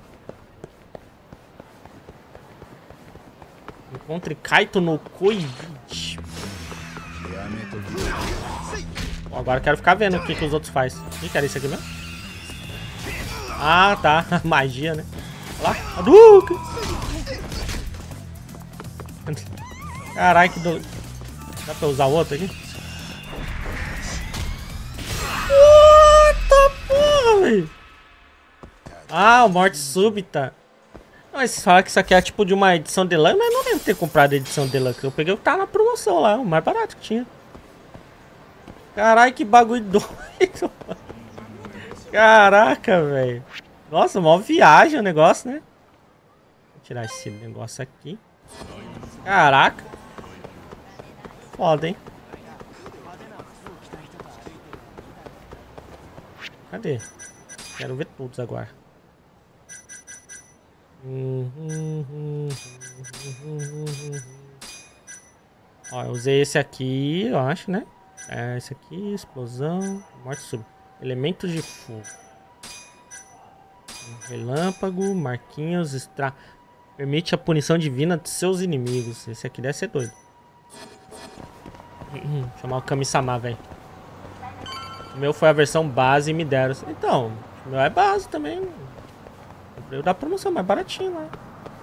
Encontre Kaito no Koichi. Bom, agora eu quero ficar vendo o que, que os outros fazem. O que era isso aqui mesmo? Ah, tá. Magia, né? Olha lá. Hadouken! Caralho, que do... Dá pra usar o outro aqui? Puta porra, velho! Ah, morte súbita. Não, mas fala que isso aqui é tipo de uma edição deluxe, mas eu não lembro de ter comprado a edição deluxe. Eu peguei o que tá na promoção lá, o mais barato que tinha. Caralho, que bagulho doido. Caraca, velho. Nossa, mó viagem o negócio, né? Vou tirar esse negócio aqui. Caraca. Foda, hein? Cadê? Quero ver todos agora. Ó, eu usei esse aqui, eu acho, né? É, esse aqui, explosão, morte súbita. Elementos de fogo. Relâmpago, marquinhos, extra... Permite a punição divina de seus inimigos. Esse aqui deve ser doido. Chamar o Kami-sama, velho. O meu foi a versão base e me deram. Então, o meu é base também. Comprei o da promoção, mais baratinho lá.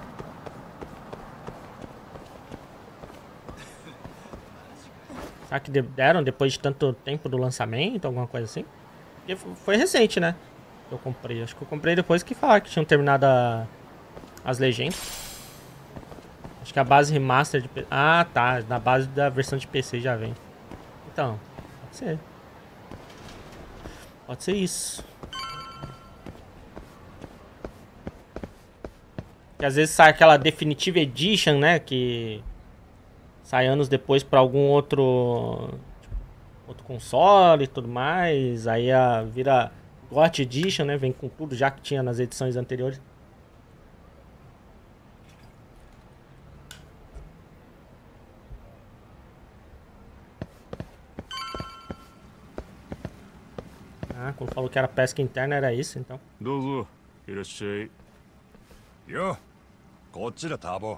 Será que deram depois de tanto tempo do lançamento, alguma coisa assim? Porque foi recente, né? Eu comprei. Acho que eu comprei depois que falaram que tinham terminado a... as legendas. Acho que a base remaster de P C... Ah, tá. Na base da versão de P C já vem. Então, pode ser. Pode ser isso. Que às vezes sai aquela Definitive Edition, né? Que sai anos depois pra algum outro... outro console e tudo mais. Aí a... vira G O T Edition, né? Vem com tudo já que tinha nas edições anteriores. Ah, quando falou que era pesca interna, era isso, então. Dozo, irassai. Yo, kochira tabo.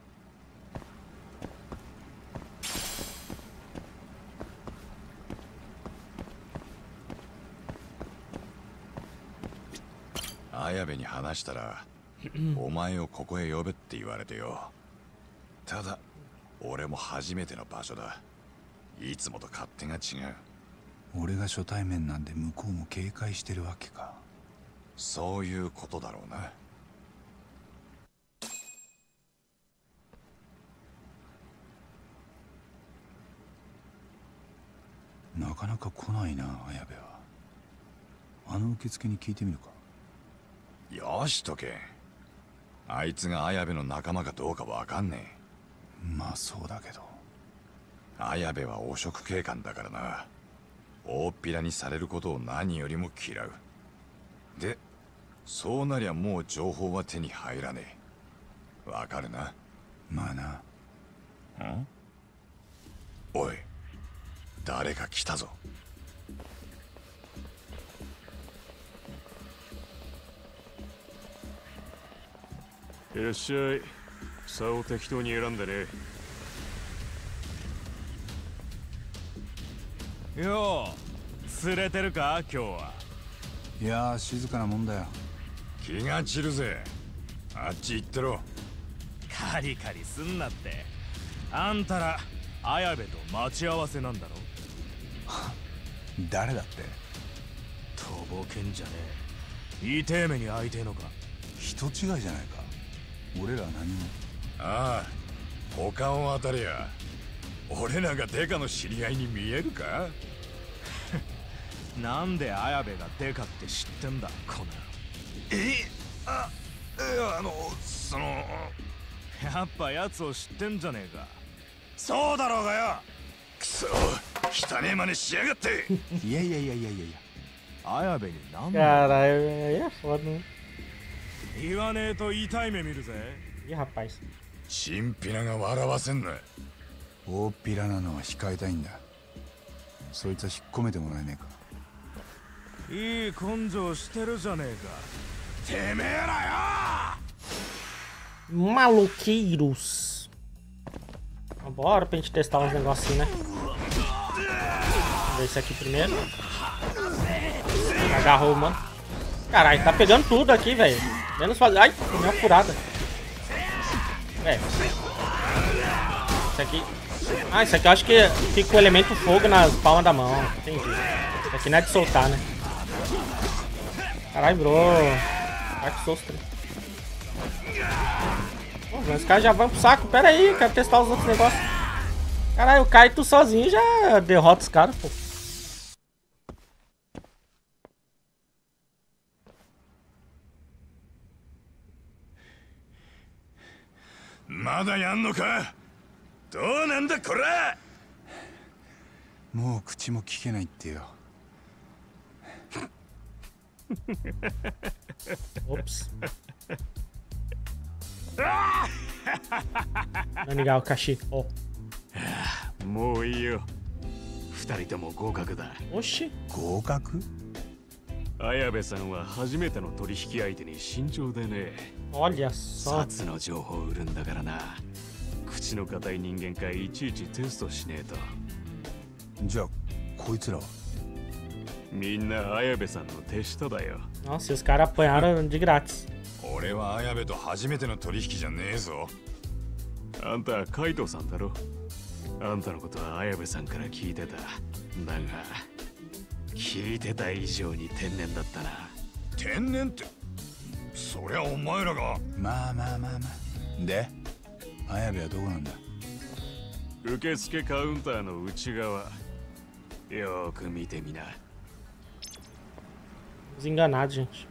Ayabeに話したら、お前をここへ呼べって言われてよ。ただ、俺も初めての場所だ。いつもと勝手が違う。 俺が初対面なんで向こうも警戒してるわけか。 そういうことだろうな。 なかなか来ないな、綾部は。あの受付に聞いてみるか。 よしとけ。あいつが綾部の仲間かどうかわかんねえ。まあそうだけど。 綾部は汚職警官だからな。大っぴらにされることを何よりも嫌う。で、そうなりゃもう情報は手に入らねえ。わかるな。 まあな。 ん？おい、誰か来たぞ。 いらっしゃい。草を適当に選んでね。 よう、釣れてるか今日は。 いやー、静かなもんだよ。 気が散るぜ。あっち行ってろ。 カリカリすんなって。あんたら綾部と待ち合わせなんだろ。 誰だって。 とぼけんじゃねえ。痛え目に遭いてえのか。 人違いじゃないか。俺らは何も。 ああ、他を当たりゃ。俺らがデカの知り合いに見えるか。 なんで綾部がデカって知ってんだこの。 え、あ、いや、あのそのやっぱ奴を知ってんじゃねえか。 そうだろうがよ。くそ、汚ねえ真似しやがって。 いやいやいやいやいやいや。綾部に何だ。 Caralho, é foda, né? 言わねえと痛い目見るぜ。 いや、rapaz。 チンピラが笑わせんな。 大っぴらなのは控えたいんだ。そいつは引っ込めてもらえねえか。 いい根性してるじゃねえか。てめえらよ。 Maluqueiros. Bora pra gente testar uns negocinhos, né? Vamos ver esse aqui primeiro. Agarrou, mano. Caralho, tá pegando tudo aqui, velho. Menos fazer. Ai, tomei uma furada. Velho. Isso aqui. Ah, isso aqui eu acho que fica o elemento fogo nas palmas da mão. Entendi. Isso aqui não é de soltar, né? Caralho, bro. Vai que susto. Pô, os caras já vão pro saco. Pera aí, quero testar os outros negócios. Caralho, eu caio tu sozinho e já derrota os caras, pô. Mada yanno ka? どうなんだこら。 もう口も聞けないってよ。 Ops. Não ligar o cachê. Ó. もういいよ。二人とも合格だ。 Oxi. 合格？ 綾部さんは初めての取引相手に慎重でね。 Olha só. 札の情報を売るんだからな。口の固い人間かいちいちテストしねえと。 じゃあこいつらは。 みんな綾部さんの手下だよ。 Nossa, os caras apanharam de grátis. 俺は綾部と初めての取引じゃねえぞ。 あんたカイトさんだろ。あんたのことは綾部さんから聞いてた。だが聞いてた以上に天然だったな。 天然って、そりゃお前らが。 まあまあまあまあ。で、綾部はどこなんだ？ 受付カウンターの内側。よく見てみな。 Desenganado, gente.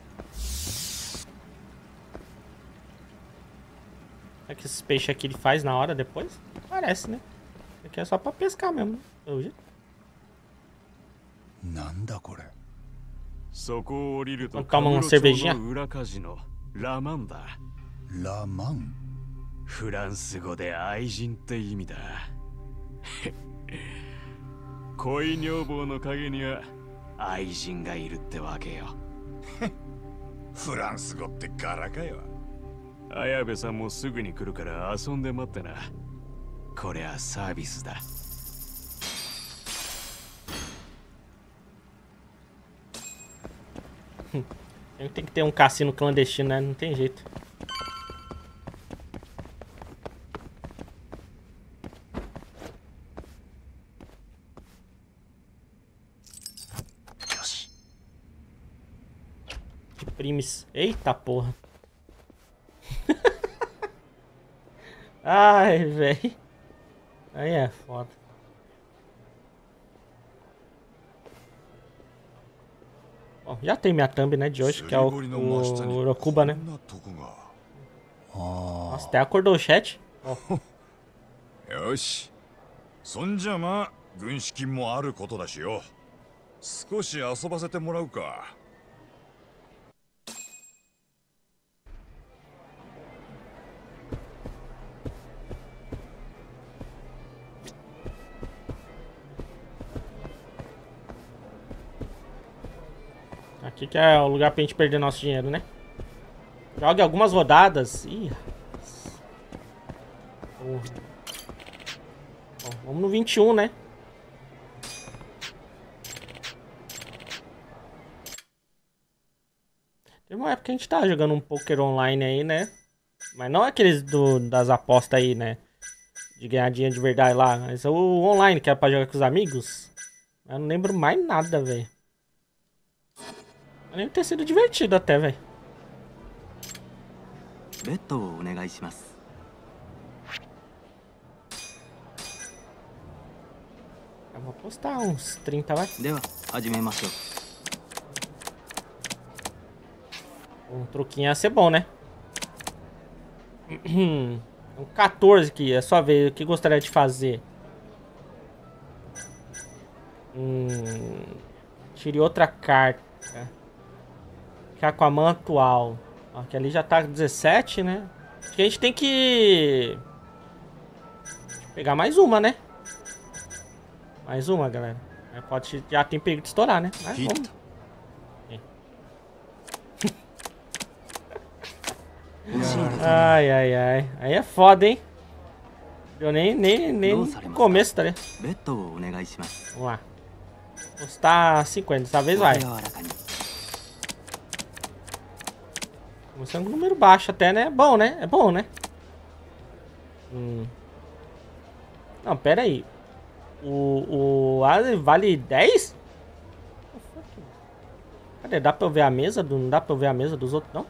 Será que esses peixes aqui ele faz na hora depois? Parece, né? Aqui é só pra pescar mesmo, né? Pelo jeito. Nanda,これ。 そこを降りると Toma uma cervejinha. 裏カジノラマンだ。 ラマン。 フランス語で愛人って意味だ。恋女房の陰には愛人がいるってわけよ。 フランス語って柄かよ。 綾部さんもすぐに来るから遊んで待ってな。これはサービスだ。 Tem que ter um cassino clandestino, né? Não tem jeito. Primes. Eita porra. Ai, velho. Aí é foda. Bom, já tem minha thumb, né, de hoje, que é o, o Urokuba, né? Nossa, até acordou o chat. Oh. よし。そんじゃまあ軍資金もあることだしよ。少し遊ばせてもらうか。 Aqui que é o lugar pra gente perder nosso dinheiro, né? Jogue algumas rodadas. Ih, Bom, vamos no vinte e um, né? Teve uma época que a gente tava jogando um poker online aí, né? Mas não aqueles do, das apostas aí, né? De ganhar dinheiro de verdade lá. Mas o online, que era pra jogar com os amigos. Eu não lembro mais nada, velho. Deve ter sido divertido até, velho. Eu vou apostar uns trinta, vai. Um truquinho ia ser bom, né? Um quatorze aqui, é só ver o que gostaria de fazer. Hum, tire outra carta. Ficar com a mão atual. Ó, que ali já tá dezessete, né? Acho que a gente tem que pegar mais uma, né? Mais uma, galera. Pode, já tem perigo de estourar, né? Mas vamos. Ai, ai, ai. Aí é foda, hein? Deu nem, nem, nem no começo, tá ligado? Vamos lá. Custar cinquenta, dessa vez vai. Começando com um número baixo até, né? É bom, né? É bom, né? Hum. Não, pera aí. O... o ah, vale dez? Cadê? Dá pra eu ver a mesa? Do... Não dá pra eu ver a mesa dos outros, não?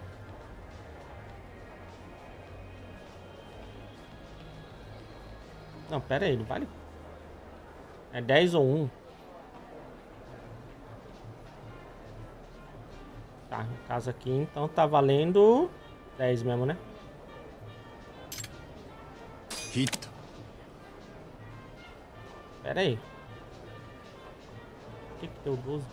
Não, pera aí. Não vale... É dez ou um? Tá, no caso aqui, então tá valendo dez mesmo, né? Hit. Pera aí. Por que que deu doze?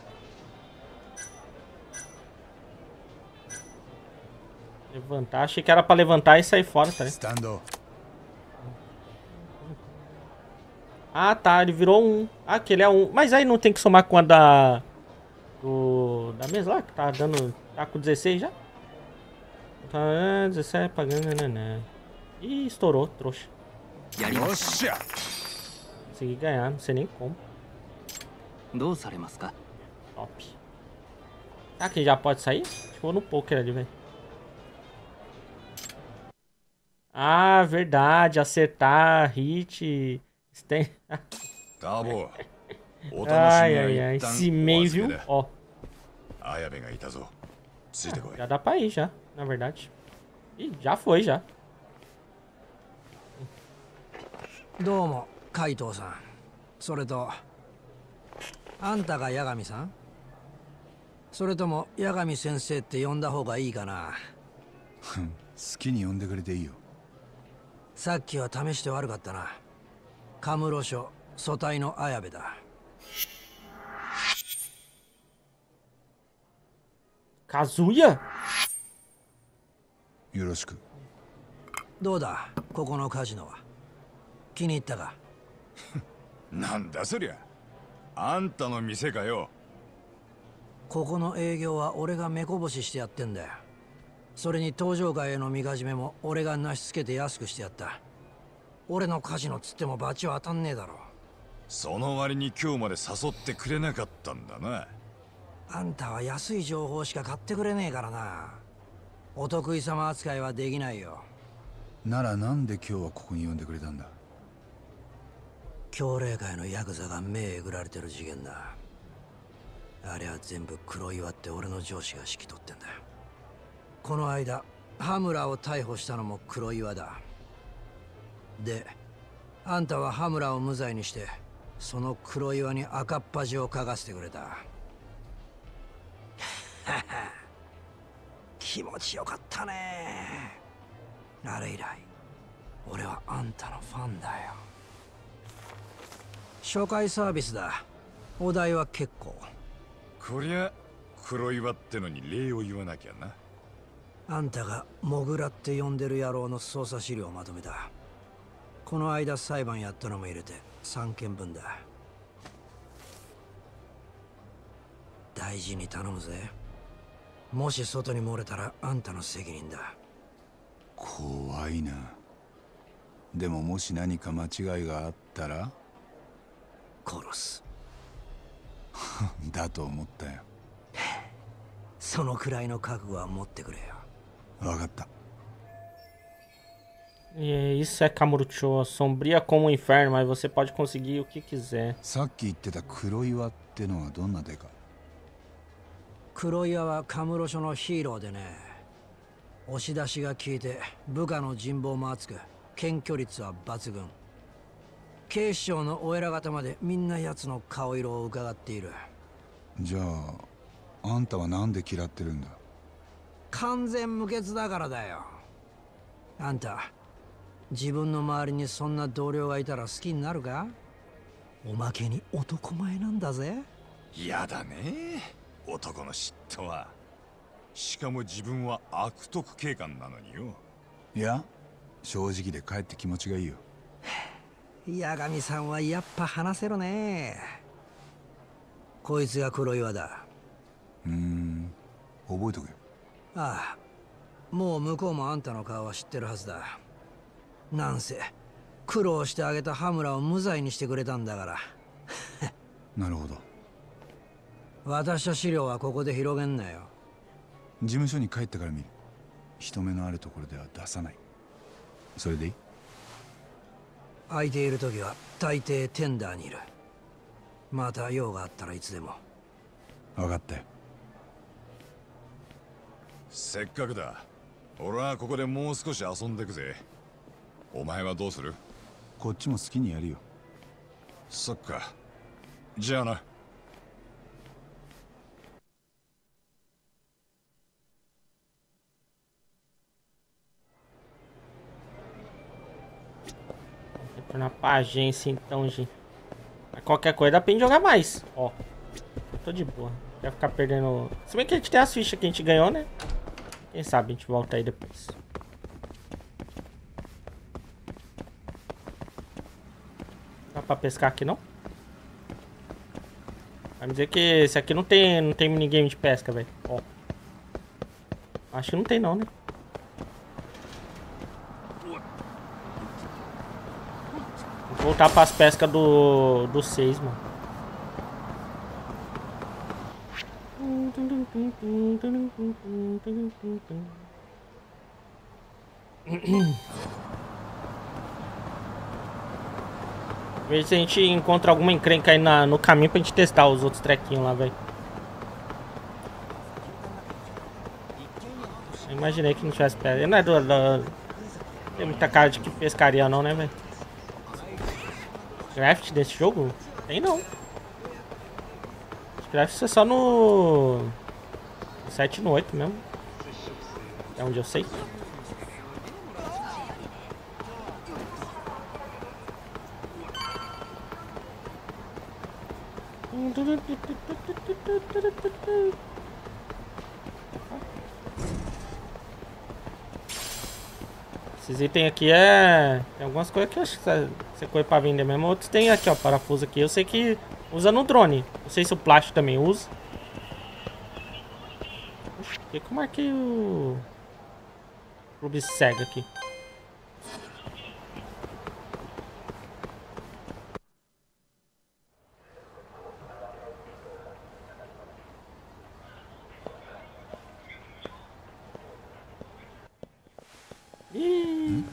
Levantar, achei que era pra levantar e sair fora, tá ligado? Ah, tá, ele virou um. Ah, aquele é um. Mas aí não tem que somar com a da... Do... Da mesa lá, que tá dando... Tá com dezesseis já? Tá, dezessete pagando... Nanana. Ih, estourou, trouxa. Consegui ganhar, não sei nem como. Top. Será que já pode sair? Acho que vou no poker ali, velho. Ah, verdade. Acertar, hit. Tem... ai, ai, ai. Esse meio, viu? Ó. Já dá pra ir, já. Na verdade. Ih, já foi, já. Domo, Kaito-san. それと、あんたが八神さん？それとも八神先生って呼んだ方がいいかな。 好きに呼んでくれていいよ。 さっきは試して悪かったな。カムロ署組対の綾部だ。 Kazuya? よろしく。 どうだ、ここのカジノは。気に入ったか？ なんだそりゃ。あんたの店かよ。 ここの営業は俺が目こぼししてやってんだよ。それに登場会へのみかじめも俺がなしつけて安くしてやった。俺のカジノつってもバチは当たんねえだろ。 その割に今日まで誘ってくれなかったんだな。 あんたは安い情報しか買ってくれねえからな。お得意様扱いはできないよ。 ならなんで今日はここに呼んでくれたんだ？ 強霊会のヤクザが目えぐられてる事件だ。あれは全部黒岩って俺の上司が指揮取ってんだよ。この間羽村を逮捕したのも黒岩だ。で、あんたは羽村を無罪にしてその黒岩に赤っ恥をかかせてくれた。気持ちよかったね。あれ以来俺はあんたのファンだよ。初回サービスだ。お代は結構。 こりゃ黒岩ってのに礼を言わなきゃな。 あんたがモグラって呼んでる野郎の捜査資料をまとめた。この間裁判やったのも入れてさんけんぶんだ。大事に頼むぜ。もし外に漏れたらあんたの責任だ。 怖いな。でももし何か間違いがあったら殺す。 だと思ったよ。 そのくらいの覚悟は持ってくれよ。 わかった。 E isso é Kamurocho, sombria como o inferno, mas você pode conseguir o que quiser. さっき言ってた黒岩ってのはどんなデカ？ 黒岩はカムロ署のヒーローでね。押し出しが効いて部下の人望も厚く、検挙率は抜群。警視庁のお偉方までみんな奴の顔色を伺っている。 じゃああんたはなんで嫌ってるんだ？ 完全無欠だからだよ。あんた自分の周りにそんな同僚がいたら好きになるか？おまけに男前なんだぜ。 やだね、男の嫉妬は。しかも自分は悪徳警官なのによ。 いや、正直でかえって気持ちがいいよ。 八神さんはやっぱ話せるね。こいつが黒岩だ。 うーん、覚えとけよ。 ああ、もう向こうもあんたの顔は知ってるはずだ。なんせ苦労してあげた羽村を無罪にしてくれたんだから。 なるほど。 渡した資料はここで広げんなよ。 事務所に帰ってから見る。人目のあるところでは出さない。それでいい？ 空いている時は大抵テンダーにいる。また用があったらいつでも。 分かったよ。 せっかくだ。俺はここでもう少し遊んでくぜ。お前はどうする？ こっちも好きにやるよ。 そっか。じゃあな。 Na agência então, gente. Mas qualquer coisa dá pra gente jogar mais. Ó. Tô de boa. Vai ficar perdendo. Se bem que a gente tem as fichas que a gente ganhou, né? Quem sabe a gente volta aí depois. Dá pra pescar aqui não? Vai me dizer que esse aqui não tem, não tem minigame de pesca, velho. Ó. Acho que não tem não, né? Voltar para as pescas do do seis, mano. Ver se a gente encontra alguma encrenca aí na, no caminho pra gente testar os outros trequinhos lá, velho. Eu imaginei que não tivesse pedra. Não é do, do... Tem muita cara de que pescaria não, né, velho? Craft desse jogo? Tem não. Craft é só no... sete e no oito mesmo. É onde eu sei. Esses itens aqui é... Tem algumas coisas que eu acho que você coisa pra vender mesmo. Outros tem aqui, ó, parafuso aqui. Eu sei que usa no drone. Não sei se o plástico também usa. Oxe, por que que eu marquei o... Clube cego aqui? Ih.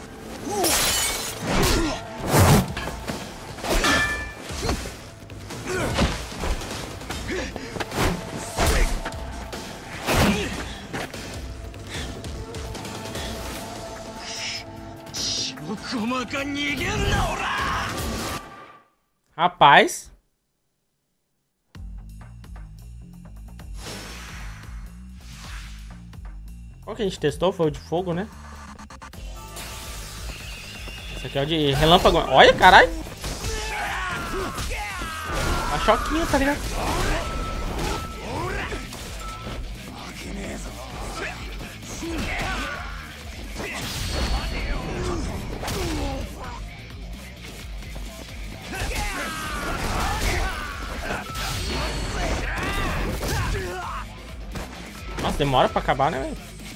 Rapaz. Qual que a gente testou? Foi o de fogo, né? Esse aqui é o de relâmpago. Olha, caralho. Tá choquinho, tá ligado? Nossa, demora pra acabar, né, velho?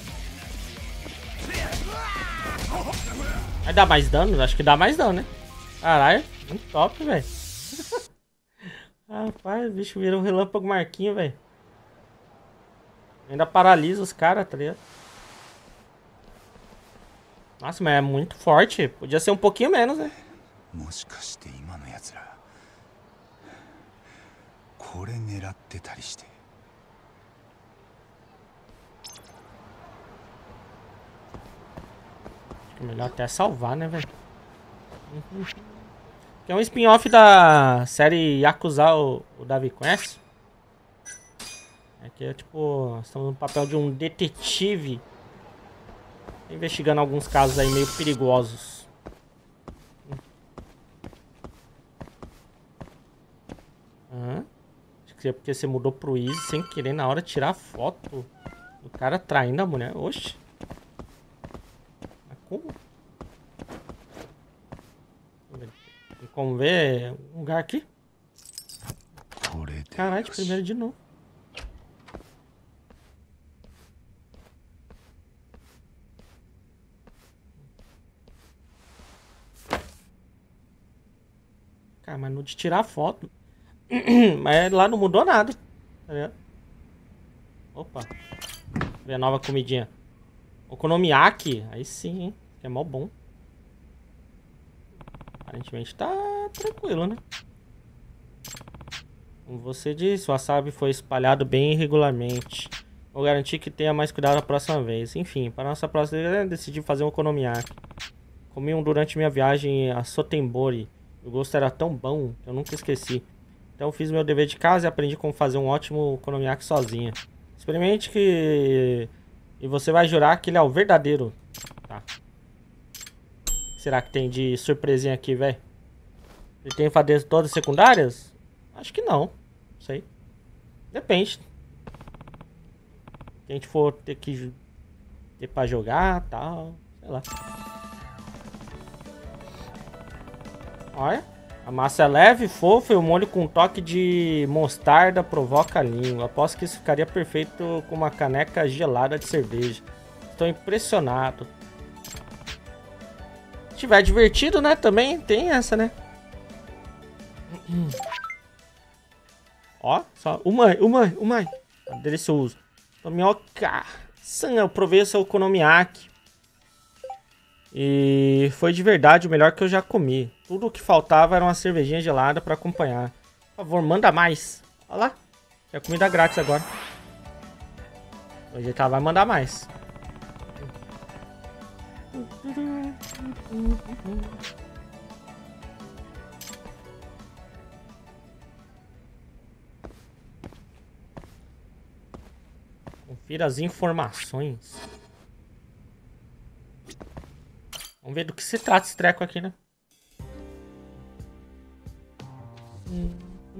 Vai dar mais dano? Acho que dá mais dano, né? Caralho, muito top, velho. Rapaz, o bicho vira um relâmpago marquinho, velho. Ainda paralisa os caras, tá ligado? Nossa, mas é muito forte. Podia ser um pouquinho menos, né? Melhor até salvar, né, velho? Uhum. Que é um spin-off da série Yakuza, o, o Davi conhece? Aqui é tipo, estamos no papel de um detetive investigando alguns casos aí meio perigosos. Hã? Acho que é porque você mudou pro Easy sem querer na hora de tirar foto do cara traindo a mulher. Oxi. Como? Tem como ver um lugar aqui? Caralho, de primeiro de novo. Cara, mas no de tirar foto. Mas lá não mudou nada. Tá ligado? Opa. Ver a nova comidinha. Okonomiyaki. Aí sim, hein? Que é mó bom. Aparentemente tá tranquilo, né? Como você disse, o wasabi foi espalhado bem irregularmente. Vou garantir que tenha mais cuidado a próxima vez. Enfim, para nossa próxima vez, decidi fazer um okonomiyaki. Comi um durante minha viagem a Sotenbori. O gosto era tão bom que eu nunca esqueci. Então fiz meu dever de casa e aprendi como fazer um ótimo okonomiyaki sozinha. Experimente que... E você vai jurar que ele é o verdadeiro. Tá. Será que tem de surpresinha aqui, velho? Ele tem fadezas todas secundárias? Acho que não. Não sei. Depende. Se a gente for ter que ter pra jogar e tal. Sei lá. Olha. A massa é leve, fofa e o molho com toque de mostarda provoca a língua. Aposto que isso ficaria perfeito com uma caneca gelada de cerveja. Estou impressionado. Se tiver divertido, né? Também tem essa, né? Ó, só. Umai, umai, umai. Tá delicioso. Tomioka. San, eu provei o seu okonomiyaki. E foi de verdade o melhor que eu já comi. Tudo o que faltava era uma cervejinha gelada pra acompanhar. Por favor, manda mais. Olha lá. É comida grátis agora. Hoje ela vai mandar mais. Confira as informações. Vamos ver do que se trata esse treco aqui, né? Hum.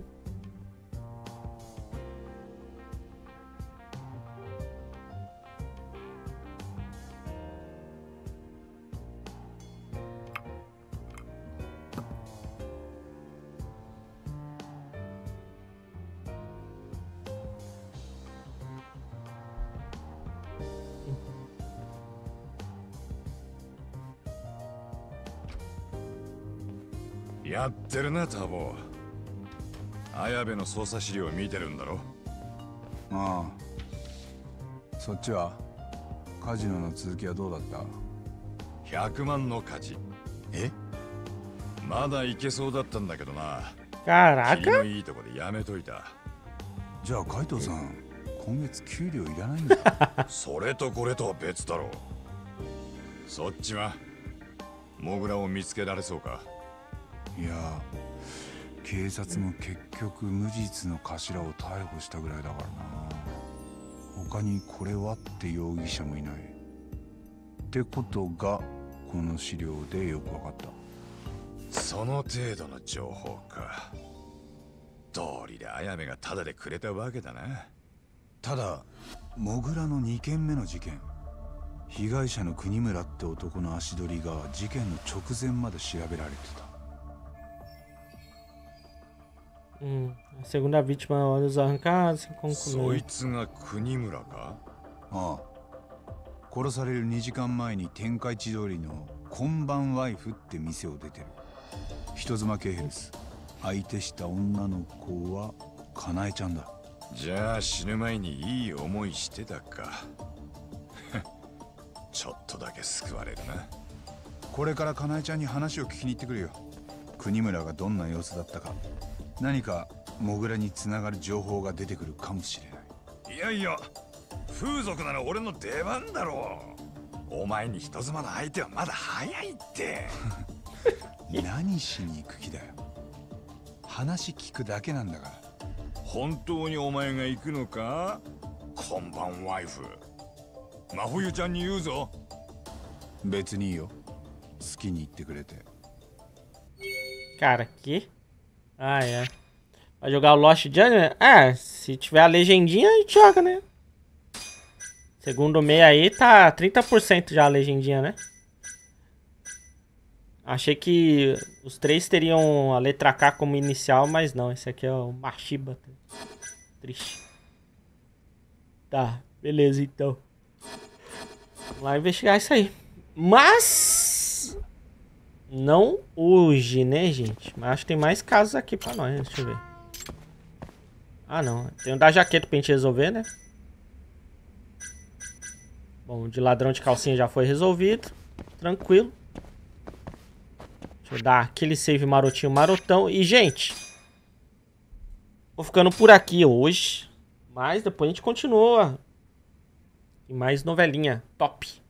やってるな、タボ。綾部の捜査資料を見てるんだろ。 ああ。そっちはカジノの続きはどうだった？ ひゃくまんの勝ち。え？まだいけそうだったんだけどな。 Caraca! 気のいいとこでやめといた。 じゃあ海藤さん、今月給料いらないんだ。 それとこれとは別だろう。そっちはモグラを見つけられそうか？ いや、警察も結局無実の頭を逮捕したぐらいだからな。他にこれはって容疑者もいない。ってことがこの資料でよく分かった。 その程度の情報か。道理で綾部がタダでくれたわけだな。 ただモグラのにけんめの事件、被害者の国村って男の足取りが事件の直前まで調べられてた。 Hum, a segunda vítima, olhos arrancados, sem concluir. そいつが国村か？ ああ。殺されるにじかんまえに天下一通りの今晩ワイフって店を出てる。人妻系編です。相手した女の子はかなえちゃんだ。 じゃあ死ぬ前にいい思いしてたか。ちょっとだけ救われるな。 これからかなえちゃんに話を聞きに行ってくるよ。国村がどんな様子だったか。何かモグラにつながる情報が出てくるかもしれない。 いやいや、風俗なら俺の出番だろう。お前に人妻の相手はまだ早いって。 何しに行く気だよ。話聞くだけなんだから。 本当にお前が行くのか？今晩ワイフ。真冬ちゃんに言うぞ。 別にいいよ。好きに言ってくれて。 Cara, que? Ah, é. Vai jogar o Lost Journey? É, se tiver a legendinha, a gente joga, né? Segundo meio aí, tá trinta por cento já a legendinha, né? Achei que os três teriam a letra K como inicial, mas não. Esse aqui é o Mashiba. Triste. Tá, beleza então. Vamos lá investigar isso aí. Mas... não hoje, né, gente? Mas acho que tem mais casos aqui pra nós. Deixa eu ver. Ah, não. Tem um da jaqueta pra gente resolver, né? Bom, de ladrão de calcinha já foi resolvido. Tranquilo. Deixa eu dar aquele save marotinho marotão. E, gente, vou ficando por aqui hoje. Mas depois a gente continua. E mais novelinha top.